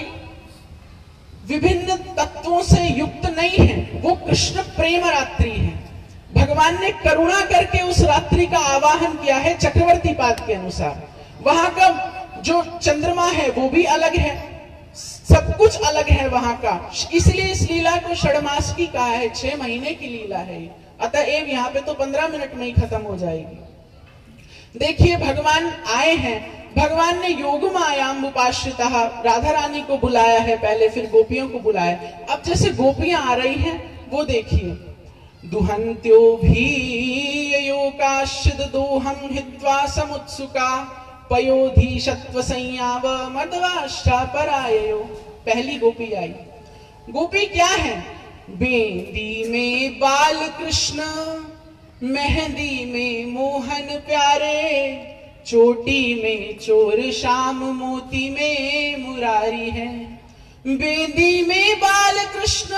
विभिन्न तत्वों से युक्त नहीं है, वो कृष्ण प्रेम रात्रि है। भगवान ने करुणा करके उस रात्रि का आवाहन किया है चक्रवर्ती पाद के अनुसार। वहां का जो चंद्रमा है वो भी अलग है, सब कुछ अलग है वहां का, इसलिए इस लीला को षडमास की कहा है, छह महीने की लीला है। अतएव यहाँ पे तो पंद्रह मिनट में ही खत्म हो जाएगी। देखिए भगवान आए हैं, भगवान ने योग मायाम उपाश्रितः राधा रानी को बुलाया है पहले, फिर गोपियों को बुलाया। अब जैसे गोपियां आ रही हैं वो देखिए, दुहंत्यो भीययोकाश्चिद दोहं हित्वा समुत्सुका पयोधि शत्व संयाव मदवाश्चा पराययो। पहली गोपी आई। गोपी क्या है? बेंदी में बाल कृष्ण, मेहंदी में मोहन प्यारे, चोटी में चोर श्याम, मोती में मुरारी है। बेंदी में बाल कृष्ण,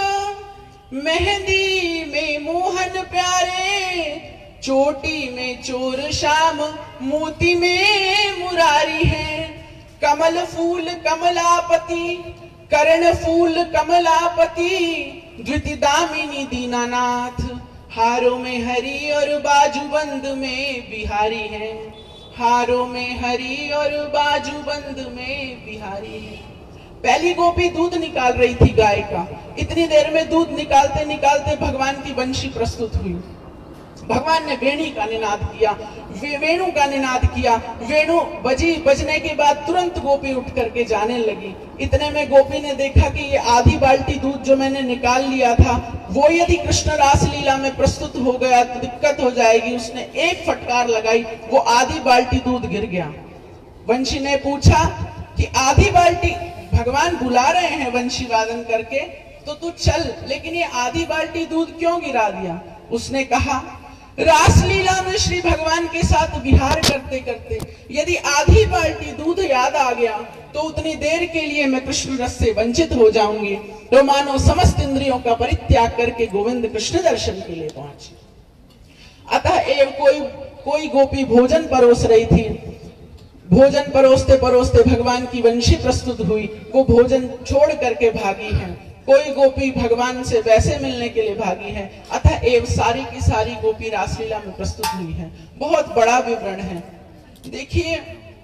मेहंदी में मोहन प्यारे, चोटी में चोर श्याम, मोती में मुरारी है। कमल फूल कमलापति, कर्ण फूल कमलापति, द्विति दामिनी दीनानाथ, हारों में हरी और बाजूबंद में बिहारी है। हारों में हरी और बाजूबंद में बिहारी है। पहली गोपी दूध निकाल रही थी गाय का। इतनी देर में दूध निकालते निकालते भगवान की बंशी प्रस्तुत हुई। भगवान ने वेणी का निनाद किया, वे, वेणु का निनाद किया। वेणु बजी, बजने के बाद तुरंत गोपी उठ करके जाने लगी। इतने में गोपी ने देखा कि ये आधी बाल्टी दूध जो मैंने निकाल लिया था वो यदि कृष्ण रासलीला में प्रस्तुत हो गया तो दिक्कत हो जाएगी। उसने एक फटकार लगाई, वो आधी बाल्टी दूध गिर गया। वंशी ने पूछा कि आधी बाल्टी, भगवान बुला रहे हैं वंशी वादन करके, तो तू चल, लेकिन ये आधी बाल्टी दूध क्यों गिरा दिया? उसने कहा, रासलीला में श्री भगवान के साथ विहार करते करते यदि आधी बाल्टी दूध याद आ गया तो उतनी देर के लिए मैं कृष्ण रस से वंचित हो जाऊंगी। तो मानो समस्त इंद्रियों का परित्याग करके गोविंद कृष्ण दर्शन के लिए पहुंची। अतः एव कोई कोई गोपी भोजन परोस रही थी। भोजन परोसते परोसते भगवान की वंशी प्रस्तुत हुई, वो भोजन छोड़ करके भागी है। कोई गोपी भगवान से वैसे मिलने के लिए भागी है। अतः एव सारी की सारी गोपी रासलीला में प्रस्तुत हुई है। बहुत बड़ा विवरण है। देखिए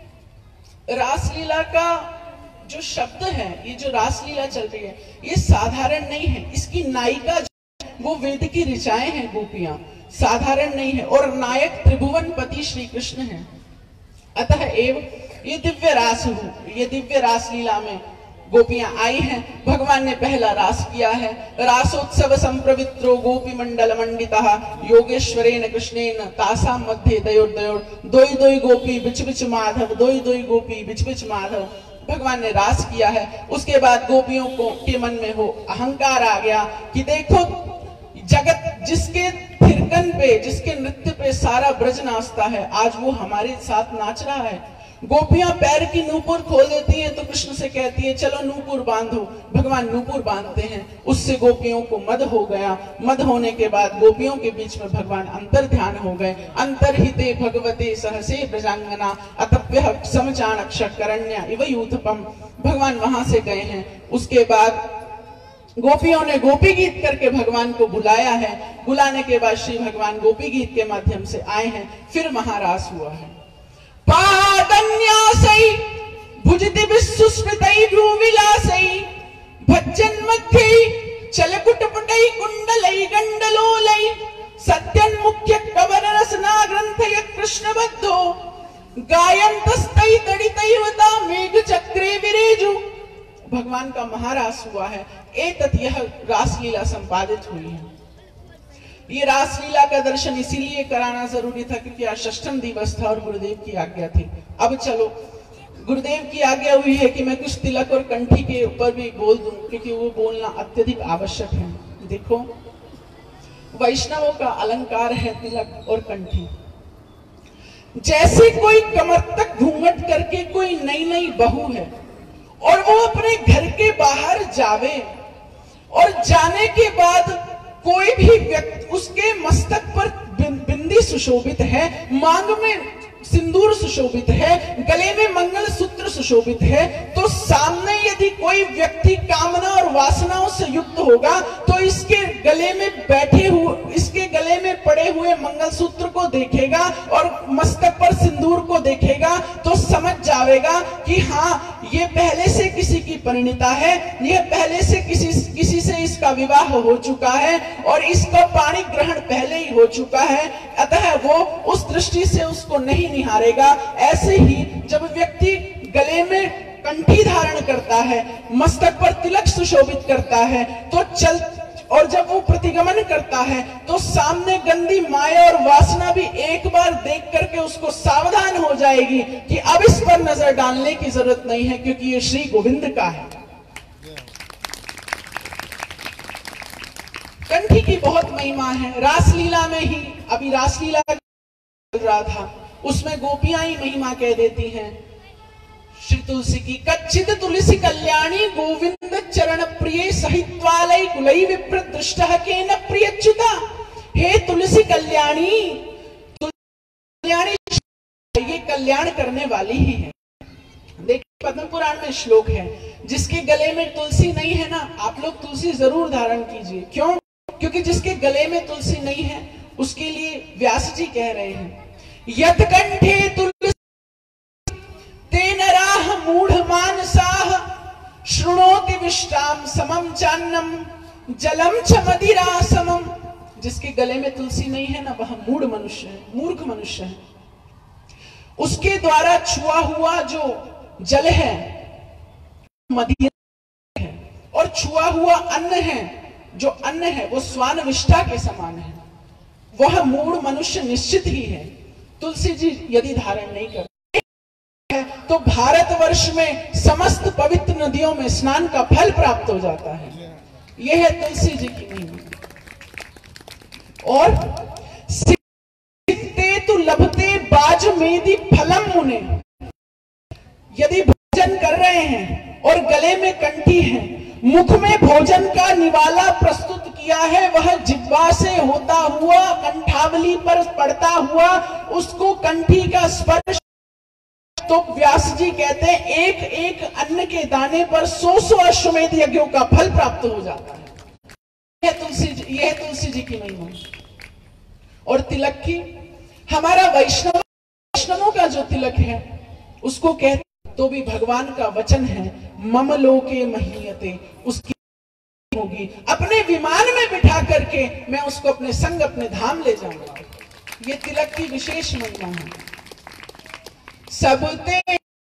रासलीला का जो शब्द है, ये जो रासलीला चल रही है, ये साधारण नहीं है। इसकी नायिका जो है वो वेद की ऋचाएं हैं, गोपियां, साधारण नहीं है। और नायक त्रिभुवन पति श्री कृष्ण है। अतः एव ये दिव्य रास हो, ये दिव्य रासलीला में गोपियां आई हैं। भगवान ने पहला रास किया है। रासोत्सव संप्रवित्रो गोपी मंडल मंडितः योगेश्वरेण कृष्णेन तासाम मध्य दयोर दयोर। दोई दोई गोपी बिच बिच माधव, दोई दोई गोपी बिच बिच माधव। भगवान ने रास किया है। उसके बाद गोपियों को के मन में हो अहंकार आ गया कि देखो जगत जिसके थिरकन पे, जिसके नृत्य पे सारा ब्रज नाचता है, आज वो हमारे साथ नाच रहा है। गोपियां पैर की नूपुर खोल देती हैं तो कृष्ण से कहती है चलो नूपुर बांधो। भगवान नूपुर बांधते हैं, उससे गोपियों को मद हो गया। मद होने के बाद गोपियों के बीच में भगवान अंतर ध्यान हो गए। अंतर्हिते भगवते सहसे ब्रजांगना अतप्य समचाणक्षकरण्य इव यूथपम। भगवान वहां से गए हैं। उसके बाद गोपियों ने गोपी गीत करके भगवान को बुलाया है। बुलाने के बाद श्री भगवान गोपी गीत के माध्यम से आए हैं। फिर महारास हुआ है। पादन्यासै भुजदिभिस्सुस्मितै भ्रूविलासै भज्जन्मध्ये चलकुटपुटै कुण्डलै गण्डलोलै सत्यन्मुख्य कवररसनाग्रन्थय कृष्णबद्धो गायन्तस्तै तडितैवता मेघचक्रे विरेजु। भगवान का महारास हुआ है। एतत् यह रासलीला संपादित हुई है। ये रासलीला का दर्शन इसीलिए कराना जरूरी था क्योंकि आज षष्ठम दिवस था और गुरुदेव की आज्ञा थी। अब चलो गुरुदेव की आज्ञा हुई है कि मैं कुछ तिलक और कंठी के ऊपर भी बोल दूं क्योंकि वो बोलना अत्यधिक आवश्यक है। देखो वैष्णवों का अलंकार है तिलक और कंठी। जैसे कोई कमर तक घूंघट करके कोई नई नई बहू है और वो अपने घर के बाहर जावे और जाने के बाद कोई भी व्यक्ति उसके मस्तक पर बिंदी सुशोभित है, मांग में सिंदूर सुशोभित है, गले में मंगल सूत्र सुशोभित है, तो सामने यदि कोई व्यक्ति कामना और वासनाओं से युक्त होगा तो इसके गले में बैठे हुए, इसके गले में पड़े हुए मंगलसूत्र को देखेगा और मस्तक पर सिंदूर को देखेगा तो समझ जाएगा कि हाँ ये पहले से किसी की परिणीता है, यह पहले से किसी किसी से इसका विवाह हो चुका है और इसका पाणी ग्रहण पहले ही हो चुका है, अतः वो उस दृष्टि से उसको नहीं निहारेगा। ऐसे ही जब व्यक्ति गले में कंठी धारण करता है, मस्तक पर तिलक सुशोभित करता है तो चल और जब वो प्रतिगमन करता है तो सामने गंदी माया और वासना भी एक बार देख करके उसको सावधान हो जाएगी कि अब इस पर नजर डालने की जरूरत नहीं है क्योंकि ये श्री गोविंद का है। कंठी की बहुत महिमा है। रासलीला में ही अभी रासलीला चल रहा था, उसमें गोपियां ही महिमा कह देती हैं श्री तुलसी की। कच्चित तुलसी कल्याणी गोविंद चरण प्रिय सहित्वालय कुलई विप्र दृष्टः केन प्रियच्युता। हे तुलसी कल्याणी, कल्याणी ये कल्याण करने वाली ही है। देखिए पद्म पुराण में श्लोक है, जिसके गले में तुलसी नहीं है ना, आप लोग तुलसी जरूर धारण कीजिए। क्यों? क्योंकि जिसके गले में तुलसी नहीं है उसके लिए व्यास जी कह रहे हैं यत कंठे तुलसी तेन राह मूढ़ मानसाह शृणोति विष्टाम समम चान्नम जलम च मदिरा समम। जिसके गले में तुलसी नहीं है ना वह मूढ़ मनुष्य है, मूर्ख मनुष्य है। उसके द्वारा छुआ हुआ जो जल है मदिरा है और छुआ हुआ अन्न है, जो अन्न है वो स्वान विष्टा के समान है। वह मूढ़ मनुष्य निश्चित ही है। तुलसी जी यदि धारण नहीं करते तो भारतवर्ष में समस्त पवित्र नदियों में स्नान का फल प्राप्त हो जाता है। यह है तुलसी जी की महिमा। और सिकते तो लभते बाज मेदी फलम मुने। यदि भोजन कर रहे हैं और गले में कंठी है, मुख में भोजन का निवाला प्रस्तुत किया है, वह जिह्वा से होता हुआ कंठावली पर पड़ता हुआ उसको कंठी का स्पर्श, तो व्यास जी कहते हैं एक एक अन्न के दाने पर सौ सौ अश्वमेध यज्ञों का फल प्राप्त हो जाता है। यह तुलसी जी, यह तुलसी जी की महिमा। और तिलक की, हमारा वैष्णव वैष्णवों का जो तिलक है उसको कहते तो भी भगवान का वचन है मम लोके महीयते, उसकी होगी। अपने विमान में बिठा करके मैं उसको अपने संग अपने धाम ले जाऊंगा। ये तिलक की विशेष महिमा है। सबते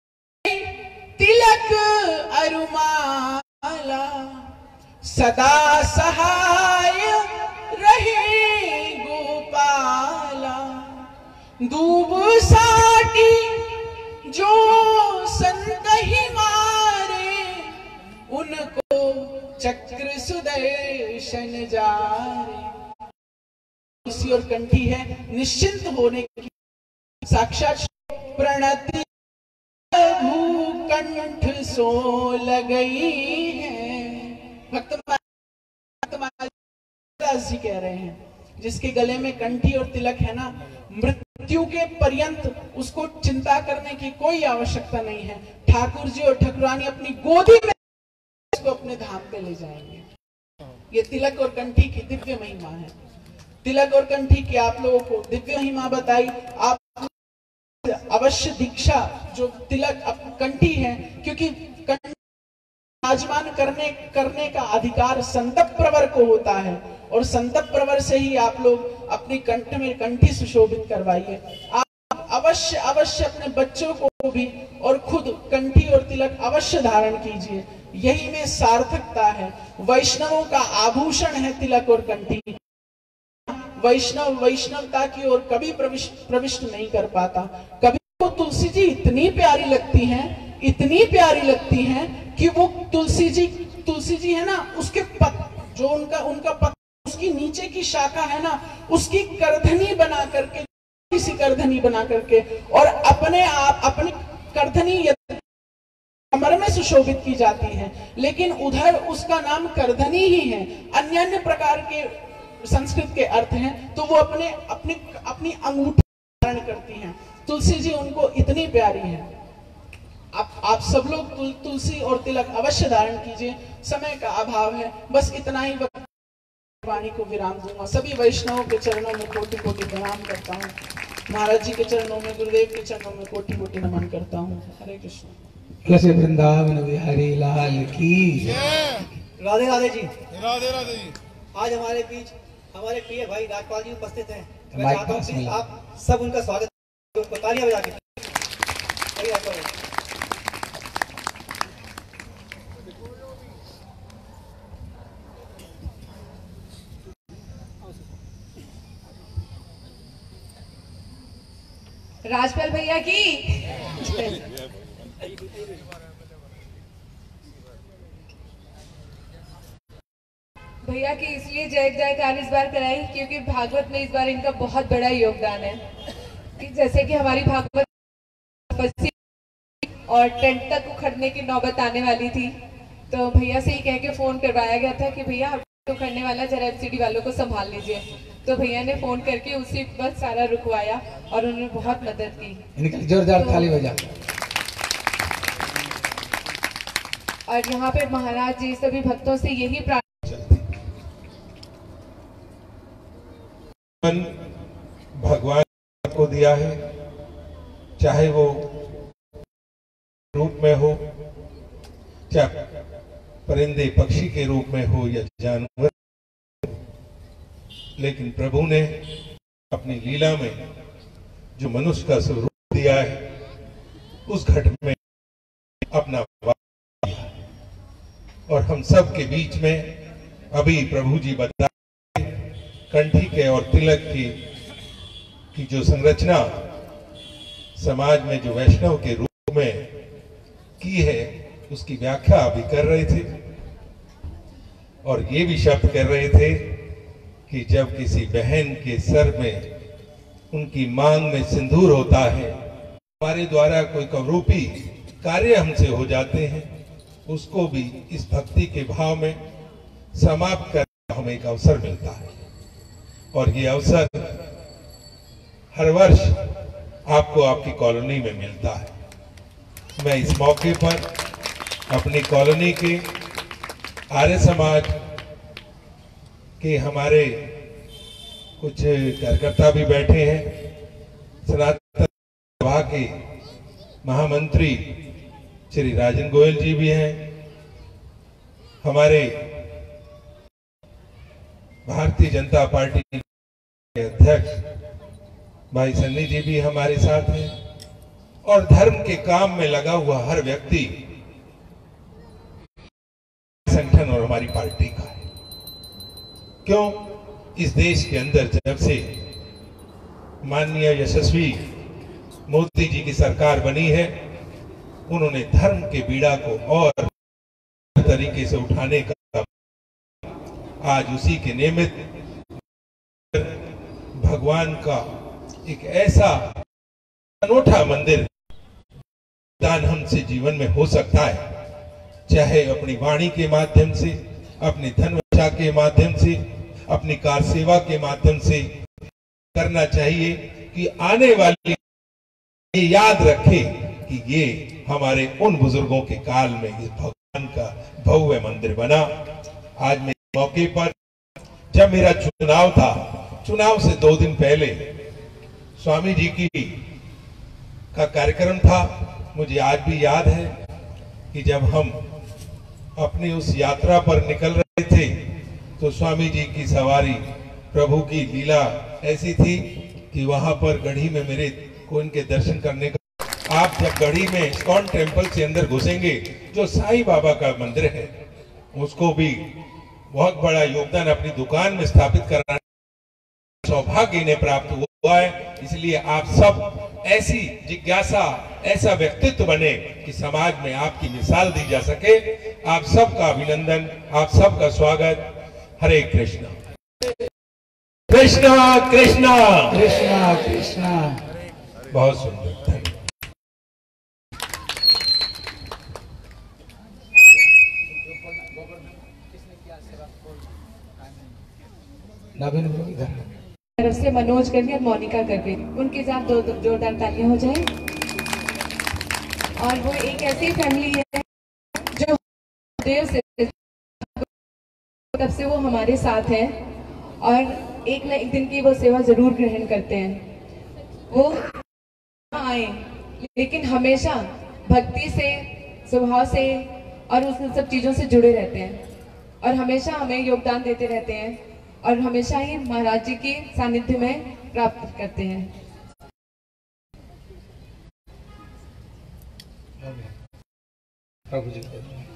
तिलक अरुमाला सदा सहाय रहे गोपाला। दूब साटी जो संत ही मा क्षण जारे। तुलसी और कंठी है निश्चिंत होने की, साक्षात प्रणति कंठ सो लगई है। भक्त महाराज जी कह रहे हैं, जिसके गले में कंठी और तिलक है ना, मृत्यु के पर्यंत उसको चिंता करने की कोई आवश्यकता नहीं है। ठाकुर जी और ठाकुरानी अपनी गोदी में उसको अपने धाम पे ले जाएंगे। ये तिलक और कंठी की दिव्य महिमा है। तिलक और कंठी की आप लोगों को दिव्य महिमा बताई। आप अवश्य दीक्षा जो तिलक कंठी है, क्योंकि विराजमान करने करने का अधिकार संतप प्रवर को होता है, और संतप प्रवर से ही आप लोग अपनी कंठ में कंठी सुशोभित करवाइए। आप अवश्य अवश्य अपने बच्चों को भी और खुद कंठी और तिलक अवश्य धारण कीजिए। यही में सार्थकता है। वैष्णवों का आभूषण है तिलक और कंठी। वैष्णव वैष्णवता की ओर कभी प्रविष्ट प्रविष्ट नहीं कर पाता। कभी वो तुलसी जी इतनी प्यारी लगती हैं, इतनी प्यारी लगती हैं कि वो तुलसी जी तुलसी जी है ना, उसके पत जो उनका उनका पत उसकी नीचे की शाखा है ना, उसकी करधनी बना करके, किसी करधनी बना करके, और अपने आप अपनी करधनी कमर में सुशोभित की जाती है, लेकिन उधर उसका नाम करधनी ही है। अन्य अन्य प्रकार के संस्कृत के अर्थ हैं, तो वो अपने अपनी अपनी अंगूठी धारण करती हैं। तुलसी जी उनको इतनी प्यारी है। आप आप सब लोग तुल, तुलसी और तिलक अवश्य धारण कीजिए। समय का अभाव है, बस इतना ही वाणी को विराम दूंगा। सभी वैष्णवों के चरणों में कोटि कोटि प्रणाम करता हूँ। महाराज जी के चरणों में, गुरुदेव के चरणों में कोटि कोटि नमन करता हूँ। हरे कृष्ण। तुलसी वृंदावन बिहारी लाल की राधे राधे जी। राधे राधे जी। आज हमारे बीच हमारे प्रिय भाई राजपाल जी उपस्थित हैं। मैं माइक चाहता हूँ पास कि में ला। आप सब उनका स्वागत करें, तालियां बजा के। राजपाल भैया की भैया की इसलिए जय जयकार इस बार कराई क्योंकि भागवत में इस बार इनका बहुत बड़ा योगदान है। कि जैसे कि हमारी भागवत और टेंट तक उखड़ने की नौबत आने वाली थी, तो भैया से ही कह के फोन करवाया गया था कि भैया उखड़ने वाला जरा एमसीडी वालों को संभाल लीजिए। तो भैया ने फोन करके उसी वक्त सारा रुकवाया और उन्होंने बहुत मदद की। इनके जोरदार ताली बजा। और यहाँ पे महाराज जी सभी भक्तों से यही प्रार्थना, भगवान को दिया है, चाहे वो रूप में हो, चाहे परिंदे पक्षी के रूप में हो या जानवर, लेकिन प्रभु ने अपनी लीला में जो मनुष्य का स्वरूप दिया है, उस घट में अपना वास दिया। और हम सब के बीच में अभी प्रभु जी बता कंठी के और तिलक की की जो संरचना समाज में जो वैष्णव के रूप में की है, उसकी व्याख्या अभी कर रहे थे। और ये भी शब्द कर रहे थे कि जब किसी बहन के सर में, उनकी मांग में सिंदूर होता है, हमारे द्वारा कोई कवरूपी कार्य हमसे हो जाते हैं, उसको भी इस भक्ति के भाव में समाप्त करने का हमें एक अवसर मिलता है। और ये अवसर हर वर्ष आपको आपकी कॉलोनी में मिलता है। मैं इस मौके पर अपनी कॉलोनी के आर्य समाज के हमारे कुछ कार्यकर्ता भी बैठे हैं, सनातन सभा के महामंत्री श्री राजन गोयल जी भी हैं, हमारे भारतीय जनता पार्टी के अध्यक्ष भाई सन्नी जी भी हमारे साथ हैं, और धर्म के काम में लगा हुआ हर व्यक्ति संगठन और हमारी पार्टी का है। क्यों? इस देश के अंदर जब से माननीय यशस्वी मोदी जी की सरकार बनी है, उन्होंने धर्म के बीड़ा को और तरीके से उठाने का आज उसी के निमित्त भगवान का एक ऐसा अनूठा मंदिर दान हमसे जीवन में हो सकता है, चाहे अपनी वाणी के माध्यम से, अपनी धन वर्षा के माध्यम से, अपनी कार सेवा के माध्यम से करना चाहिए कि आने वाले ये याद रखे कि ये हमारे उन बुजुर्गों के काल में इस भगवान का भव्य मंदिर बना। आज मैं मौके पर, जब मेरा चुनाव था, चुनाव से दो दिन पहले स्वामी जी की का कार्यक्रम था, मुझे आज भी याद है कि जब हम अपनी उस यात्रा पर निकल रहे थे तो स्वामी जी की सवारी, प्रभु की लीला ऐसी थी कि वहां पर गढ़ी में मेरे को इनके दर्शन करने का, आप जब गढ़ी में इस्कॉन टेम्पल से अंदर घुसेंगे, जो साईं बाबा का मंदिर है, उसको भी बहुत बड़ा योगदान अपनी दुकान में स्थापित कराने सौभाग्य इन्हें प्राप्त हुआ है। इसलिए आप सब ऐसी जिज्ञासा, ऐसा व्यक्तित्व बने कि समाज में आपकी मिसाल दी जा सके। आप सबका अभिनंदन, आप सबका स्वागत। हरे कृष्णा कृष्णा कृष्णा कृष्णा कृष्णा। बहुत सुंदर, धन्यवाद। नवीन इधर तरफ से मनोज करके और मोनिका करके, उनके साथ दो जोरदार तालियां हो जाए। और वो एक ऐसी फैमिली है जो देव से तब से वो हमारे साथ है और एक न एक दिन की वो सेवा जरूर ग्रहण करते हैं। वो आए लेकिन हमेशा भक्ति से, स्वभाव से और उस सब चीजों से जुड़े रहते हैं और हमेशा हमें योगदान देते रहते हैं और हमेशा ही महाराज जी के सानिध्य में प्राप्त करते हैं। प्रभु जी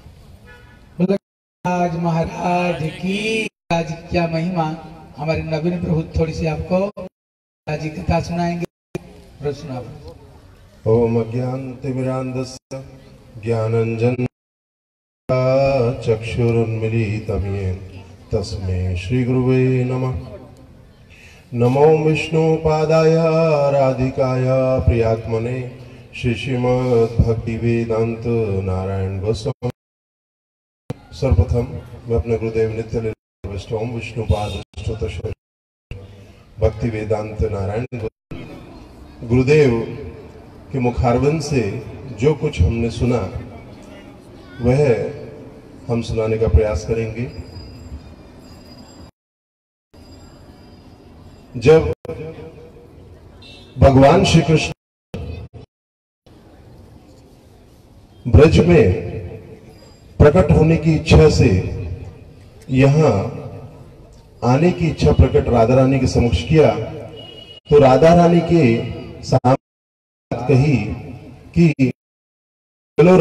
आज महाराज की, आज क्या महिमा। हमारे नवीन प्रभु थोड़ी सी आपको आज की कथा सुनाएंगे। प्रभु सुनाओ। ओम अज्ञानतिमिरान्धस्य ज्ञानाञ्जन चक्षुरुन्मीलितं येन तस्मै श्री गुरुवे नमः। नमो विष्णुपादाय राधिकाय प्रियात्मने श्री श्रीमद्भक्तिवेदांत नारायण गोस्वामी। सर्वप्रथम मैं अपने गुरुदेव नित्य ओम विष्णुपाद भक्ति वेदांत नारायण गुरुदेव के मुखारविंद से जो कुछ हमने सुना वह हम सुनाने का प्रयास करेंगे। जब भगवान श्री कृष्ण ब्रज में प्रकट होने की इच्छा से यहां आने की इच्छा प्रकट राधा रानी के समक्ष किया तो राधा रानी के सामने कही कि चलो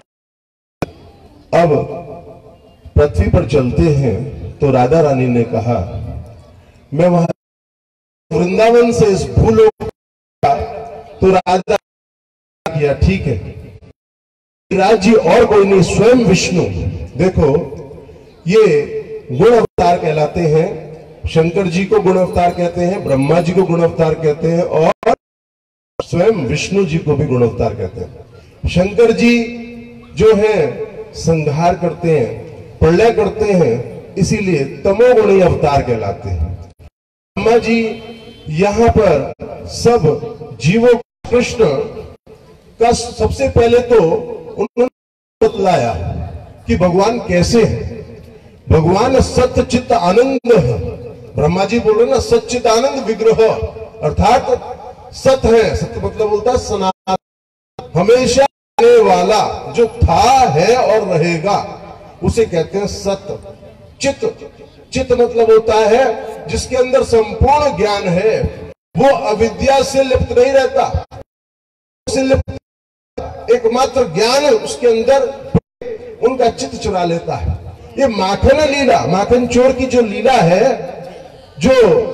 अब पृथ्वी पर चलते हैं। तो राधा रानी ने कहा मैं वहां वृंदावन से इस भूलोक तो राधा किया ठीक है, राज्य और कोई नहीं, स्वयं विष्णु। देखो ये गुण अवतार कहलाते हैं। शंकर जी को गुण अवतार कहते हैं, ब्रह्मा जी को गुण अवतार कहते हैं और स्वयं विष्णु जी को भी गुण अवतार कहते हैं। शंकर जी जो है संहार करते हैं, प्रलय करते हैं, इसीलिए तमोगुणी अवतार कहलाते हैं। ब्रह्मा जी यहां पर सब जीवों कृष्ण का सबसे पहले तो उन्होंने बतलाया कि भगवान कैसे है। भगवान सत्य चित्त आनंद है। ब्रह्मा जी बोल रहे ना सच्चित आनंद विग्रह, अर्थात सत्य है। सत्य मतलब बोलता है सनातन, हमेशा आने वाला, जो था है और रहेगा, उसे कहते हैं सत्य। चित्त, चित्त मतलब होता है जिसके अंदर संपूर्ण ज्ञान है, वो अविद्या से लिप्त नहीं रहता, से लिप्त एकमात्र ज्ञान उसके अंदर उनका चित्त चुरा लेता है। ये माखन लीला, माखन चोर की जो लीला है, जो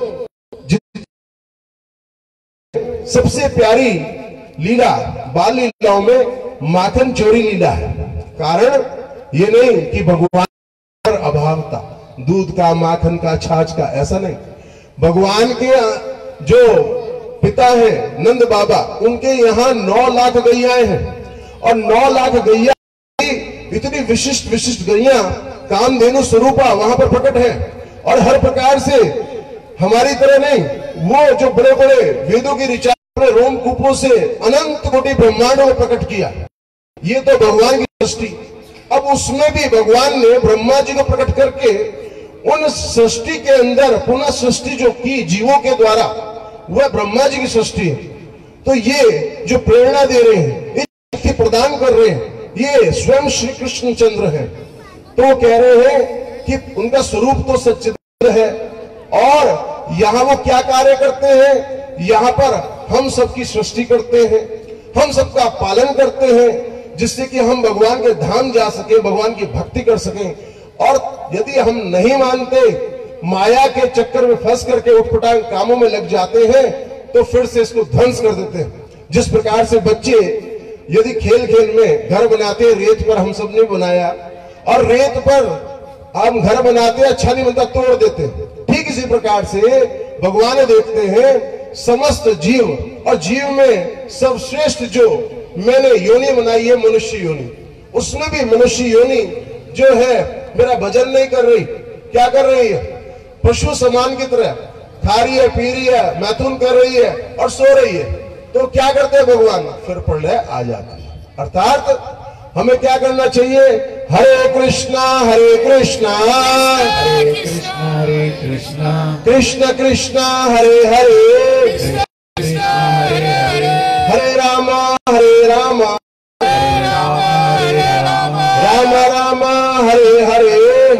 सबसे प्यारी लीला बाल लीलाओं में माखन चोरी लीला है। कारण ये नहीं कि भगवान पर अभाव था, दूध का, माखन का, छाछ का, ऐसा नहीं। भगवान के जो पिता है नंद बाबा, उनके यहाँ नौ लाख गैयाएं हैं और नौ लाख गैया इतनी विशिष्ट विशिष्ट गैया कामधेनु स्वरूपा वहां पर प्रकट है। और हर प्रकार से हमारी तरह नहीं, वो जो बड़े बड़े वेदों की ऋचा रोमकूपों से अनंत कोटि ब्रह्मांडों में प्रकट किया। ये तो भगवान की सृष्टि। अब उसमें भी भगवान ने ब्रह्मा जी को प्रकट करके उन सृष्टि के अंदर पुनः सृष्टि जो की जीवों के द्वारा, वह ब्रह्मा जी की सृष्टि है। तो ये जो प्रेरणा दे रहे हैं, ये शक्ति प्रदान कर रहे हैं, ये स्वयं श्री कृष्ण चंद्र है। तो वो कह रहे हैं कि उनका स्वरूप तो सच्चिदानंद है और यहाँ वो क्या कार्य करते हैं, यहाँ पर हम सबकी सृष्टि करते हैं, हम सबका पालन करते हैं, जिससे कि हम भगवान के धाम जा सके, भगवान की भक्ति कर सकें। और यदि हम नहीं मानते, माया के चक्कर में फंस करके उठपटांग कामों में लग जाते हैं, तो फिर से इसको ध्वंस कर देते हैं। जिस प्रकार से बच्चे यदि खेल खेल में घर बनाते हैं, रेत पर हम सब ने बनाया, और रेत पर हम घर बनाते हैं, अच्छा नहीं बनता, तोड़ देते हैं। ठीक इसी प्रकार से भगवान देखते हैं समस्त जीव, और जीव में सबश्रेष्ठ जो मैंने योनि बनाई है मनुष्य योनि, उसमें भी मनुष्य योनि जो है मेरा भजन नहीं कर रही। क्या कर रही है? पशु समान की तरह खा रही है, पी रही है, मैथुन कर रही है और सो रही है। तो क्या करते हैं भगवान? फिर प्रलय आ जाती है। अर्थात हमें क्या करना चाहिए? हरे कृष्णा हरे कृष्णा हरे कृष्णा हरे कृष्णा कृष्ण कृष्णा हरे हरे कृष्णा हरे हरे हरे रामा हरे रामा हरे राम राम राम हरे हरे।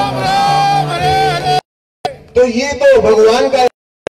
तो ये तो भगवान का,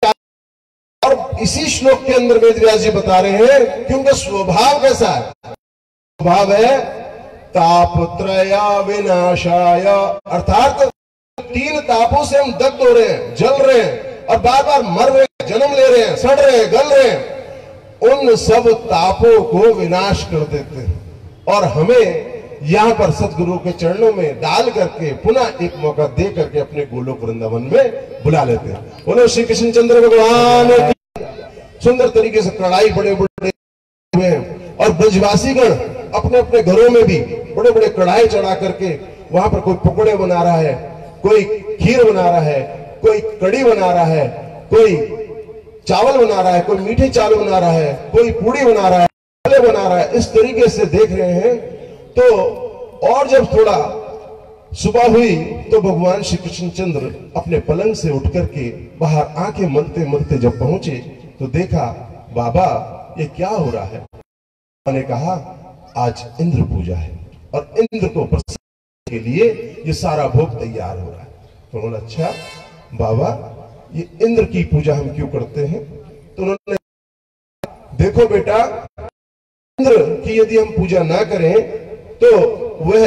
और इसी श्लोक के अंदर वेद व्यास जी बता रहे हैं कि उनका स्वभाव कैसा है। स्वभाव है तापत्रया विनाशाय, अर्थात तीन तापों से हम दग्ध हो रहे हैं, जल रहे हैं और बार बार मर रहे हैं, जन्म ले रहे हैं, सड़ रहे हैं, गल रहे हैं। उन सब तापों को विनाश कर देते हैं और हमें यहां पर सदगुरु के चरणों में डाल करके पुनः एक मौका दे करके अपने गोलोक वृंदावन में बुला लेते हैं। बोलो श्री कृष्ण चंद्र भगवान की। सुंदर तरीके से कढ़ाई बड़े बड़े हुए हैं और ब्रजवासीगण अपने अपने घरों में भी बड़े बड़े कढ़ाई चढ़ा करके वहां पर कोई पकौड़े बना रहा है, कोई खीर बना रहा है, कोई कड़ी बना रहा है, कोई चावल बना रहा है, कोई मीठे चावल बना रहा है, कोई पूड़ी बना रहा है, फले बना रहा है। इस तरीके से देख रहे हैं। तो और जब थोड़ा सुबह हुई तो भगवान श्री कृष्णचंद्र अपने पलंग से उठ करके बाहर आंखें मलते मलते जब पहुंचे तो देखा, बाबा ये क्या हो रहा है? मैंने कहा आज इंद्र पूजा है और इंद्र को प्रसन्न के लिए ये सारा भोग तैयार हो रहा है। तो बोला अच्छा बाबा ये इंद्र की पूजा हम क्यों करते हैं? तो उन्होंने देखो बेटा, इंद्र की यदि हम पूजा ना करें तो वह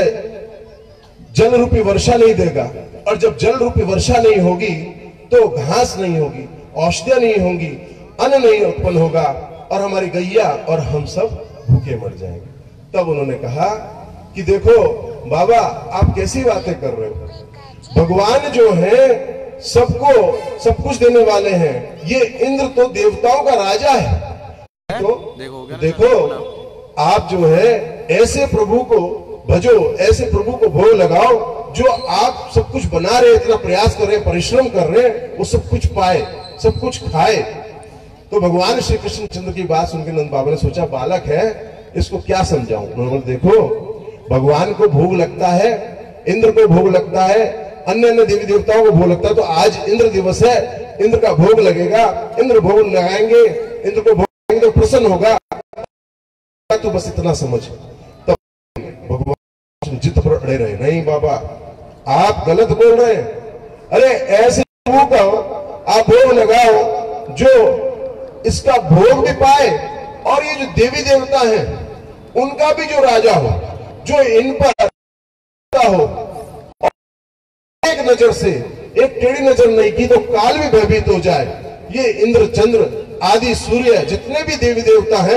जल रूपी वर्षा नहीं देगा, और जब जल रूपी वर्षा नहीं होगी तो घास नहीं होगी, औषधियां नहीं होंगी, अन्न नहीं उत्पन्न होगा और हमारी गैया और हम सब भूखे मर जाएंगे। तब उन्होंने कहा कि देखो बाबा आप कैसी बातें कर रहे हो? भगवान जो है सबको सब कुछ देने वाले हैं, ये इंद्र तो देवताओं का राजा है। तो देखो आप जो है ऐसे प्रभु को भजो, ऐसे प्रभु को भोग लगाओ जो आप सब कुछ बना रहे, इतना प्रयास कर रहे, परिश्रम कर रहे, वो सब कुछ पाए, सब कुछ खाए। तो भगवान श्री कृष्ण चंद्र की बात सुनकर नंद बाबा ने सोचा बालक है, इसको क्या समझाऊं? उन्होंने देखो भगवान को भोग लगता है, इंद्र को भोग लगता है, अन्य अन्य देवी देवताओं को भोग लगता है। तो आज इंद्र दिवस है, इंद्र का भोग लगेगा, इंद्र भोग लगाएंगे, इंद्र को भोग लगाएंगे तो प्रसन्न होगा। तो बस इतना समझ। तब भगवान जिद पर अड़े रहे, नहीं बाबा आप गलत बोल रहे हैं। अरे ऐसे प्रभु का आप भोग लगाओ जो इसका भोग भी पाए और ये जो देवी देवता हैं उनका भी जो राजा हो, जो इन पर हो, एक नजर से एक टेढ़ी नजर नहीं की तो काल भी भयभीत हो जाए। ये इंद्र चंद्र आदि सूर्य जितने भी देवी देवता हैं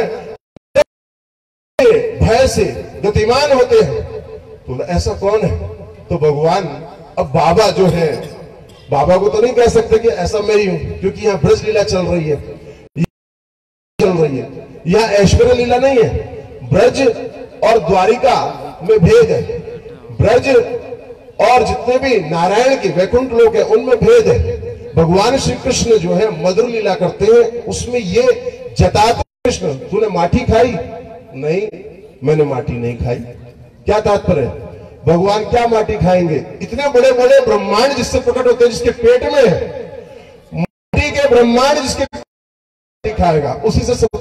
भय से गतिमान होते हैं। तो ऐसा कौन है? तो भगवान अब बाबा जो है, बाबा को तो नहीं कह सकते कि ऐसा मैं ही हूं, क्योंकि यहाँ ब्रज लीला चल रही है, चल रही है, यहाँ ऐश्वर्य लीला नहीं है। ब्रज और द्वारिका में भेद है, ब्रज और जितने भी नारायण के वैकुंठ लोग हैं उनमें भेद है। भगवान श्री कृष्ण जो है मधुर लीला करते हैं, उसमें ये जताते कृष्ण तूने माटी खाई? नहीं, मैंने माटी नहीं खाई। क्या तात्पर्य है? भगवान क्या माटी खाएंगे? इतने बड़े बड़े ब्रह्मांड जिससे प्रकट होते हैं, जिसके पेट में है, माटी के ब्रह्मांड जिसके खाएगा, उसी से सब।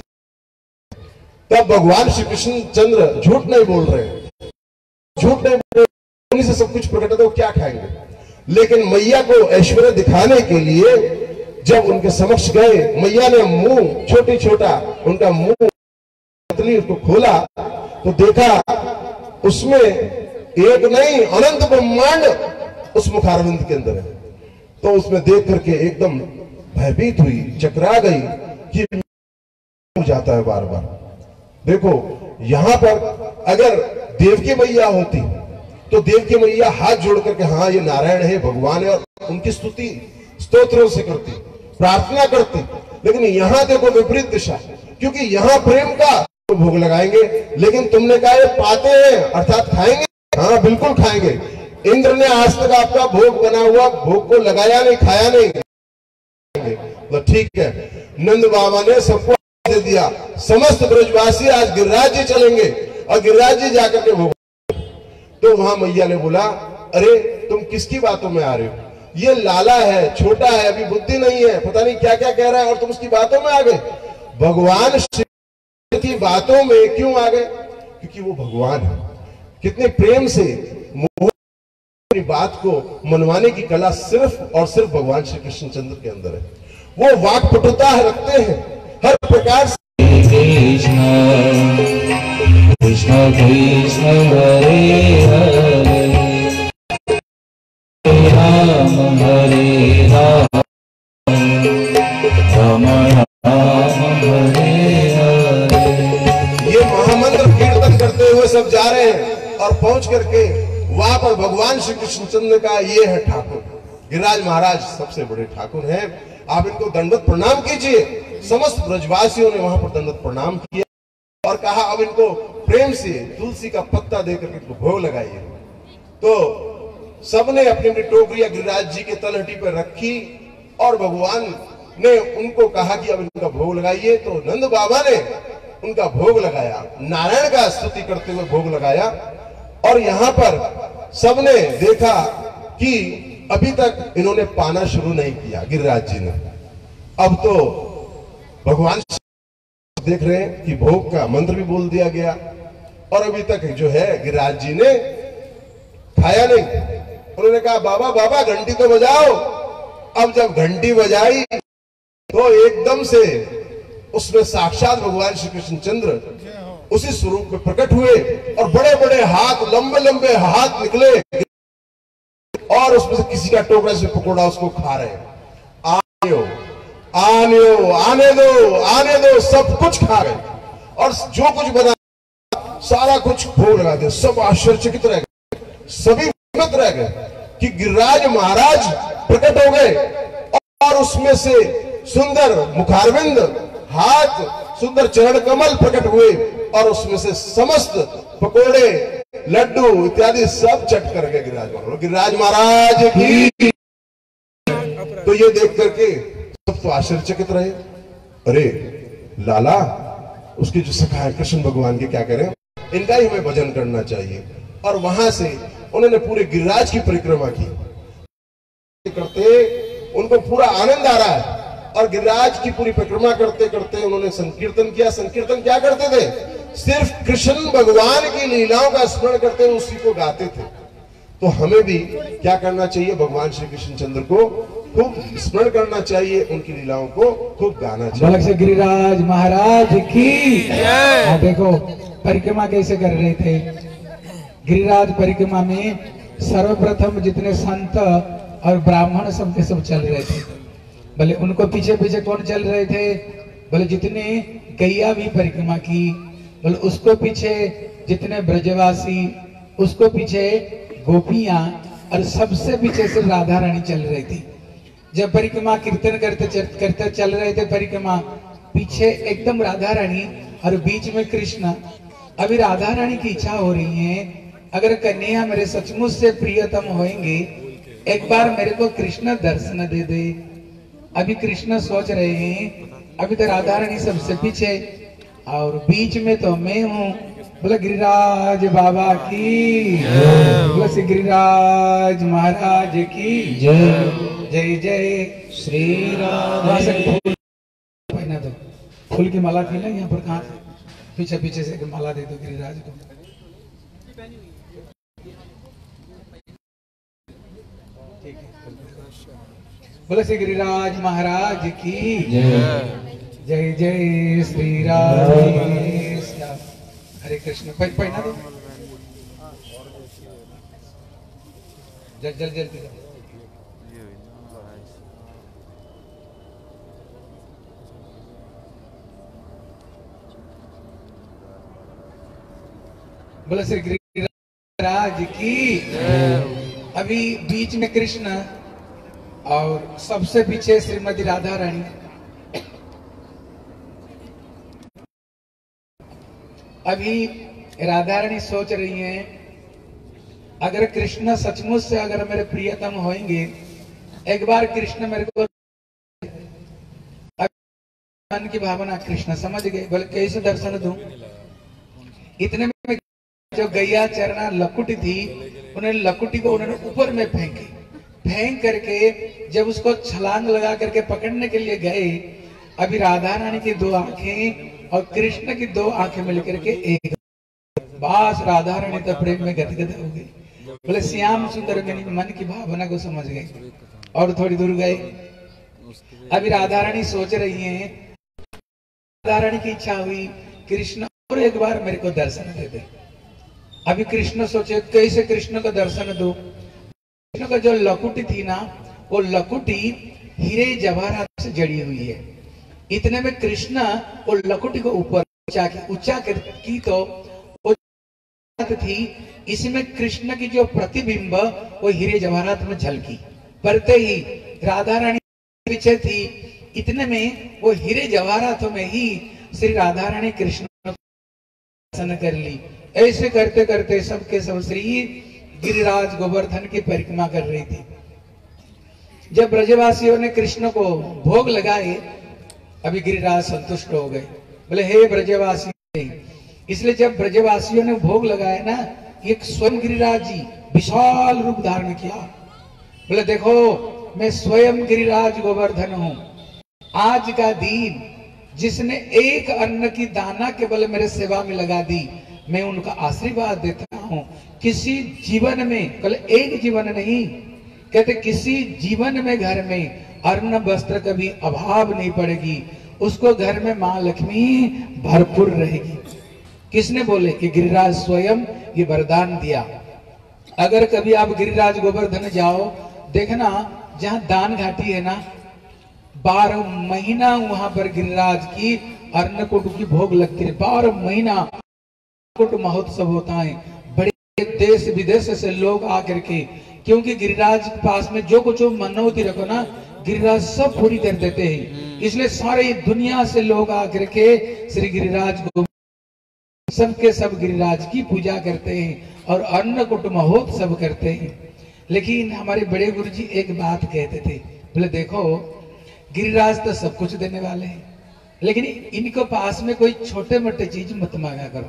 तब भगवान श्री कृष्ण चंद्र झूठ नहीं बोल रहे, झूठ नहीं बोल रहे, उन्हीं से सब कुछ प्रकट होता है, वो क्या खाएंगे? लेकिन मैया को ऐश्वर्य दिखाने के लिए जब उनके समक्ष गए, मैया ने मुंह छोटी छोटा उनका मुंह उसको खोला तो देखा उसमें एक नहीं अनंत ब्रह्मांड उस मुखारविंद के अंदर है। तो उसमें देख करके एकदम भयभीत हुई, चकरा गई कि हो जाता है बार बार। देखो यहां पर अगर देवकी मैया होती तो देवकी मैया हाथ जोड़ करके हाँ ये नारायण है, भगवान है, और उनकी स्तुति स्तोत्रों से करती, प्रार्थना करती। लेकिन यहां देखो विपरीत दिशा, क्योंकि यहां प्रेम का तो भोग लगाएंगे, लेकिन तुमने कहा ये पाते हैं अर्थात खाएंगे। हाँ बिल्कुल खाएंगे। इंद्र ने आज तक आपका भोग बना हुआ भोग को लगाया नहीं, खाया नहीं, तो ठीक है। नंद बाबा ने सबको दे दिया, समस्त ब्रजवासी आज गिरिराज जी चलेंगे और गिरिराज जी जाकर के भोग। तो वहां मैया ने बोला अरे तुम किसकी बातों में आ रहे हो? ये लाला है, छोटा है, अभी बुद्धि नहीं है, पता नहीं क्या क्या कह रहा है और तुम उसकी बातों में आ गए। भगवान श्री की बातों में क्यों आ गए? क्योंकि वो भगवान है। कितने प्रेम से अपनी बात को मनवाने की कला सिर्फ और सिर्फ भगवान श्री कृष्ण चंद्र के अंदर है। वो वाक्पटुता रखते हैं हर प्रकार से। कृष्ण कृष्ण कृष्ण हरे हरे राम हरे राम राम राम हरे हरे। ये महामंत्र कीर्तन करते हुए सब जा रहे हैं और पहुंच करके वहां पर भगवान श्री कृष्ण चंद्र का ये है ठाकुर गिरिराज महाराज, सबसे बड़े ठाकुर हैं, आप इनको दंडवत प्रणाम कीजिए। समस्त ब्रजवासियों ने वहां पर दंडवत प्रणाम किया और कहा अब इनको प्रेम से तुलसी का पत्ता देकर इनको भोग लगाइए। तो सबने अपनी अपनी टोकरियां गिरिराज जी के तलहटी पर रखी और भगवान ने उनको कहा कि अब इनका भोग लगाइए। तो नंद बाबा ने उनका भोग लगाया, नारायण का स्तुति करते हुए भोग लगाया। और यहां पर सबने देखा कि अभी तक इन्होंने पाना शुरू नहीं किया गिरिराज जी ने। अब तो भगवान देख रहे हैं कि भोग का मंत्र भी बोल दिया गया और अभी तक जो है गिरिराज जी ने खाया नहीं। उन्होंने कहा बाबा बाबा घंटी तो बजाओ। अब जब घंटी बजाई तो एकदम से उसमें साक्षात भगवान श्री कृष्ण चंद्र उसी स्वरूप में प्रकट हुए और बड़े बड़े हाथ, लंबे लंबे हाथ निकले और उसमें से किसी का टोकरा से पकौड़ा उसको खा रहे। आने हो, आने हो, आने दो, आने दो, सब कुछ खा गए और जो कुछ बना सारा कुछ भोग लगा दिया। सब आश्चर्यचकित रह गए, सभी विस्मित रह गए कि गिरिराज महाराज प्रकट हो गए और उसमें से सुंदर मुखारविंद, हाथ, सुंदर चरण कमल प्रकट हुए और उसमें से समस्त पकोड़े, लड्डू इत्यादि सब चट कर गए गिरिराज महाराज। गिरिराज महाराज की तो ये देख करके सब तो आश्चर्यचकित रहे। अरे लाला, उसके जो सखा है कृष्ण भगवान के, क्या करें, इनका ही हमें भजन करना चाहिए। और वहां से उन्होंने पूरे गिरिराज की परिक्रमा की करते उनको पूरा आनंद आ रहा है और गिरिराज की पूरी परिक्रमा करते करते उन्होंने संकीर्तन किया। संकीर्तन क्या करते थे? सिर्फ कृष्ण भगवान की लीलाओं का स्मरण करते हुए उसी को गाते थे। तो हमें भी क्या करना चाहिए? भगवान श्री कृष्ण चंद्र को खूब स्मरण करना चाहिए, उनकी लीलाओं को खूब गाना चाहिए। से गिरिराज महाराज की हाँ, देखो परिक्रमा कैसे कर रहे थे। गिरिराज परिक्रमा में सर्वप्रथम जितने संत और ब्राह्मण सब के सब चल रहे थे। बोले उनको पीछे पीछे कौन चल रहे थे? बोले जितने गैया भी परिक्रमा की, बोले उसको पीछे जितने ब्रजवासी, उसको पीछे गोपियां और सबसे पीछे से राधा रानी चल रही थी। जब परिक्रमा कीर्तन करते करते चल रहे थे परिक्रमा, पीछे एकदम राधा रानी और बीच में कृष्ण। अभी राधा रानी की इच्छा हो रही है, अगर कन्हैया मेरे सचमुच से प्रियतम होंगे, एक बार मेरे को कृष्ण दर्शन दे दे। अभी कृष्ण सोच रहे हैं, अभी तो राधा रानी सबसे पीछे और बीच में तो मैं हूँ। बोला गिरिराज बाबा की, बोला श्री गिरिराज महाराज की जय। जय जय श्री राधे। पहना दो, फूल की माला थी ना यहाँ पर, कहाँ से? पीछे पीछे से माला दे दो गिरिराज को। ठीक है, बोले श्री गिरिराज महाराज की जय। जय जय श्री राधे। हरे कृष्ण। पहना दो, जल जल जल्दी। बोले श्री गिरिराज की। अभी बीच में कृष्ण और सबसे पीछे श्रीमती राधा रानी। अभी राधा रानी सोच रही हैं, अगर कृष्ण सचमुच से अगर मेरे प्रियतम होंगे, एक बार कृष्ण मेरे को। मन की भावना कृष्ण समझ गए। बोले कैसे दर्शन दूं? इतने में जो गैया चरना लकुटी थी, उन्हें लकुटी को उन्होंने ऊपर में फेंकी। फेंक करके जब उसको छलांग लगा करके पकड़ने के लिए गए, अभी राधा रानी की दो आंखें और कृष्ण की दो आंखें मिलकर के एक, बस राधा रानी तो प्रेम में गदगद हो गई। बोले श्याम सुंदर मेरी मन की भावना को समझ गए और थोड़ी दूर गए। अभी राधा रानी सोच रही हैं, राधा रानी की इच्छा हुई कृष्ण और एक बार मेरे को दर्शन दे दे। अभी कृष्ण सोचे कैसे कृष्ण को दर्शन दो। कृष्ण का जो लकुटी थी ना, वो लकुटी हीरे जवाहरात से जड़ी हुई है। इतने में कृष्ण वो लकुटी को ऊपर ऊंचा की ऊंचा की तो वो थी, इसमें कृष्ण की जो प्रतिबिंब वो हीरे जवाहरात में झलकी। पड़ते ही राधा रानी पीछे थी, इतने में वो हीरे जवाहरातों में ही श्री राधा रानी कृष्ण दर्शन कर ली। ऐसे करते करते सबके सब श्री गिरिराज गोवर्धन की परिक्रमा कर रही थी। जब ब्रजवासियों ने कृष्ण को भोग लगाए, अभी गिरिराज संतुष्ट हो गए। बोले हे ब्रजवासी। इसलिए जब ब्रजवासियों ने भोग लगाया ना, एक स्वयं गिरिराज जी विशाल रूप धारण किया। बोले देखो मैं स्वयं गिरिराज गोवर्धन हूं। आज का दिन जिसने एक अन्न की दाना केवल मेरे सेवा में लगा दी, मैं उनका आशीर्वाद देता हूं। किसी जीवन में, कल एक जीवन नहीं, कहते किसी जीवन में घर में अन्न वस्त्र कभी अभाव नहीं पड़ेगी, उसको घर में मां लक्ष्मी भरपूर रहेगी। किसने बोले? कि गिरिराज स्वयं ये वरदान दिया। अगर कभी आप गिरिराज गोवर्धन जाओ, देखना जहां दान घाटी है ना, बारह महीना वहां पर गिरिराज की अन्नकूट की भोग लगती है। बारह महीना कुट महोत्सव होता है। बड़े देश विदेश से लोग आकर के, क्योंकि गिरिराज के पास में जो कुछ मनौती रखो ना, गिरिराज सब पूरी कर देते हैं। इसलिए सारे दुनिया से लोग आकर के श्री गिरिराज को सबके सब गिरिराज की पूजा करते हैं और अन्नकूट महोत्सव करते हैं। लेकिन हमारे बड़े गुरु जी एक बात कहते थे, बोले देखो गिरिराज तो सब कुछ देने वाले हैं, लेकिन इनको पास में कोई छोटे मोटे चीज मत मांगा करो।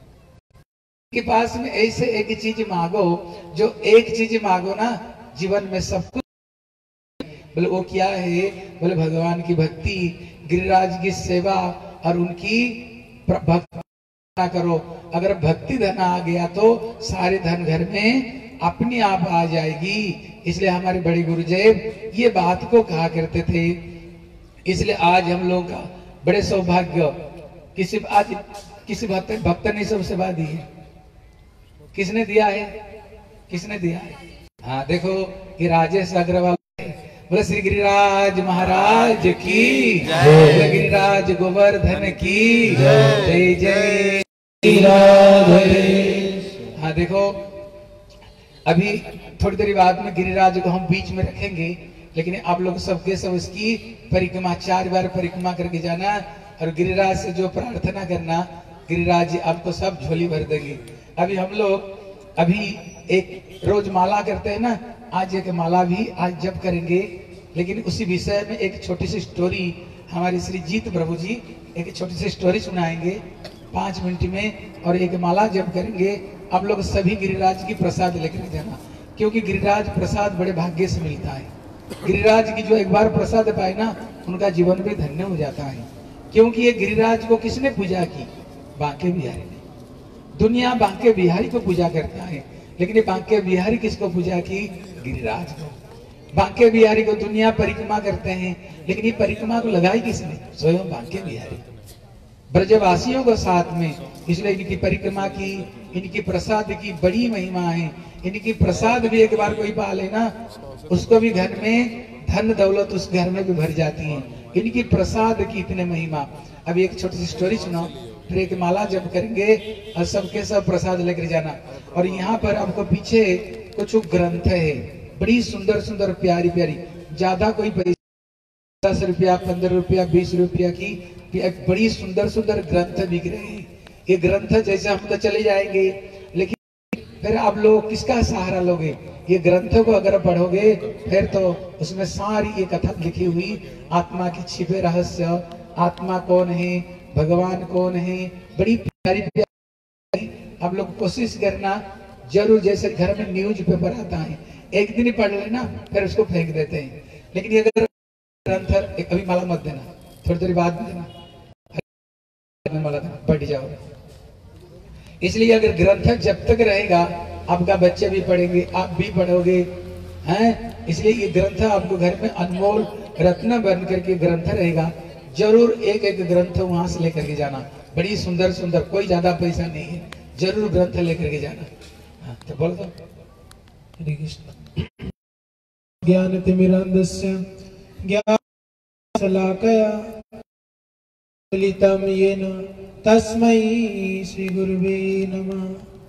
के पास में ऐसे एक चीज मांगो, जो एक चीज मांगो ना जीवन में सब कुछ। बोले वो क्या है? बोले भगवान की भक्ति, गिरिराज की सेवा और उनकी भक्ति करो। अगर भक्ति धन आ गया तो सारे धन घर में अपने आप आ जाएगी। इसलिए हमारे बड़े गुरुदेव ये बात को कहा करते थे। इसलिए आज हम लोग का बड़े सौभाग्य, किसी आज किसी भक्त भक्त ने सब सेवा दी है। किसने दिया है? किसने दिया है? हाँ देखो ये राजेश अग्रवाल। बोले श्री गिरिराज महाराज की जय, गिरिराज गोवर्धन की जय, जय राधे। हाँ देखो अभी थोड़ी देर बाद में गिरिराज को हम बीच में रखेंगे, लेकिन आप लोग सबके सब इसकी परिक्रमा चार बार परिक्रमा करके जाना और गिरिराज से जो प्रार्थना करना, गिरिराज जी आपको सब झोली भर देंगे। अभी हम लोग अभी एक रोज माला करते हैं ना, आज एक माला भी आज जप करेंगे, लेकिन उसी विषय में एक छोटी सी स्टोरी हमारे श्री जीत प्रभु जी एक छोटी सी स्टोरी सुनाएंगे पांच मिनट में, और एक माला जप करेंगे। आप लोग सभी गिरिराज की प्रसाद लेकर जाना, क्योंकि गिरिराज प्रसाद बड़े भाग्य से मिलता है। गिरिराज की जो एक बार प्रसाद पाए ना, उनका जीवन भी धन्य हो जाता है। क्योंकि ये गिरिराज को किसने पूजा की? बांके बिहारी ने। दुनिया बांके बिहारी को पूजा करता है, लेकिन ये बांके बिहारी किसको पूजा की? गिरिराज को। बांके बिहारी को दुनिया परिक्रमा करते हैं, लेकिन ये परिक्रमा को लगाई किसने? स्वयं बांके बिहारी, ब्रजवासियों को साथ में। इसलिए इनकी परिक्रमा की, इनकी प्रसाद की बड़ी महिमा है। इनकी प्रसाद भी एक बार कोई पा लेना, उसको भी घर में धन दौलत उस घर में भी भर जाती है। इनकी प्रसाद की इतने महिमा। अभी एक छोटी सी स्टोरी सुनो, फिर एक माला जप करेंगे और सबके सब प्रसाद लेकर जाना। और यहाँ पर आपको पीछे कुछ ग्रंथ है, बड़ी सुंदर सुंदर प्यारी प्यारी, ज्यादा कोई पैसा, दस रुपया पंद्रह रुपया बीस रुपया की बड़ी सुंदर सुंदर ग्रंथ बिक रहे हैं। ये ग्रंथ जैसे हम तो चले जाएंगे, लेकिन फिर आप लोग किसका सहारा लोगे? ये ग्रंथों को अगर पढ़ोगे फिर तो उसमें सारी ये कथा लिखी हुई, आत्मा की छिपे रहस्य, आत्मा कौन है, भगवान कौन है, बड़ी प्यारी प्यारी। आप लोग कोशिश करना जरूर, जैसे घर में न्यूज पेपर आता है, एक दिन ही पढ़ लेना फिर उसको फेंक देते हैं। लेकिन ये अगर ग्रंथ, अभी माला मत देना, थोड़ी देर बाद में देना, माला देना, बैठ जाओ। इसलिए अगर ग्रंथ जब तक रहेगा, आपका बच्चे भी पढ़ेंगे, आप भी पढ़ोगे हैं। इसलिए ये ग्रंथ आपको घर में अनमोल रत्न बन करके ग्रंथ रहेगा। जरूर एक एक ग्रंथ वहां से लेकर के जाना, बड़ी सुंदर सुंदर, कोई ज्यादा पैसा नहीं है, जरूर ग्रंथ लेकर के जाना। हाँ, तो बोल दो। हरे कृष्ण। ज्ञान तिमिरांधस्य ज्ञानशलाकया फलितं येन तस्मै श्री गुरुवे नमः।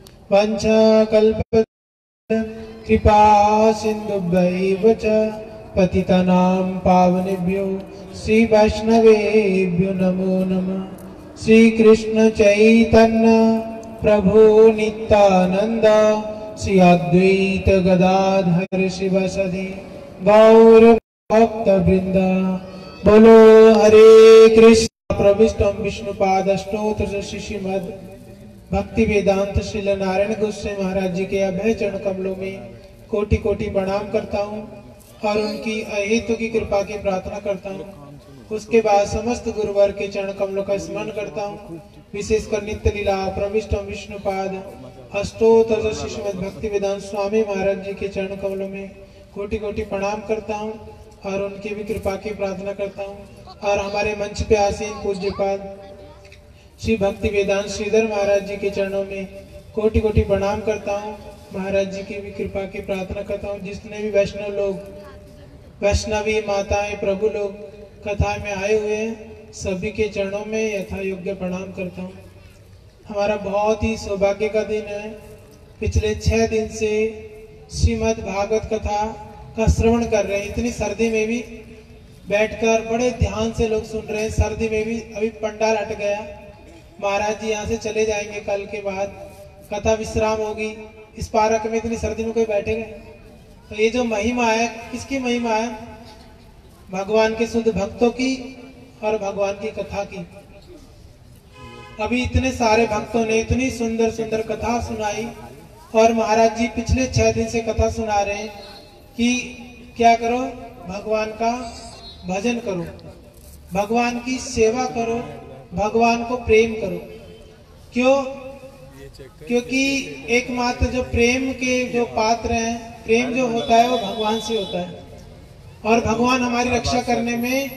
वाञ्छाकल्पतरुभ्यश्च कृपा सिन्धुभ्यैव च पतितानां पावनेभ्यो श्री वैष्णवेभ्यो नमो नमः। श्री कृष्ण चैतन्य प्रभु नित्यानंद श्री अद्वैत गदाधर शिवासादि गौर भक्त वृंदा। बोलो हरे कृष्ण। प्रविष्टम विष्णुपादष्टोत्र श्रीमद् भक्ति वेदांत श्रील नारायण गोस्वामी महाराज जी के अभय चरण कमलों में कोटि कोटि प्रणाम करता हूँ और उनकी अहेतु की कृपा की प्रार्थना करता हूँ। उसके बाद समस्त गुरुवर के चरण कमलों का स्मरण करता हूँ। विशेषकर नित्य लीला प्रविष्टम विष्णुपाद अष्टोत्तर श्रीमद् भक्ति वेदांत स्वामी महाराज जी के चरण कमलों में कोटि कोटि प्रणाम करता हूँ और उनकी भी कृपा की प्रार्थना करता हूँ। और हमारे मंच पे आसीन पूज्यपाद श्री भक्ति वेदांत श्रीधर महाराज जी के चरणों में कोटि कोटि प्रणाम करता हूँ। महाराज जी की भी कृपा की प्रार्थना करता हूँ। जितने भी वैष्णव लोग, वैष्णवी माताएं, प्रभु लोग कथा में आए हुए हैं, सभी के चरणों में यथा योग्य प्रणाम करता हूँ। हमारा बहुत ही सौभाग्य का दिन है। पिछले छह दिन से श्रीमद् भागवत कथा का श्रवण कर रहे हैं। इतनी सर्दी में भी बैठकर बड़े ध्यान से लोग सुन रहे हैं। सर्दी में भी अभी पंडाल हट गया, महाराज जी यहाँ से चले जाएंगे, कल के बाद कथा विश्राम होगी। इस पार्क में इतनी सर्दी में कोई बैठेगा? तो ये जो महिमा है, किसकी महिमा है? भगवान के शुद्ध भक्तों की और भगवान की कथा की। अभी इतने सारे भक्तों ने इतनी सुंदर सुंदर कथा सुनाई और महाराज जी पिछले छह दिन से कथा सुना रहे हैं कि क्या करो, भगवान का भजन करो, भगवान की सेवा करो, भगवान को प्रेम करो। क्यों? क्योंकि एकमात्र जो प्रेम के जो पात्र हैं, प्रेम जो होता है वो भगवान से होता है और भगवान हमारी रक्षा करने में,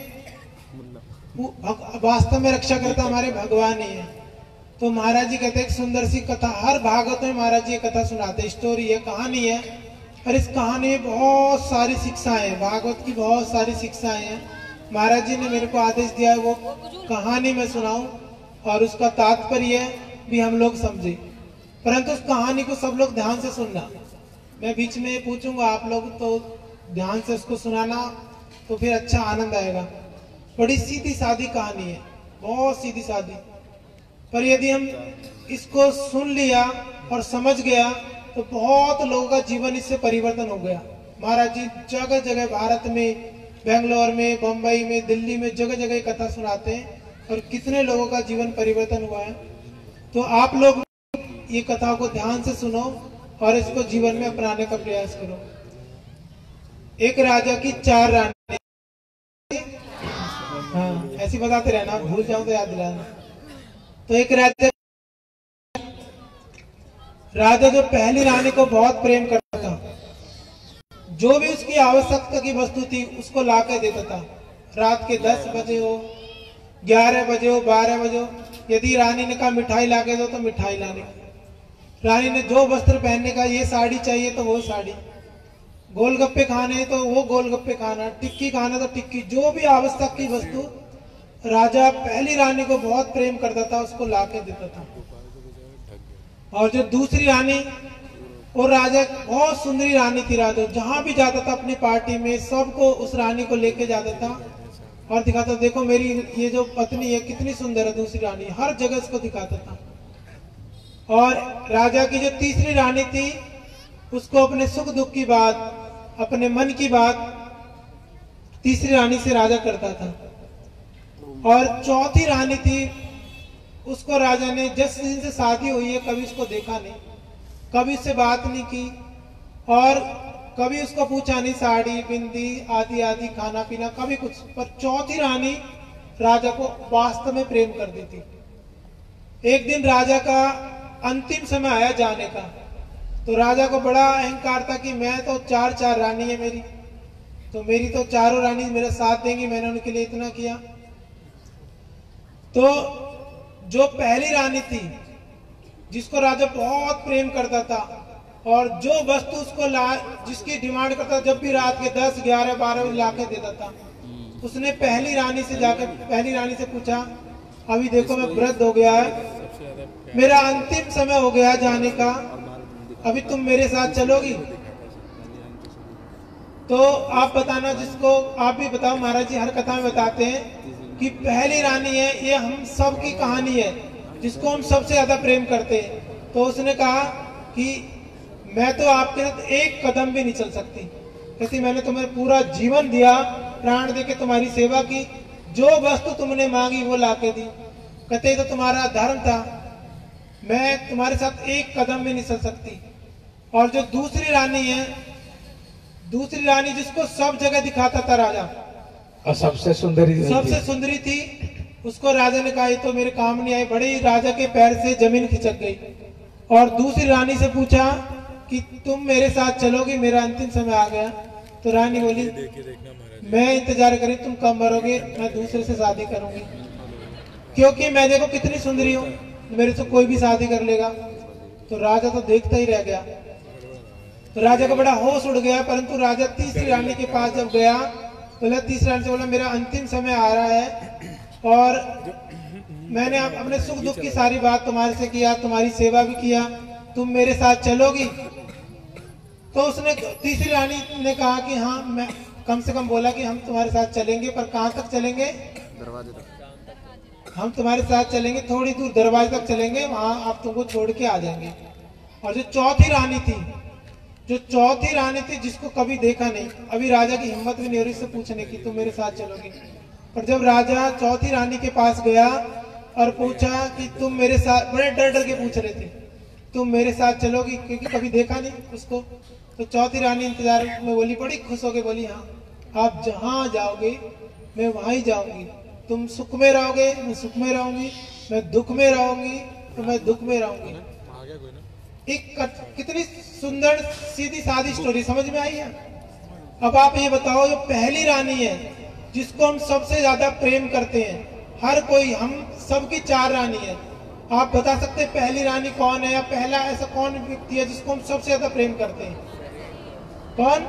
वास्तव में रक्षा करता हमारे भगवान ही है। तो महाराज जी कहते हैं सुंदर सी कथा, हर भागवत में महाराज जी कथा सुनाते, स्टोरी है, कहानी है, और इस कहानी में बहुत सारी शिक्षाएं हैं। भागवत की बहुत सारी शिक्षाएं हैं। महाराज जी ने मेरे को आदेश दिया है वो कहानी में सुनाऊं और उसका तात्पर्य भी हम लोग समझे, परंतु उस कहानी को सब लोग ध्यान से सुनना। मैं बीच में पूछूंगा, आप लोग तो ध्यान से उसको सुनाना, तो फिर अच्छा आनंद आएगा। बड़ी सीधी सादी कहानी है, बहुत सीधी सादी, पर यदि हम इसको सुन लिया और समझ गया तो बहुत लोगों का जीवन इससे परिवर्तन हो गया। महाराज जी जगह जगह भारत में, बेंगलोर में, बम्बई में, दिल्ली में जगह जगह कथा सुनाते हैं और कितने लोगों का जीवन परिवर्तन हुआ है। तो आप लोग ये कथा को ध्यान से सुनो और इसको जीवन में अपनाने का प्रयास करो। एक राजा की चार रानी, हाँ ऐसी बताते रहना, भूल जाऊं तो याद दिलाना। तो एक राजा राजा जो पहली रानी को बहुत प्रेम करता था, जो भी उसकी आवश्यकता की वस्तु थी उसको ला के देता था। रात के दस बजे हो, ग्यारह बजे हो, बारह बजे हो, यदि रानी ने कहा मिठाई ला के दो तो मिठाई लाने का। रानी ने जो वस्त्र पहनने का, ये साड़ी चाहिए तो वो साड़ी, गोलगप्पे खाने तो वो गोलगप्पे खाना, टिक्की खाना तो टिक्की, जो भी आवश्यक की वस्तु राजा पहली रानी को बहुत प्रेम करता था उसको ला के देता था। और जो दूसरी रानी, वो राजा बहुत सुंदरी रानी थी। राजा जहां भी जाता था अपनी पार्टी में सबको उस रानी को लेके जाता था और दिखाता, देखो मेरी ये जो पत्नी है कितनी सुंदर है, दूसरी रानी, हर जगह उसको दिखाता था। और राजा की जो तीसरी रानी थी उसको अपने सुख दुख की बात, अपने मन की बात तीसरी रानी से राजा करता था। और चौथी रानी थी, उसको राजा ने जिस दिन से शादी हुई है कभी उसको देखा नहीं, कभी उससे बात नहीं की और कभी उसको पूछा नहीं, साड़ी बिंदी आदि आदि खाना पीना कभी कुछ। पर चौथी रानी राजा को वास्तव में प्रेम कर देती। एक दिन राजा का अंतिम समय आया जाने का, तो राजा को बड़ा अहंकार था कि मैं तो चार चार रानी है मेरी, तो मेरी तो चारों रानी मेरा साथ देंगी, मैंने उनके लिए इतना किया। तो जो पहली रानी थी जिसको राजा बहुत प्रेम करता था और जो वस्तु उसको ला, जिसकी डिमांड करता, जब भी रात के दस ग्यारह बारह बजे ला के देता था, उसने पहली रानी से जाकर पहली रानी से पूछा, अभी देखो मैं वृद्ध हो गया है, मेरा अंतिम समय हो गया जाने का, अभी तुम मेरे साथ चलोगी? तो आप बताना, जिसको आप भी बताओ, महाराज जी हर कथा में बताते हैं कि पहली रानी है, ये हम सब की कहानी है, जिसको हम सबसे ज्यादा प्रेम करते हैं। तो उसने कहा कि मैं तो आपके साथ एक कदम भी नहीं चल सकती, कहती मैंने तुम्हें पूरा जीवन दिया, प्राण देके तुम्हारी सेवा की, जो वस्तु तुमने मांगी वो लाके दी, कहते तो तुम्हारा धर्म था, मैं तुम्हारे साथ एक कदम भी नहीं चल सकती। और जो दूसरी रानी है, दूसरी रानी जिसको सब जगह दिखाता था राजा, और सबसे सुंदरी सबसे सुंदरी थी, उसको राजा ने कहा ये तो मेरे काम नहीं आई, बड़े राजा के पैर से जमीन खिसक गई। और दूसरी रानी से पूछा कि तुम मेरे साथ चलोगी, मेरा अंतिम समय आ गया। तो रानी बोली मैं इंतजार करी, तुम कब मरोगे, मैं दूसरे से शादी करूंगी, क्योंकि मैं देखो कितनी सुंदरी हूँ, मेरे से कोई भी शादी कर लेगा। तो राजा तो देखता ही रह गया। तो राजा का बड़ा होश उड़ गया। परंतु राजा तीसरी रानी के पास जब गया, बोला तीसरी रानी से बोला मेरा अंतिम समय आ रहा है और मैंने अपने सुख दुख की सारी बात तुम्हारे से किया, तुम्हारी सेवा भी किया, तुम मेरे साथ चलोगी? तो उसने तीसरी रानी ने कहा कि हाँ, मैं कम से कम बोला कि हम तुम्हारे साथ चलेंगे, पर कहाँ तक चलेंगे? दरवाजे तक। हम तुम्हारे साथ चलेंगे, थोड़ी दूर दरवाजे तक चलेंगे, वहां आप तुमको छोड़ के आ जाएंगे। और जो चौथी रानी थी, जो चौथी रानी थी जिसको कभी देखा नहीं, अभी राजा की हिम्मत भी नहीं हो रही इससे पूछने की तुम मेरे साथ चलोगी। पर जब राजा चौथी रानी के पास गया और पूछा कि तुम मेरे साथ, बड़े डर डर के पूछ रहे थे, तुम मेरे साथ चलोगी, क्योंकि कभी देखा नहीं उसको। तो चौथी रानी इंतजार में बोली, बड़ी खुश होकर बोली हाँ, आप जहां जाओगे मैं वहां ही जाऊंगी, तुम सुख में रहोगे मैं सुख में रहूंगी, मैं दुख में रहूंगी तो मैं दुख में रहूंगी। एक कितनी सुंदर सीधी सादी स्टोरी समझ में आई है। अब आप ये बताओ, जो पहली रानी है जिसको हम सबसे ज्यादा प्रेम करते हैं, हर कोई, हम सबकी चार रानी है, आप बता सकते हैं पहली रानी कौन है, या पहला ऐसा कौन व्यक्ति है जिसको हम सबसे ज्यादा प्रेम करते हैं? कौन?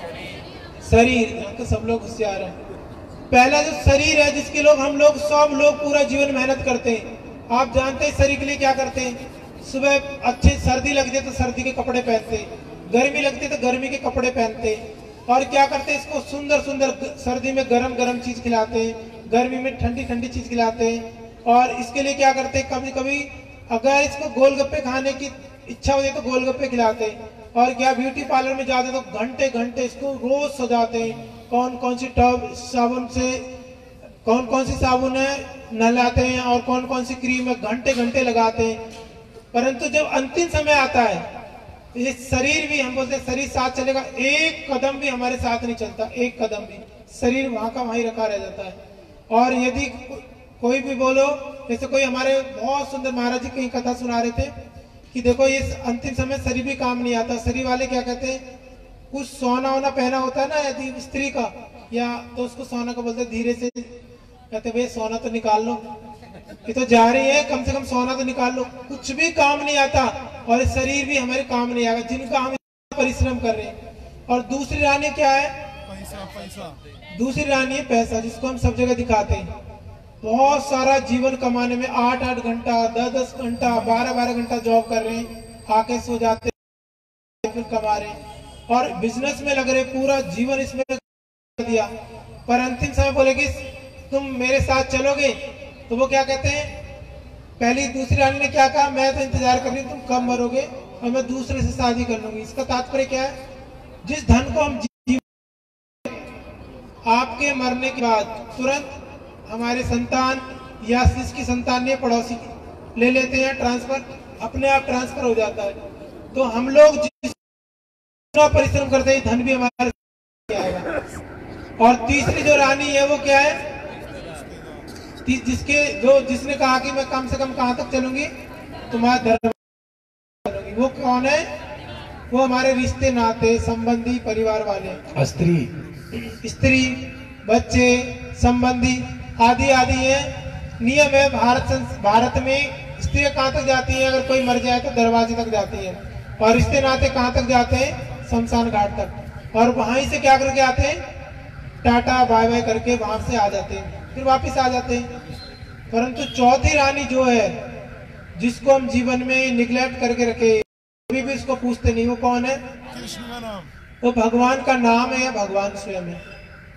शरीर। यहाँ तो सब लोग होशियार हैं। पहला जो शरीर है, जिसके लोग हम लोग सब लोग पूरा जीवन मेहनत करते हैं। आप जानते हैं शरीर के लिए क्या करते हैं? सुबह अच्छी सर्दी लग जाए तो सर्दी के कपड़े पहनते हैं, गर्मी लगती तो गर्मी के कपड़े पहनते, और क्या करते इसको सुंदर सुंदर सर्दी में गरम गरम चीज खिलाते हैं, गर्मी में ठंडी ठंडी चीज खिलाते हैं। और इसके लिए क्या करते हैं, कभी कभी अगर इसको गोलगप्पे खाने की इच्छा होती है तो गोलगप्पे खिलाते हैं। और क्या ब्यूटी पार्लर में जाते तो घंटे घंटे इसको रोज सजाते हैं, कौन कौन सी टब साबुन से कौन कौन सी साबुन है नहलाते हैं और कौन कौन सी क्रीम है घंटे घंटे लगाते हैं। परंतु जब अंतिम समय आता है, ये शरीर भी, हम बोलते हैं शरीर साथ चलेगा, एक कदम भी हमारे साथ नहीं चलता, एक कदम भी, शरीर वहां का वहीं रखा रह जाता है। और यदि कोई भी बोलो, जैसे कोई हमारे बहुत सुंदर महाराज जी कहीं कथा सुना रहे थे कि देखो ये अंतिम समय शरीर भी काम नहीं आता। शरीर वाले क्या कहते हैं, कुछ सोना वोना पहना होता है ना यदि स्त्री का, या तो उसको सोना का बोलते धीरे से कहते भाई सोना तो निकाल लो, ये तो जा रही है, कम से कम सोना तो निकाल लो। कुछ भी काम नहीं आता और शरीर भी हमारे काम नहीं आएगा, जिनका हम परिश्रम कर रहे हैं। और दूसरी रानी क्या है, पैसा पैसा दूसरी रानी है पैसा, जिसको हम सब जगह दिखाते हैं। बहुत सारा जीवन कमाने में आठ आठ घंटा दस दस घंटा बारह बारह घंटा जॉब कर रहे हैं, आके सो जाते हैं, फिर कमा रहे हैं और बिजनेस में लग रहे, पूरा जीवन इसमें कर दिया। पर अंतिम समय बोलेगी तुम मेरे साथ चलोगे, तो वो क्या कहते हैं, पहली दूसरी रानी ने क्या कहा, मैं तो इंतजार कर रही हूँ, तुम कब मरोगे और मैं दूसरे से शादी कर लूंगी। इसका तात्पर्य क्या है, जिस धन को हम आपके मरने के बाद तुरंत हमारे संतान या जिसकी संतान ने पड़ोसी ले लेते हैं, ट्रांसफर अपने आप ट्रांसफर हो जाता है। तो हम लोग जितना परिश्रम करते हैं धन भी हमारे आएगा। और तीसरी जो रानी है वो क्या है, जिसके जो जिसने कहा कि मैं कम से कम कहां तक चलूंगी, तुम्हारा दरबार चलूंगी, वो कौन है, वो हमारे रिश्ते नाते संबंधी परिवार वाले, स्त्री स्त्री बच्चे संबंधी आदि आदि है। नियम है भारत भारत में स्त्री कहाँ तक जाती है, अगर कोई मर जाए तो दरवाजे तक जाती है, और रिश्ते नाते कहाँ तक जाते हैं, शमशान घाट तक, और वहीं से क्या करके आते हैं, टाटा बाय बाय करके वहां से आ जाते हैं, फिर वापिस आ जाते हैं। परंतु चौथी रानी जो है, जिसको हम जीवन में निगलेक्ट करके रखे, कभी भी उसको पूछते नहीं, वो कौन है, कृष्ण का नाम, वो भगवान का नाम है, भगवान स्वयं है।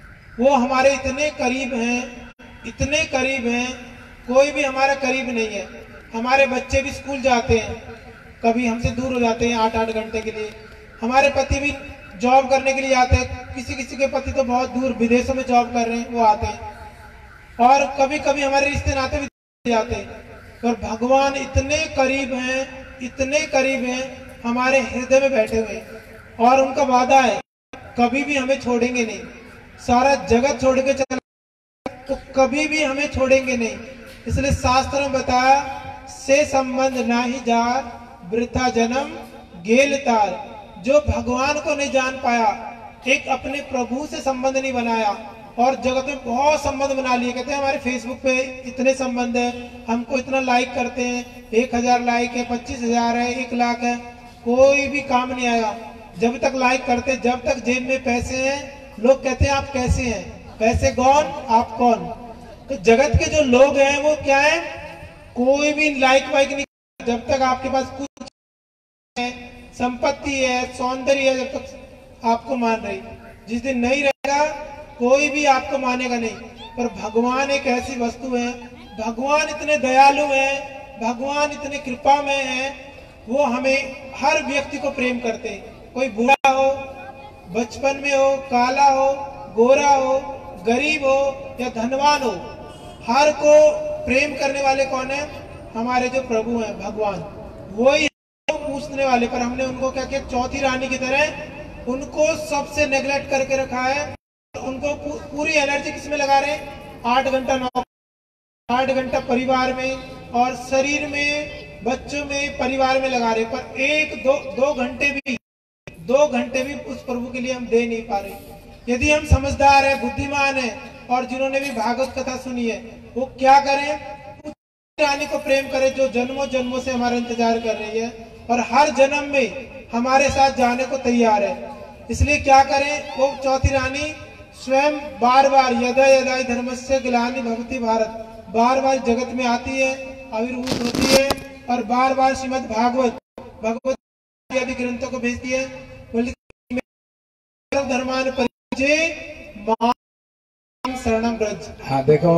वो हमारे इतने करीब हैं, इतने करीब हैं, कोई भी हमारा करीब नहीं है। हमारे बच्चे भी स्कूल जाते हैं, कभी हमसे दूर हो जाते हैं आठ आठ घंटे के लिए। हमारे पति भी जॉब करने के लिए आते हैं, किसी किसी के पति तो बहुत दूर विदेशों में जॉब कर रहे हैं, वो आते हैं। और कभी कभी हमारे रिश्ते नाते भी आते हैं। पर भगवान इतने करीब हैं, इतने करीब हैं, हमारे हृदय में बैठे हुए, और उनका वादा है कभी भी हमें छोड़ेंगे नहीं। सारा जगत छोड़ के चला तो कभी भी हमें छोड़ेंगे नहीं। इसलिए शास्त्र में बताया, से संबंध ना ही जार, वृथा जन्म गेल तार। जो भगवान को नहीं जान पाया, एक अपने प्रभु से संबंध नहीं बनाया, और जगत में बहुत संबंध बना लिए। कहते हैं हमारे फेसबुक पे इतने संबंध है, हमको इतना लाइक करते हैं, एक हजार लाइक है, पच्चीस हजार है, एक लाख है, कोई भी काम नहीं आएगा। जब तक लाइक करते, जब तक जेब में पैसे हैं, लोग कहते हैं आप कैसे हैं, पैसे कौन, आप कौन। तो जगत के जो लोग हैं वो क्या है, कोई भी लाइक वाइक नहीं, जब तक आपके पास कुछ है, संपत्ति है, सौंदर्य है, जब तक आपको मान रही। जिस दिन नहीं रहेगा कोई भी आपको मानेगा नहीं। पर भगवान एक ऐसी वस्तु है, भगवान इतने दयालु हैं, भगवान इतने कृपा में है, वो हमें हर व्यक्ति को प्रेम करते हैं। कोई बूढ़ा हो, बचपन में हो, काला हो, गोरा हो, गरीब हो या धनवान हो, हर को प्रेम करने वाले कौन है, हमारे जो प्रभु हैं भगवान, वो ही पूछने वाले। पर हमने उनको क्या किया, चौथी रानी की तरह उनको सबसे नेग्लेक्ट करके रखा है। उनको पूरी एनर्जी किसमें लगा रहे हैं, आठ घंटा नौ आठ घंटा परिवार में और शरीर में, बच्चों में, परिवार में लगा रहे। पर एक दो दो घंटे भी दो घंटे भी उस प्रभु के लिए हम दे नहीं पा रहे। यदि हम समझदार है, बुद्धिमान है, और जिन्होंने भी भागवत कथा सुनी है, वो क्या करें, रानी को प्रेम करें जो जन्मों जन्मों से हमारा इंतजार कर रही है और हर जन्म में हमारे साथ जाने को तैयार है। इसलिए क्या करें, वो चौथी रानी स्वयं बार बार यदा यदा धर्मस्य ग्लानि भवति भारत, बार बार जगत में आती है, आविर्भूत होती है, और बार बार श्रीमद् भागवत भगवत आदि ग्रंथों को भेजती है, धर्मान परिजे मां शरणम ब्रज। हाँ देखो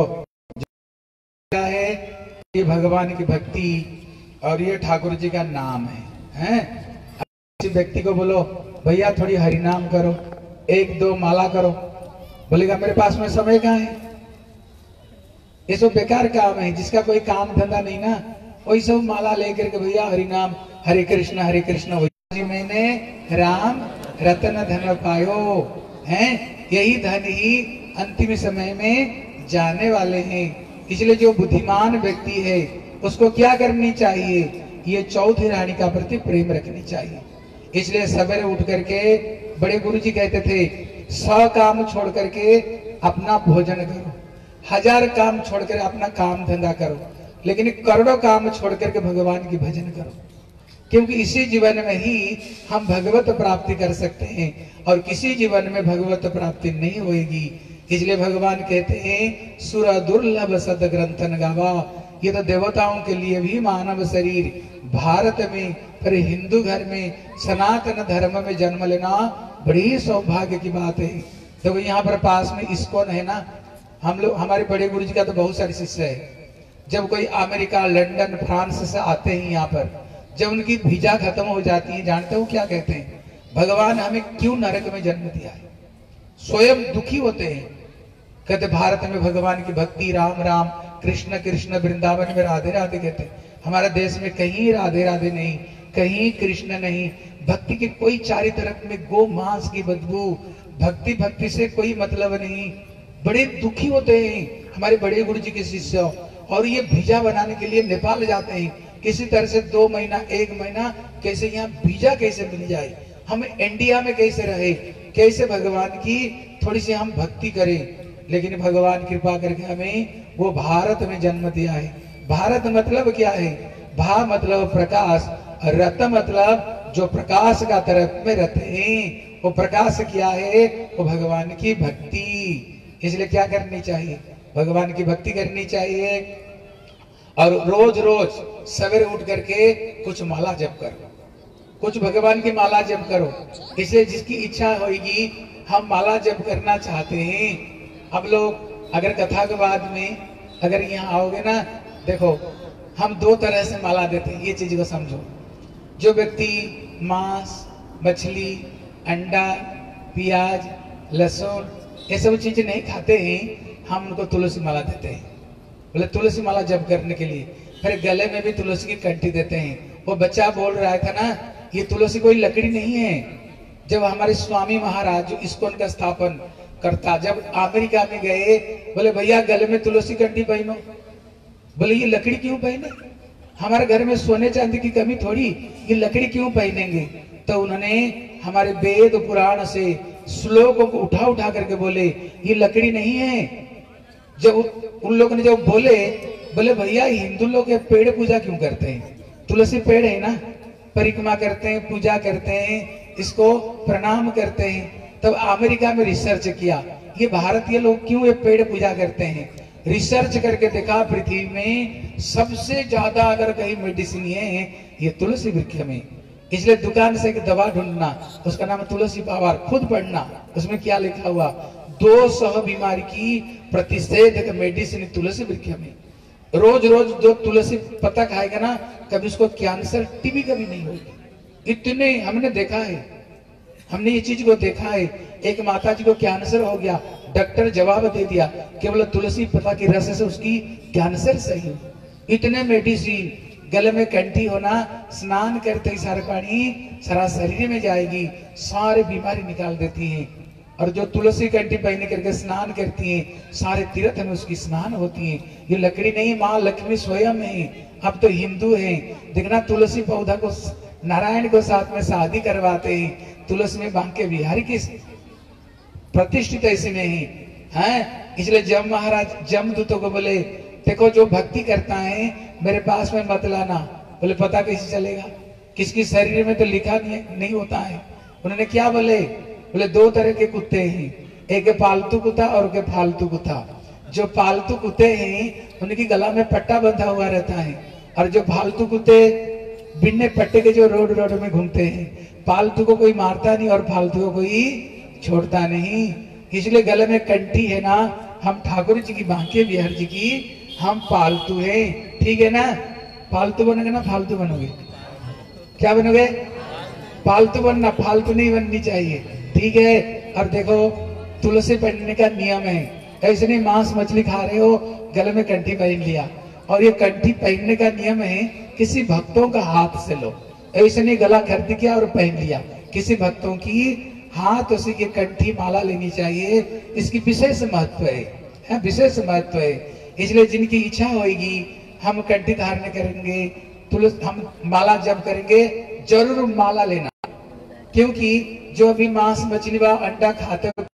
क्या है, ये भगवान की भक्ति और ये ठाकुर जी का नाम है, हैं? किसी व्यक्ति को बोलो भैया थोड़ी हरि नाम करो, एक दो माला करो, बोलेगा मेरे पास में समय कहाँ है, ये सब बेकार काम है, जिसका कोई काम धंधा नहीं ना, वही सब माला लेकर के भैया हरि नाम, हरे कृष्ण हरे कृष्ण। जी मैंने राम रतन धन पायो, हैं? यही धन ही अंतिम समय में जाने वाले हैं। इसलिए जो बुद्धिमान व्यक्ति है उसको क्या करनी चाहिए, ये चौथी रानी का प्रति प्रेम रखनी चाहिए। इसलिए सवेरे उठ करके बड़े गुरुजी कहते थे सौ काम छोड़ करके अपना भोजन करो, हजार काम छोड़ कर अपना काम धंधा करो, लेकिन करोड़ों काम छोड़ करके भगवान की भजन करो, क्योंकि इसी जीवन में ही हम भगवत प्राप्ति कर सकते हैं और किसी जीवन में भगवत प्राप्ति नहीं होगी। इसलिए भगवान कहते हैं सुर दुर्लभ सद ग्रंथन गावा, ये तो देवताओं के लिए भी मानव शरीर भारत में, पर हिंदू घर में सनातन धर्म में जन्म लेना बड़ी सौभाग्य की बात है। देखो तो यहाँ पर पास में इस्कॉन है ना, हम लोग हमारे बड़े गुरु जी का तो बहुत सारे शिष्य है। जब कोई अमेरिका लंदन फ्रांस से आते हैं यहाँ पर, जब उनकी वीजा खत्म हो जाती है, जानते हो क्या कहते हैं, भगवान हमें क्यों नरक में जन्म दिया है, स्वयं दुखी होते हैं। कहते भारत में भगवान की भक्ति, राम राम कृष्ण कृष्ण, वृंदावन में राधे राधे कहते, हमारे देश में कहीं राधे राधे नहीं, कहीं कृष्ण नहीं, भक्ति की कोई चारी तरफ में गो मांस की बदबू, भक्ति भक्ति से कोई मतलब नहीं, बड़े दुखी होते हैं हमारे बड़े गुरु जी के शिष्य। और ये वीजा बनाने के लिए नेपाल जाते हैं, किसी तरह से दो महीना एक महीना कैसे यहाँ वीजा कैसे मिल जाए, हम इंडिया में कैसे रहे, कैसे भगवान की थोड़ी सी हम भक्ति करें। लेकिन भगवान कृपा करके हमें वो भारत में जन्म दिया है। भारत मतलब क्या है, भा मतलब प्रकाश, रत मतलब जो प्रकाश का तरफ में रहते हैं, वो प्रकाश क्या है, वो भगवान की भक्ति। इसलिए क्या करनी चाहिए, भगवान की भक्ति करनी चाहिए और रोज रोज सवेरे उठ करके कुछ माला जप करो, कुछ भगवान की माला जप करो। इसलिए जिसकी इच्छा होगी हम माला जप करना चाहते हैं, अब लोग अगर कथा के बाद में अगर यहाँ आओगे ना, देखो हम दो तरह से माला देते हैं, ये चीज को समझो। जो व्यक्ति मांस, मछली, अंडा, प्याज, लहसुन ये सब चीज नहीं खाते हैं, हम उनको तुलसी माला देते हैं, बोले तुलसी माला जप करने के लिए। फिर गले में भी तुलसी की कंठी देते हैं। वो बच्चा बोल रहा था ना, ये तुलसी कोई लकड़ी नहीं है। जब हमारे स्वामी महाराज जो इस्कॉन का स्थापन करता, जब अमेरिका में गए, बोले भैया गले में तुलसी कंठी पहनो, बोले ये लकड़ी क्यों पहने, हमारे घर में सोने चांदी की कमी थोड़ी, ये लकड़ी क्यों पहनेंगे। तो उन्होंने हमारे वेद पुराण से श्लोकों को उठा उठा करके बोले ये लकड़ी नहीं है। जब उन लोगों ने जब बोले, बोले भैया हिंदू लोग पेड़ पूजा क्यों करते हैं, तुलसी पेड़ है ना, परिक्रमा करते हैं, पूजा करते हैं, इसको प्रणाम करते हैं। तब अमेरिका में रिसर्च किया, ये भारतीय लोग क्यों ये पेड़ पूजा करते हैं। रिसर्च करके देखा पृथ्वी में सबसे ज्यादा अगर कहीं मेडिसिन है ये तुलसी वृक्ष में। इसलिए दुकान से एक दवा ढूंढना, उसका नाम तुलसी पावर, खुद पढ़ना, उसमें क्या लिखा हुआ, दो सौ बीमारी की प्रतिषेधक मेडिसिन तुलसी वृक्ष में। रोज रोज जो तुलसी पत्ता खाएगा ना, कभी उसको कैंसर टीबी कभी नहीं होगी। इतने हमने देखा है, हमने ये चीज को देखा है। एक माता जी को कैंसर हो गया, डॉक्टर जवाब दे दिया केवल तुलसी पत्ता की रस से उसकी कैंसर सही हो। इतने मेडिसिन, गले में कंठी होना, स्नान करते ही सारा पानी सारा शरीर में जाएगी, सारी बीमारी निकाल देती है। और जो तुलसी कंठी पहने करके स्नान करती हैं, सारे तीर्थ में उसकी स्नान होती है। ये लकड़ी नहीं, माँ लक्ष्मी स्वयं है। अब तो हिंदू हैं, देखना तुलसी पौधा को नारायण को साथ में शादी करवाते हैं, तुलसी में बांके बिहारी की प्रतिष्ठित ऐसे में ही है। इसलिए जम महाराज जमदूतों को बोले देखो जो भक्ति करता है मेरे पास में मत लाना। बोले पता कैसे चलेगा, किसकी शरीर में तो लिखा नहीं, नहीं होता है। उन्होंने क्या बोले, बोले दो तरह के कुत्ते हैं, एक पालतू कुत्ता और एक फालतू कुत्ता। जो पालतू कुत्ते हैं उनकी गला में पट्टा बंधा हुआ रहता है, और जो फालतू कुत्ते बिन्ने पट्टे के जो रोड रोड में घूमते हैं, पालतू को कोई मारता नहीं और फालतू को कोई छोड़ता नहीं। इसलिए गले में कंठी है ना, हम ठाकुर जी की, बांके बिहार जी की हम पालतू हैं, ठीक है ना। पालतू बनोगे ना फालतू बनोगे? क्या बनोगे? पालतू बनना, फालतू नहीं बननी चाहिए, ठीक है। और देखो तुलसी पहनने का नियम है, ऐसे नहीं मांस मछली खा रहे हो गले में कंठी पहन लिया। और ये कंठी पहनने का नियम है किसी भक्तों का हाथ से लो, ऐसे नहीं गला खरीद किया और पहन लिया। किसी भक्तों की हाथ से ये कंठी माला लेनी चाहिए, इसकी विशेष महत्व है, है विशेष महत्व है। इसलिए जिनकी इच्छा होगी हम कंठी धारण करेंगे, तुलसी हम माला जब करेंगे जरूर माला लेना, क्योंकि जो अभी मांस मछली व अंडा खाते हो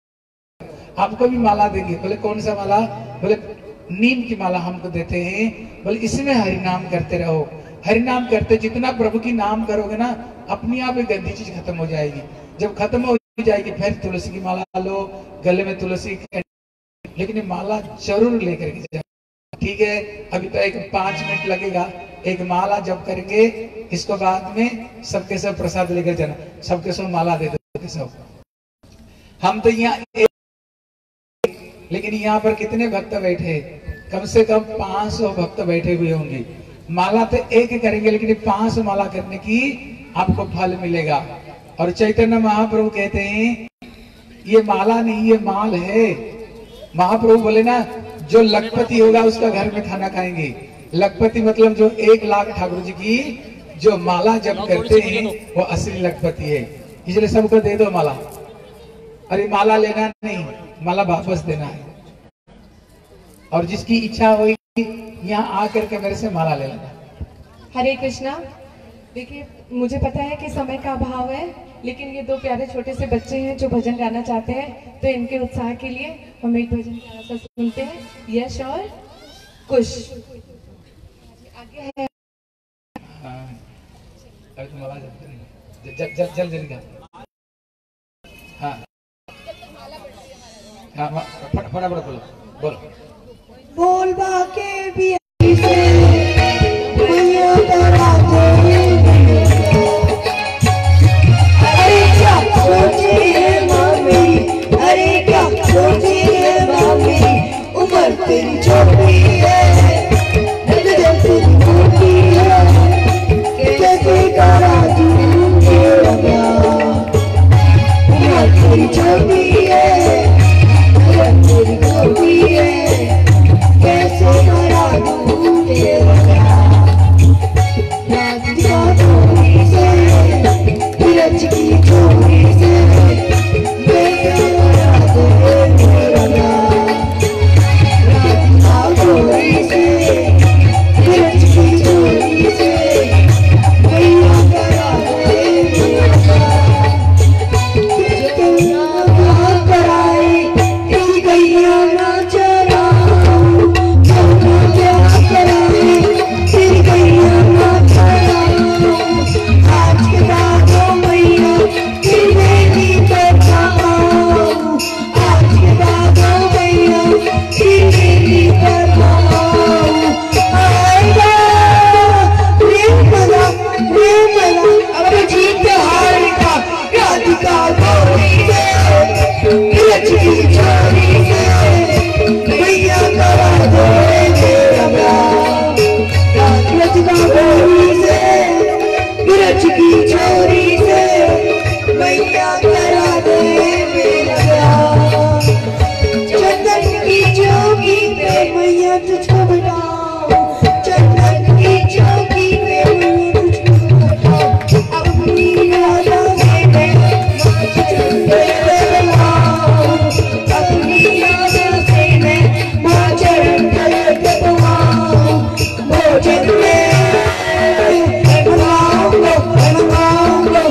आपको भी माला देंगे। बोले कौन सा माला? बोले नीम की माला हमको देते हैं। बोले इसमें हरि नाम करते रहो, हरि नाम करते जितना प्रभु की नाम करोगे ना अपनी आप गंदी चीज खत्म हो जाएगी। जब खत्म हो जाएगी फिर तुलसी की माला लो, गले में तुलसी, लेकिन ये माला जरूर लेकर के जाओ, ठीक है। अभी तो एक पांच मिनट लगेगा, एक माला जब करेंगे, इसको बाद में सबके सब प्रसाद लेकर जाना, सबके सब माला दे दो सब। हम तो यहाँ, लेकिन यहाँ पर कितने भक्त बैठे? कम से कम पांच सौ भक्त बैठे हुए होंगे। माला तो एक करेंगे लेकिन पांच सौ माला करने की आपको फल मिलेगा। और चैतन्य महाप्रभु कहते हैं ये माला नहीं ये माल है। महाप्रभु बोले ना जो लखपति होगा उसका घर में खाना खाएंगे। लखपति मतलब जो एक लाख ठाकुर जी की जो माला जब करते हैं वो असली लखपति है। इसलिए सबको दे दो माला। अरे माला लेना नहीं, माला वापस देना है। और जिसकी इच्छा हुई यहाँ आकर के मेरे से माला ले लेना। हरे कृष्णा। देखिए मुझे पता है कि समय का अभाव है, लेकिन ये दो प्यारे छोटे से बच्चे हैं जो भजन गाना चाहते हैं, तो इनके उत्साह के लिए हम एक भजन प्यारा सा सुनते हैं, यश और कुश। आगे है अरे तुम माला जब करेंगे जल जल जल जल हाँ हाँ फटाफट बोलो बोलो बोल बाके भी से मैया करा दे। अरे क्या सोची है मामी, अरे क्या सोची है मामी, उम्र तेरी छोटी है, नजर तेरी मोटी है, कैसे करा दूंगी प्यार। उम्र तेरी छोटी है, नजर तेरी मोटी है, कैसे करा दूं तेरा प्यार। राधिका चोरी से, विरज की चोरी से, मैया करा दे मेरा प्यार। राधिका चोरी से, विरज की चोरी से, मैया करा दे मेरा प्यार। गैया ना कराए, तेरी गैया ना चराओ, सोना क्या कराए, तेरी गैया ना चराओ। आज के बाद ओ मैया तेरी बेटी पर खाओ, आज के बाद ओ मैया तेरी बेटी पर खाओ। आएगा प्रेम भला प्रेम भला अब जीत हार का राधिका गोरी से, विरज की चोरी से, मैया करा दे मेरा प्यार। राधिका गोरी से, विरज की चोरी से, मैया करा दे मेरा प्यार। चंदन की चौकी पे मैया तुझको बिठाओ, चंदन की चौकी पे मैया तुझको बिठाओ। अपनी राधा से मैं नाच चंदे लगाओ, अपनी राधा से मैं नाच चंदे लगाओ। भोजन में बनाऊंगा बनाऊंगा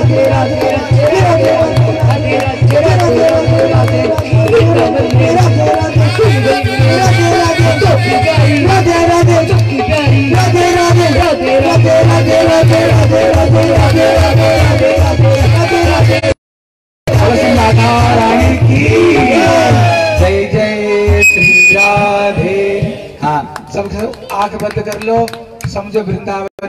राधे राधे राधे राधे राधे राधे राधे राधे राधे राधे राधे सुन गई राधे राधे चौकी प्यारी राधे राधे चौकी प्यारी राधे राधे राधे राधे राधे राधे राधे राधे राधे राधे राधे राधे राधे राधा रानी की जय जय श्री राधे। हाँ सब आंख बंद कर लो, समझो वृंदावन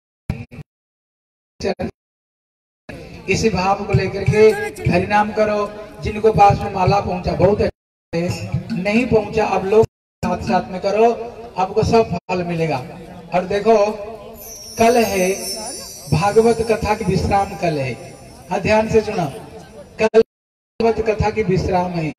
इसी भाव को लेकर के हरिनाम करो। जिनको पास में माला पहुंचा बहुत अच्छा है, नहीं पहुंचा अब लोग साथ साथ में करो, आपको सब फल मिलेगा। और देखो कल है भागवत कथा की विश्राम, कल है, हाँ ध्यान से सुना, कल भागवत कथा की विश्राम है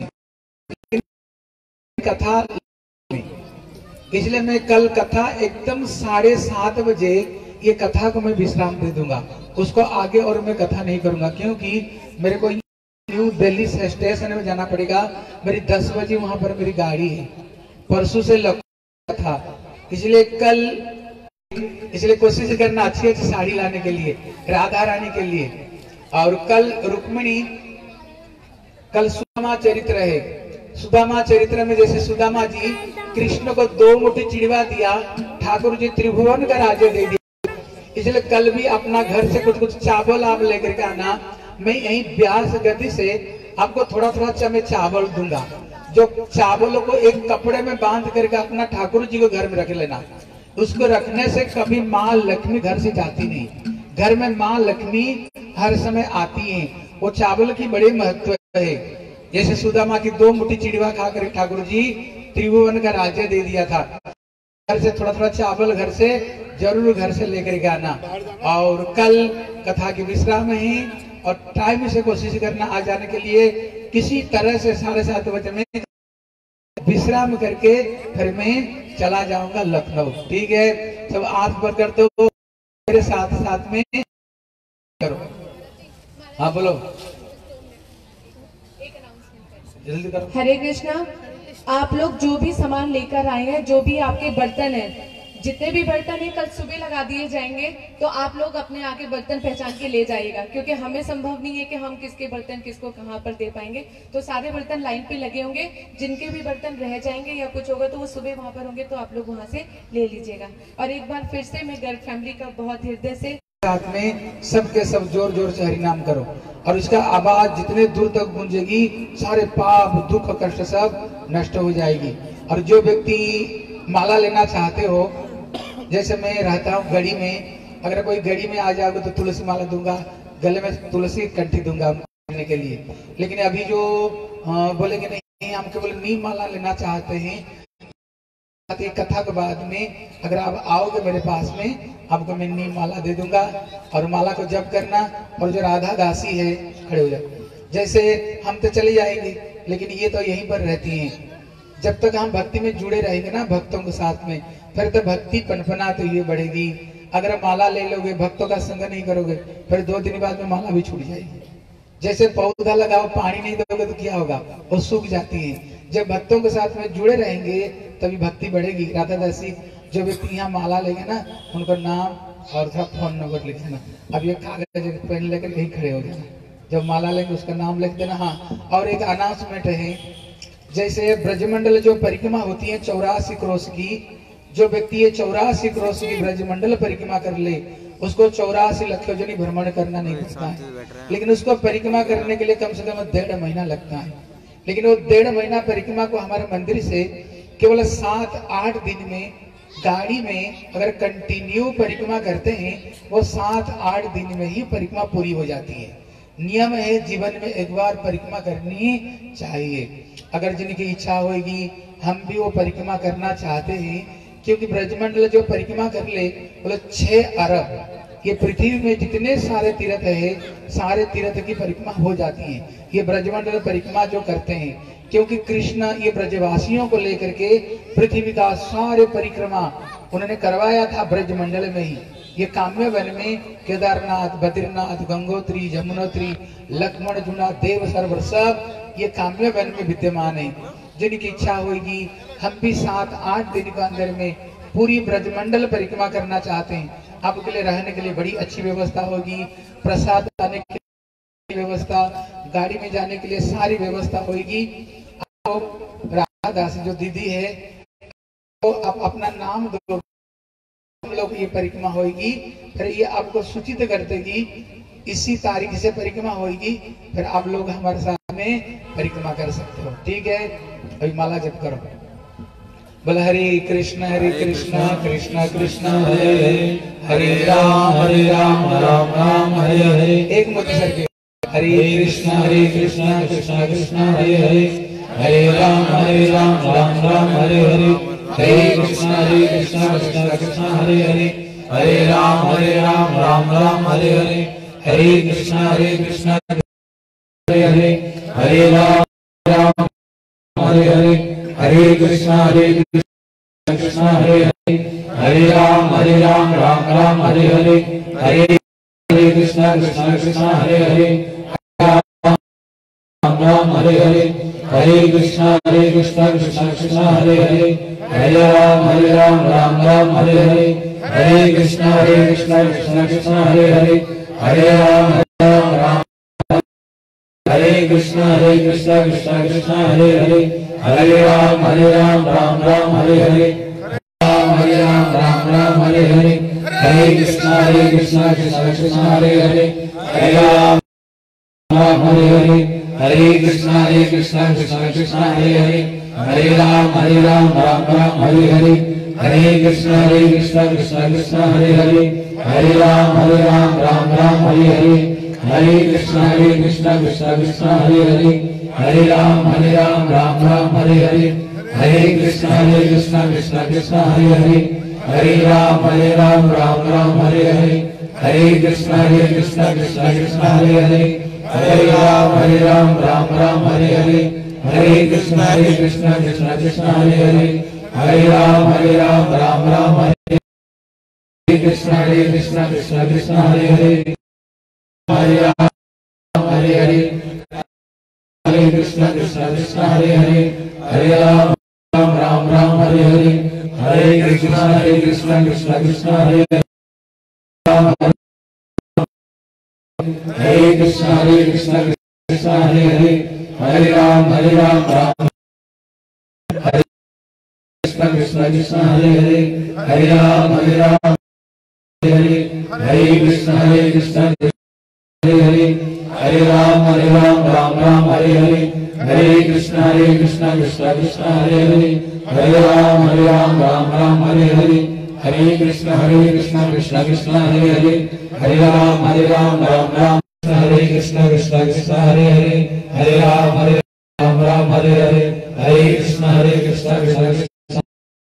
कथा, इसलिए मैं कल कथा एकदम साढ़े सात बजे ये कथा को मैं विश्राम दे दूंगा, उसको आगे और मैं कथा नहीं करूंगा, क्योंकि मेरे को न्यू दिल्ली से स्टेशन में जाना पड़ेगा। मेरी दस बजे वहां पर मेरी गाड़ी है, परसों से लखनऊ था, इसलिए कल इसलिए कोशिश करना अच्छी अच्छी साड़ी लाने के लिए राधा रानी के लिए। और कल रुक्मिणी, कल सुदामा चरित्र है, सुदामा चरित्र में जैसे सुदामा जी कृष्ण को दो मुट्ठी चिड़वा दिया, ठाकुर जी त्रिभुवन का राज्य दे दिया, इसलिए कल भी अपना घर से कुछ कुछ चावल आप लेकर के आना। मैं यही ब्यास गति से आपको थोड़ा थोड़ा चमे चावल दूंगा, जो चावलों को एक कपड़े में बांध करके अपना ठाकुर जी को घर में रख लेना। उसको रखने से कभी माँ लक्ष्मी घर से जाती नहीं, घर में माँ लक्ष्मी हर समय आती हैं। वो चावल की बड़ी महत्व है, जैसे सुदामा की दो मुट्ठी चिड़वा खाकर ठाकुर जी त्रिभुवन का राज्य दे दिया था। घर से थोड़ा थोड़ा चावल घर से जरूर घर से लेकर के आना। और कल कथा की विश्राम है और टाइम से कोशिश करना आ जाने के लिए, किसी तरह से साढ़े सात बजे में विश्राम करके फिर मैं चला जाऊंगा लखनऊ, ठीक है। सब आंख बंद कर दो, मेरे साथ साथ में करो। हाँ बोलो, जल्दी करो। हरे कृष्णा, आप लोग जो भी सामान लेकर आए हैं, जो भी आपके बर्तन हैं, जितने भी बर्तन हैं कल सुबह लगा दिए जाएंगे, तो आप लोग अपने आगे बर्तन पहचान के ले जाइएगा, क्योंकि हमें संभव नहीं है कि हम किसके बर्तन किसको कहाँ पर दे पाएंगे। तो सारे बर्तन लाइन पे लगे होंगे, जिनके भी बर्तन रह जाएंगे या कुछ होगा तो वो सुबह वहाँ पर होंगे, तो आप लोग वहाँ से ले लीजिएगा। और एक बार फिर से मैं गर्ग फैमिली का बहुत हृदय से साथ में सबके सब जोर जोर से हरिनाम करो, और इसका आवाज जितने दूर तक गूंजेगी सारे पाप दुख कष्ट सब नष्ट हो जाएगी। और जो व्यक्ति माला लेना चाहते हो, जैसे मैं रहता हूँ गढ़ी में, अगर कोई गढ़ी में आ जाओगे तो तुलसी माला दूंगा, गले में तुलसी कंठी दूंगा लेने के लिए। लेकिन अभी जो बोलेंगे नहीं हम केवल नीम माला लेना चाहते हैं, कथा के बाद में अगर आप आओगे मेरे पास में, आपको मैं नीम माला दे दूंगा। और माला को जप करना, और जो राधा दासी है खड़े हो जाओ। जैसे हम तो चले जाएंगे, लेकिन ये तो यहीं पर रहती हैं। जब तक हम भक्ति में जुड़े रहेंगे ना भक्तों के साथ में, फिर तो भक्ति पनपना तो ये बढ़ेगी। अगर माला ले लोगे, भक्तों का संग नहीं करोगे, फिर दो दिन बाद में माला भी छूट जाएगी। जैसे पौधा लगाओ, पानी नहीं दोगे तो क्या होगा, वो सूख जाती है। जब भक्तों के साथ में जुड़े रहेंगे तभी भक्ति बढ़ेगी। राधा दासी जो व्यक्ति यहाँ माला लेंगे ना, उनका नाम और थोड़ा फोन नंबर लिख देना। अब ये कागज पेन लेकर कहीं खड़े हो जाना, जब माला लेंगे उसका नाम लिख देना। हाँ, और एक अनाउंसमेंट है, जैसे ब्रजमंडल जो परिक्रमा होती है चौरासी क्रोश की, जो व्यक्ति ये चौरासी क्रोश की ब्रजमंडल परिक्रमा कर ले, उसको चौरासी लक्ष योजनी भ्रमण करना नहीं पड़ता है। लेकिन उसको परिक्रमा करने के लिए कम से कम डेढ़ महीना लगता है। लेकिन वो डेढ़ महीना परिक्रमा को हमारे मंदिर से केवल सात आठ दिन में गाड़ी में अगर कंटिन्यू परिक्रमा करते हैं, वो सात आठ दिन में ही परिक्रमा पूरी हो जाती है। नियम है, जीवन में एक बार परिक्रमा करनी चाहिए। अगर जिनकी इच्छा होगी, हम भी वो परिक्रमा करना चाहते हैं, क्योंकि ब्रजमंडल जो परिक्रमा कर ले, बोले छह अरब ये पृथ्वी में जितने सारे तीर्थ है, सारे तीर्थ की परिक्रमा हो जाती है ये ब्रजमंडल परिक्रमा जो करते हैं। क्योंकि कृष्ण ये ब्रजवासियों को लेकर के पृथ्वी का सारे परिक्रमा उन्होंने करवाया था ब्रजमंडल में ही। ये काम्य वन में केदारनाथ, बद्रीनाथ, गंगोत्री, जमुनोत्री, लक्ष्मण झूला, देव सरोवर सब ये काम्य वन में विद्यमान है। जिनकी इच्छा होगी, हम भी सात आठ दिन के अंदर में पूरी ब्रजमंडल परिक्रमा करना चाहते हैं। आपके लिए रहने के लिए बड़ी अच्छी व्यवस्था होगी, प्रसाद लाने के लिए व्यवस्था, गाड़ी में जाने के लिए सारी व्यवस्था होगी। आपको राधा दास जो दीदी है तो आप अपना नाम दो, हम लोग ये परिक्रमा होगी, फिर ये आपको सूचित कर देगी इसी तारीख से परिक्रमा होगी, फिर आप लोग हमारे साथ में परिक्रमा कर सकते हो। ठीक है, अभी माला जप करो। बोला हरे कृष्ण हरे कृष्ण कृष्ण कृष्ण हरे हरे, हरे राम हरे राम राम राम हरे हरे। एक मुट्ठी सर के हरे कृष्ण हरे कृष्ण कृष्ण कृष्ण हरे हरे, हरे राम हरे राम राम राम हरे हरे, हरे कृष्ण हरे कृष्ण कृष्ण कृष्ण हरे हरे, हरे राम हरे राम राम राम हरे हरे, हरे कृष्ण हरे कृष्ण हरे हरे, हरे राम राम हरे हरे, हरे कृष्ण हरे कृष्ण कृष्ण हरे हरे, हरे राम हरे राम राम राम हरे हरे, हरे हरे कृष्ण कृष्ण कृष्ण हरे हरे, राम राम हरे हरे, हरे कृष्ण हरे कृष्ण कृष्ण कृष्ण हरे हरे, हरे राम हरे राम राम राम हरे हरे, हरे कृष्ण हरे कृष्ण कृष्ण कृष्ण हरे हरे, हरे राम हरे राम राम, हरे कृष्ण हरे कृष्ण कृष्ण कृष्ण हरे हरे, हरे राम हरे राम राम राम हरे हरे, राम हरे राम राम राम हरे हरे, हरे कृष्ण हरे कृष्ण कृष्ण कृष्ण हरे हरे, हरे राम राम हरे हरे, हरे कृष्ण हरे कृष्ण कृष्ण कृष्ण हरे हरे, हरे राम हरे राम राम राम हरे हरे, हरे कृष्ण हरे कृष्ण कृष्ण कृष्ण हरे हरे, हरे राम हरे राम राम राम हरे हरे, हरे कृष्ण हरे कृष्ण कृष्ण कृष्ण हरे हरे, हरे राम हरे राम राम राम हरे हरे, हरे कृष्ण हरे कृष्ण कृष्ण कृष्ण हरे हरे, हरे राम हरे राम राम राम हरे हरे, हरे कृष्ण हरे कृष्ण कृष्ण कृष्ण हरे हरे, हरे राम हरे राम राम राम हरे हरे, हरे कृष्ण हरे कृष्ण कृष्ण कृष्ण हरे हरे, हरे राम हरे राम राम राम हरे, हरे कृष्ण हरे कृष्ण कृष्ण कृष्ण हरे हरे, हरे राम हरे हरे, हरे कृष्ण कृष्ण कृष्ण हरे हरे, हरे राम राम राम राम हरे हरे, हरे कृष्ण हरे कृष्ण कृष्ण कृष्ण हरे हरे, हरे कृष्ण हरे कृष्ण कृष्ण हरे हरे, हरे राम हरे राम राम, हरे कृष्ण कृष्ण कृष्ण हरे हरे, हरे राम हरे राम हरे हरे, हरे कृष्ण हरे कृष्ण हरे हरे, हरे राम हरे राम राम राम हरे हरे, हरे कृष्ण हरे कृष्ण कृष्ण कृष्ण हरे हरे, हरे राम हरे राम राम राम हरे हरे, हरे कृष्ण हरे कृष्ण कृष्ण कृष्ण हरे हरे, हरे राम हरे राम राम राम, हरे कृष्ण कृष्ण कृष्ण हरे हरे, हरे राम हरे राम राम हरे हरे, हरे कृष्ण हरे कृष्ण कृष्ण कृष्ण,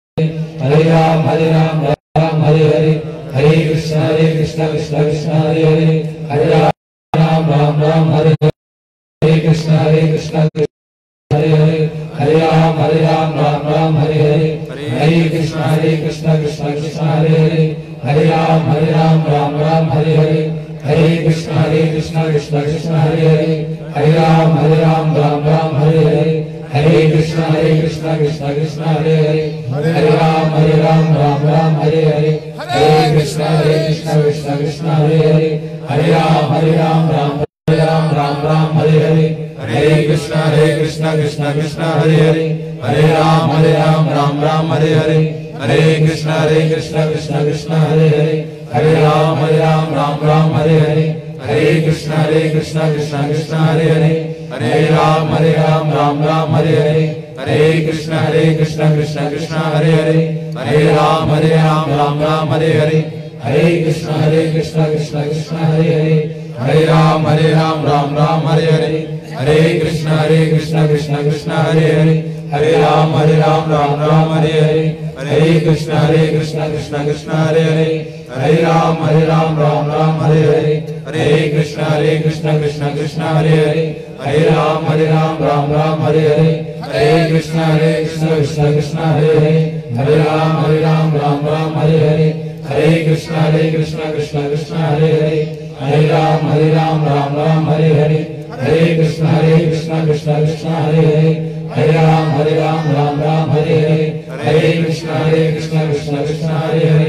हरे राम हरे राम राम हरे हरे, हरे कृष्ण हरे कृष्ण कृष्ण कृष्ण हरे हरे, हरे राम राम राम हरे हरे, हरे कृष्ण हरे कृष्ण हरे हरे, हरे राम हरे राम राम राम हरे हरे, हरे कृष्ण हरे कृष्ण कृष्ण कृष्ण हरे हरे, हरे राम हरे राम राम राम हरे हरे, हरे कृष्ण हरे कृष्ण कृष्ण कृष्ण हरे हरे, हरे राम हरे राम राम राम हरे हरे, हरे कृष्ण हरे कृष्ण कृष्ण कृष्ण हरे हरे, हरे राम हरे राम राम राम हरे हरे, हरे कृष्ण हरे कृष्ण कृष्ण कृष्ण हरे हरे, हरे राम हरे राम राम हरे राम राम राम हरे हरे, हरे कृष्ण हरे कृष्ण कृष्ण कृष्ण हरे हरे, हरे राम हरे राम राम राम हरे हरे, हरे कृष्ण हरे कृष्ण कृष्ण कृष्ण हरे हरे, हरे राम हरे राम राम राम हरे हरे, हरे कृष्ण हरे कृष्ण कृष्ण कृष्ण हरे हरे, हरे राम हरे राम राम राम हरे हरे, हरे कृष्ण हरे कृष्ण कृष्ण कृष्ण हरे हरे, हरे राम हरे राम राम राम हरे हरे, हरे कृष्ण हरे कृष्ण कृष्ण कृष्ण हरे हरे, हरे राम हरे राम राम राम हरे हरे, हरे कृष्ण हरे कृष्ण कृष्ण कृष्ण हरे हरे, हरे राम हरे राम राम राम हरे हरे, हरे कृष्ण हरे कृष्ण कृष्ण कृष्ण हरे हरे, हरे राम हरे राम राम राम हरे हरे, हरे कृष्ण हरे कृष्ण कृष्ण कृष्ण हरे हरे, हरे राम हरे राम राम राम हरे हरे, हरे कृष्ण हरे कृष्ण कृष्ण कृष्ण हरे हरे, हरे राम हरे राम राम राम हरे हरे, हरे कृष्ण हरे कृष्ण कृष्ण कृष्ण हरे हरे, हरे राम हरे राम राम राम हरे हरे, हरे कृष्ण हरे कृष्ण कृष्ण कृष्ण हरे हरे, हरे राम हरे राम राम राम हरे हरे, हरे कृष्ण हरे कृष्ण कृष्ण कृष्ण हरे हरे,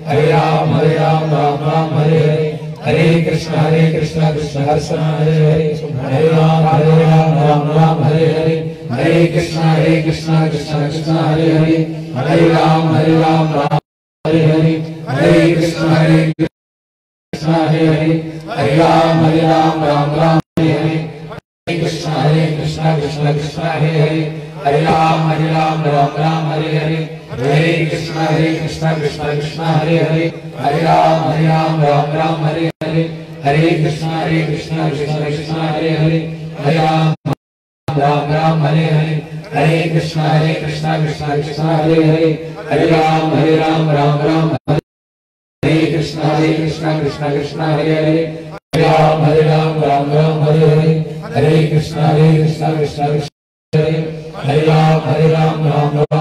हरे राम हरे राम राम राम हरे हरे, हरे कृष्ण हरे कृष्ण कृष्ण कृष्ण हरे हरे, हरे राम हरे राम राम राम हरे हरे, हरे कृष्ण हरे कृष्ण कृष्ण कृष्ण हरे हरे, हरे राम हरे राम राम हरे हरे, हरे कृष्ण हरे कृष्ण हरे हरे, हरे राम हरे राम राम राम हरे हरे, हरे कृष्ण हरे कृष्ण कृष्ण कृष्ण हरे हरे, हरे राम हरे राम राम राम हरे हरे, हरे कृष्ण हरे कृष्ण कृष्ण कृष्ण हरे हरे, हरे राम हरे राम राम राम हरे हरे, हरे कृष्ण हरे कृष्ण कृष्ण कृष्ण हरे हरे, हरे राम राम राम हरे हरे, हरे कृष्ण हरे कृष्ण कृष्ण कृष्ण हरे हरे, हरे राम हरे राम राम राम हरे, हरे कृष्ण हरे कृष्ण कृष्ण कृष्ण हरे हरे, हरे राम हरे राम राम राम हरे हरे, हरे कृष्ण हरे कृष्ण कृष्ण कृष्ण हरे, हरे राम हरे राम राम राम,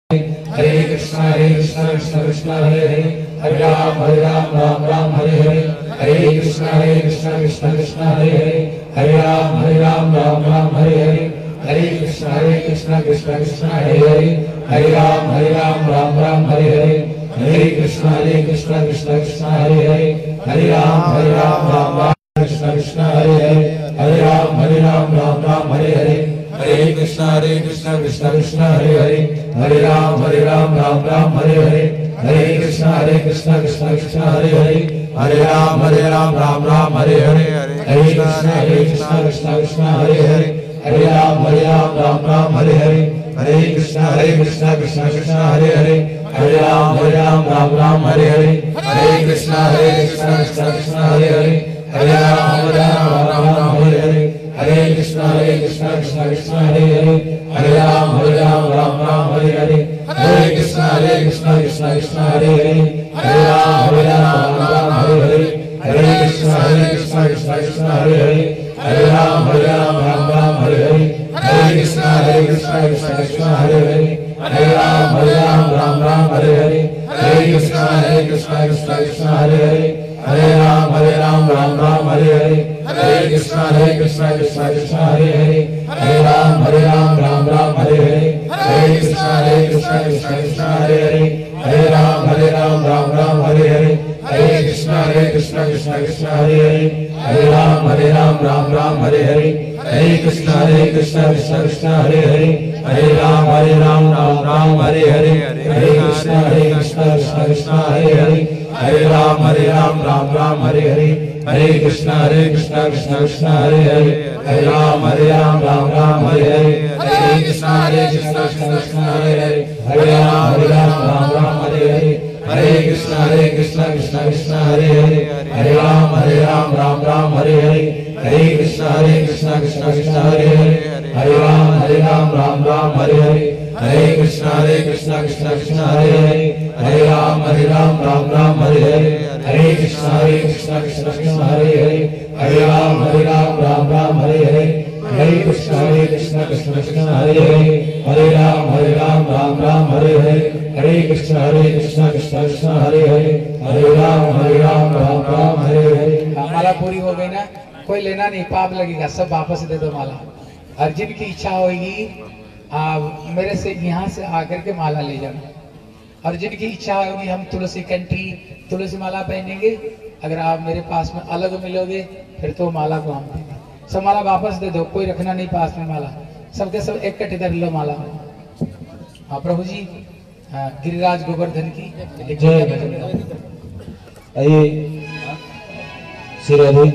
हरे कृष्ण हरे कृष्ण कृष्ण कृष्ण हरे हरे, हरे राम हरे राम राम राम हरे हरे, हरे कृष्ण हरे कृष्ण कृष्ण कृष्ण हरे हरे, हरे राम हरे राम राम राम हरे हरे, हरे कृष्ण हरे कृष्ण कृष्ण कृष्ण हरे हरे, हरे राम हरे राम राम राम हरे हरे, हरे कृष्ण हरे कृष्ण कृष्ण कृष्ण हरे हरे, हरे राम हरे राम राम राम कृष्ण कृष्ण हरे हरे, हरे राम हरे राम राम राम हरे हरे, हरे कृष्ण हरे कृष्ण कृष्ण कृष्ण हरे हरे, हरे राम हरे राम राम राम हरे हरे, हरे कृष्ण हरे कृष्ण कृष्ण कृष्ण हरे हरे, हरे राम हरे राम राम राम हरे हरे, हरे कृष्ण हरे कृष्ण कृष्ण कृष्ण हरे हरे, हरे राम हरे राम राम राम हरे हरे, हरे कृष्ण हरे कृष्ण कृष्ण कृष्ण हरे हरे, हरे राम हरे राम राम राम हरे हरे, हरे कृष्ण हरे कृष्ण कृष्ण कृष्ण हरे हरे, हरे राम हरे राम राम राम हरे हरे, हरे कृष्ण हरे कृष्ण कृष्ण कृष्ण हरे हरे, हरे राम हरे राम राम राम हरे हरे, हरे कृष्ण हरे कृष्ण कृष्ण कृष्ण हरे हरे, हरे राम हरे राम राम राम हरे हरे, हरे कृष्ण हरे कृष्ण कृष्ण कृष्ण हरे हरे, हरे राम हरे राम राम राम हरे हरे, हरे कृष्ण हरे कृष्ण कृष्ण कृष्ण हरे हरे, हरे राम हरे राम राम राम हरे हरे, हरे कृष्ण हरे कृष्ण कृष्ण कृष्ण हरे हरे, हरे राम हरे राम राम राम हरे हरे, हरे कृष्ण हरे कृष्ण कृष्ण कृष्ण हरे हरे, हरे राम हरे राम राम राम हरे हरे, हरे कृष्ण हरे कृष्ण कृष्ण कृष्ण हरे हरे, हरे राम हरे राम राम राम हरे हरे, हरे कृष्ण हरे कृष्ण कृष्ण कृष्ण हरे हरे, हरे राम हरे राम राम राम हरे हरे, हरे कृष्ण हरे कृष्ण कृष्ण कृष्ण हरे हरे, हरे राम हरे राम राम राम हरे हरे, हरे कृष्ण हरे कृष्ण कृष्ण कृष्ण हरे हरे, हरे राम हरे राम राम राम हरे हरे, हरे कृष्ण हरे कृष्ण कृष्ण कृष्ण हरे हरे, हरे राम हरे राम राम राम हरे हरे, हरे कृष्ण हरे कृष्ण कृष्ण कृष्ण हरे हरे, हरे राम हरे राम राम राम हरे हरे, हरे कृष्ण हरे कृष्ण कृष्ण कृष्ण हरे हरे, हरे राम हरे राम राम राम हरे हरे, हरे कृष्ण हरे कृष्ण कृष्ण कृष्ण हरे हरे, हरे राम हरे राम राम राम हरे हरे, हरे कृष्ण हरे कृष्ण कृष्ण कृष्ण हरे हरे, हरे राम हरे राम राम राम हरे हरे, हरे कृष्ण हरे कृष्ण कृष्ण कृष्ण हरे हरे, हरे राम हरे राम राम राम हरे हरे, हरे कृष्ण हरे कृष्ण कृष्ण कृष्ण हरे हरे, हरे राम हरे राम राम राम हरे हरे, हरे कृष्ण हरे कृष्ण कृष्ण कृष्ण हरे हरे, हरे राम हरे राम राम राम हरे हरे। माला पूरी हो गई ना, कोई लेना नहीं, पाप लगेगा, सब वापस दे दो माला। और जिनकी इच्छा होगी आ, मेरे से यहाँ से आकर के माला ले जाना, और जिनकी इच्छा होगी हम तुलसी कंठी तुलसी माला पहनेंगे, अगर आप मेरे पास में अलग मिलोगे फिर तो माला को हम देंगे, सब माला वापस दे दो, कोई रखना नहीं पास में माला, सबके सब एक कट इधर लो माला। हाँ प्रभु जी, हाँ, गिरिराज गोवर्धन की जय। आइए श्री राधे,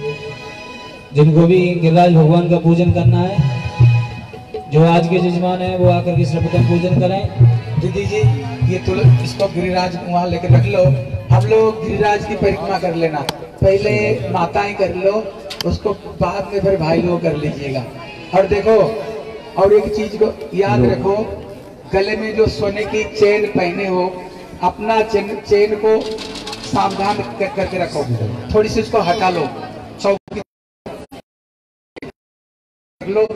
जिनको भी गिरिराज भगवान का पूजन करना है, जो आज के जजमान है वो आकर के सर्वप्रथम पूजन करें। दीदी जी ये तुल इसको गिरिराज वहाँ लेकर रख लो, हम लोग गिरिराज की परिक्रमा कर लेना, पहले माताएं कर लो, उसको बाद में फिर भाई लोग कर लीजिएगा। और देखो और एक चीज को याद रखो, गले में जो सोने की चेन पहने हो, अपना चेन चेन को सावधान कर, करके रखो, थोड़ी सी उसको हटा लो, चौकी लो,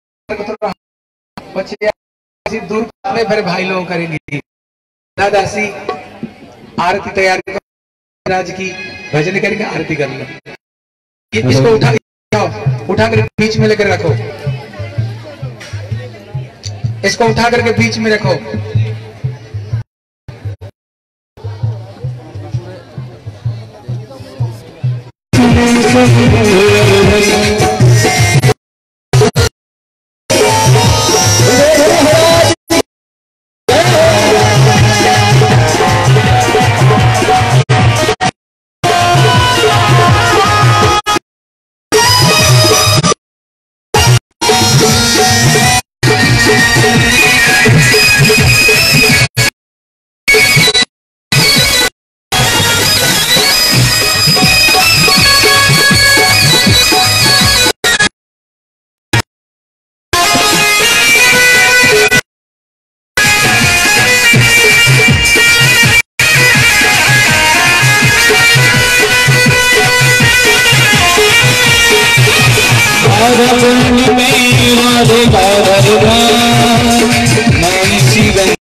बच्चे दूर में फिर भाई लोग करेंगे। दादासी आरती तैयारी राज की, भजन करके आरती कर लो। ये इसको उठा उठा कर बीच में लेकर रखो, इसको उठा करके बीच में रखो। राधा में राधिका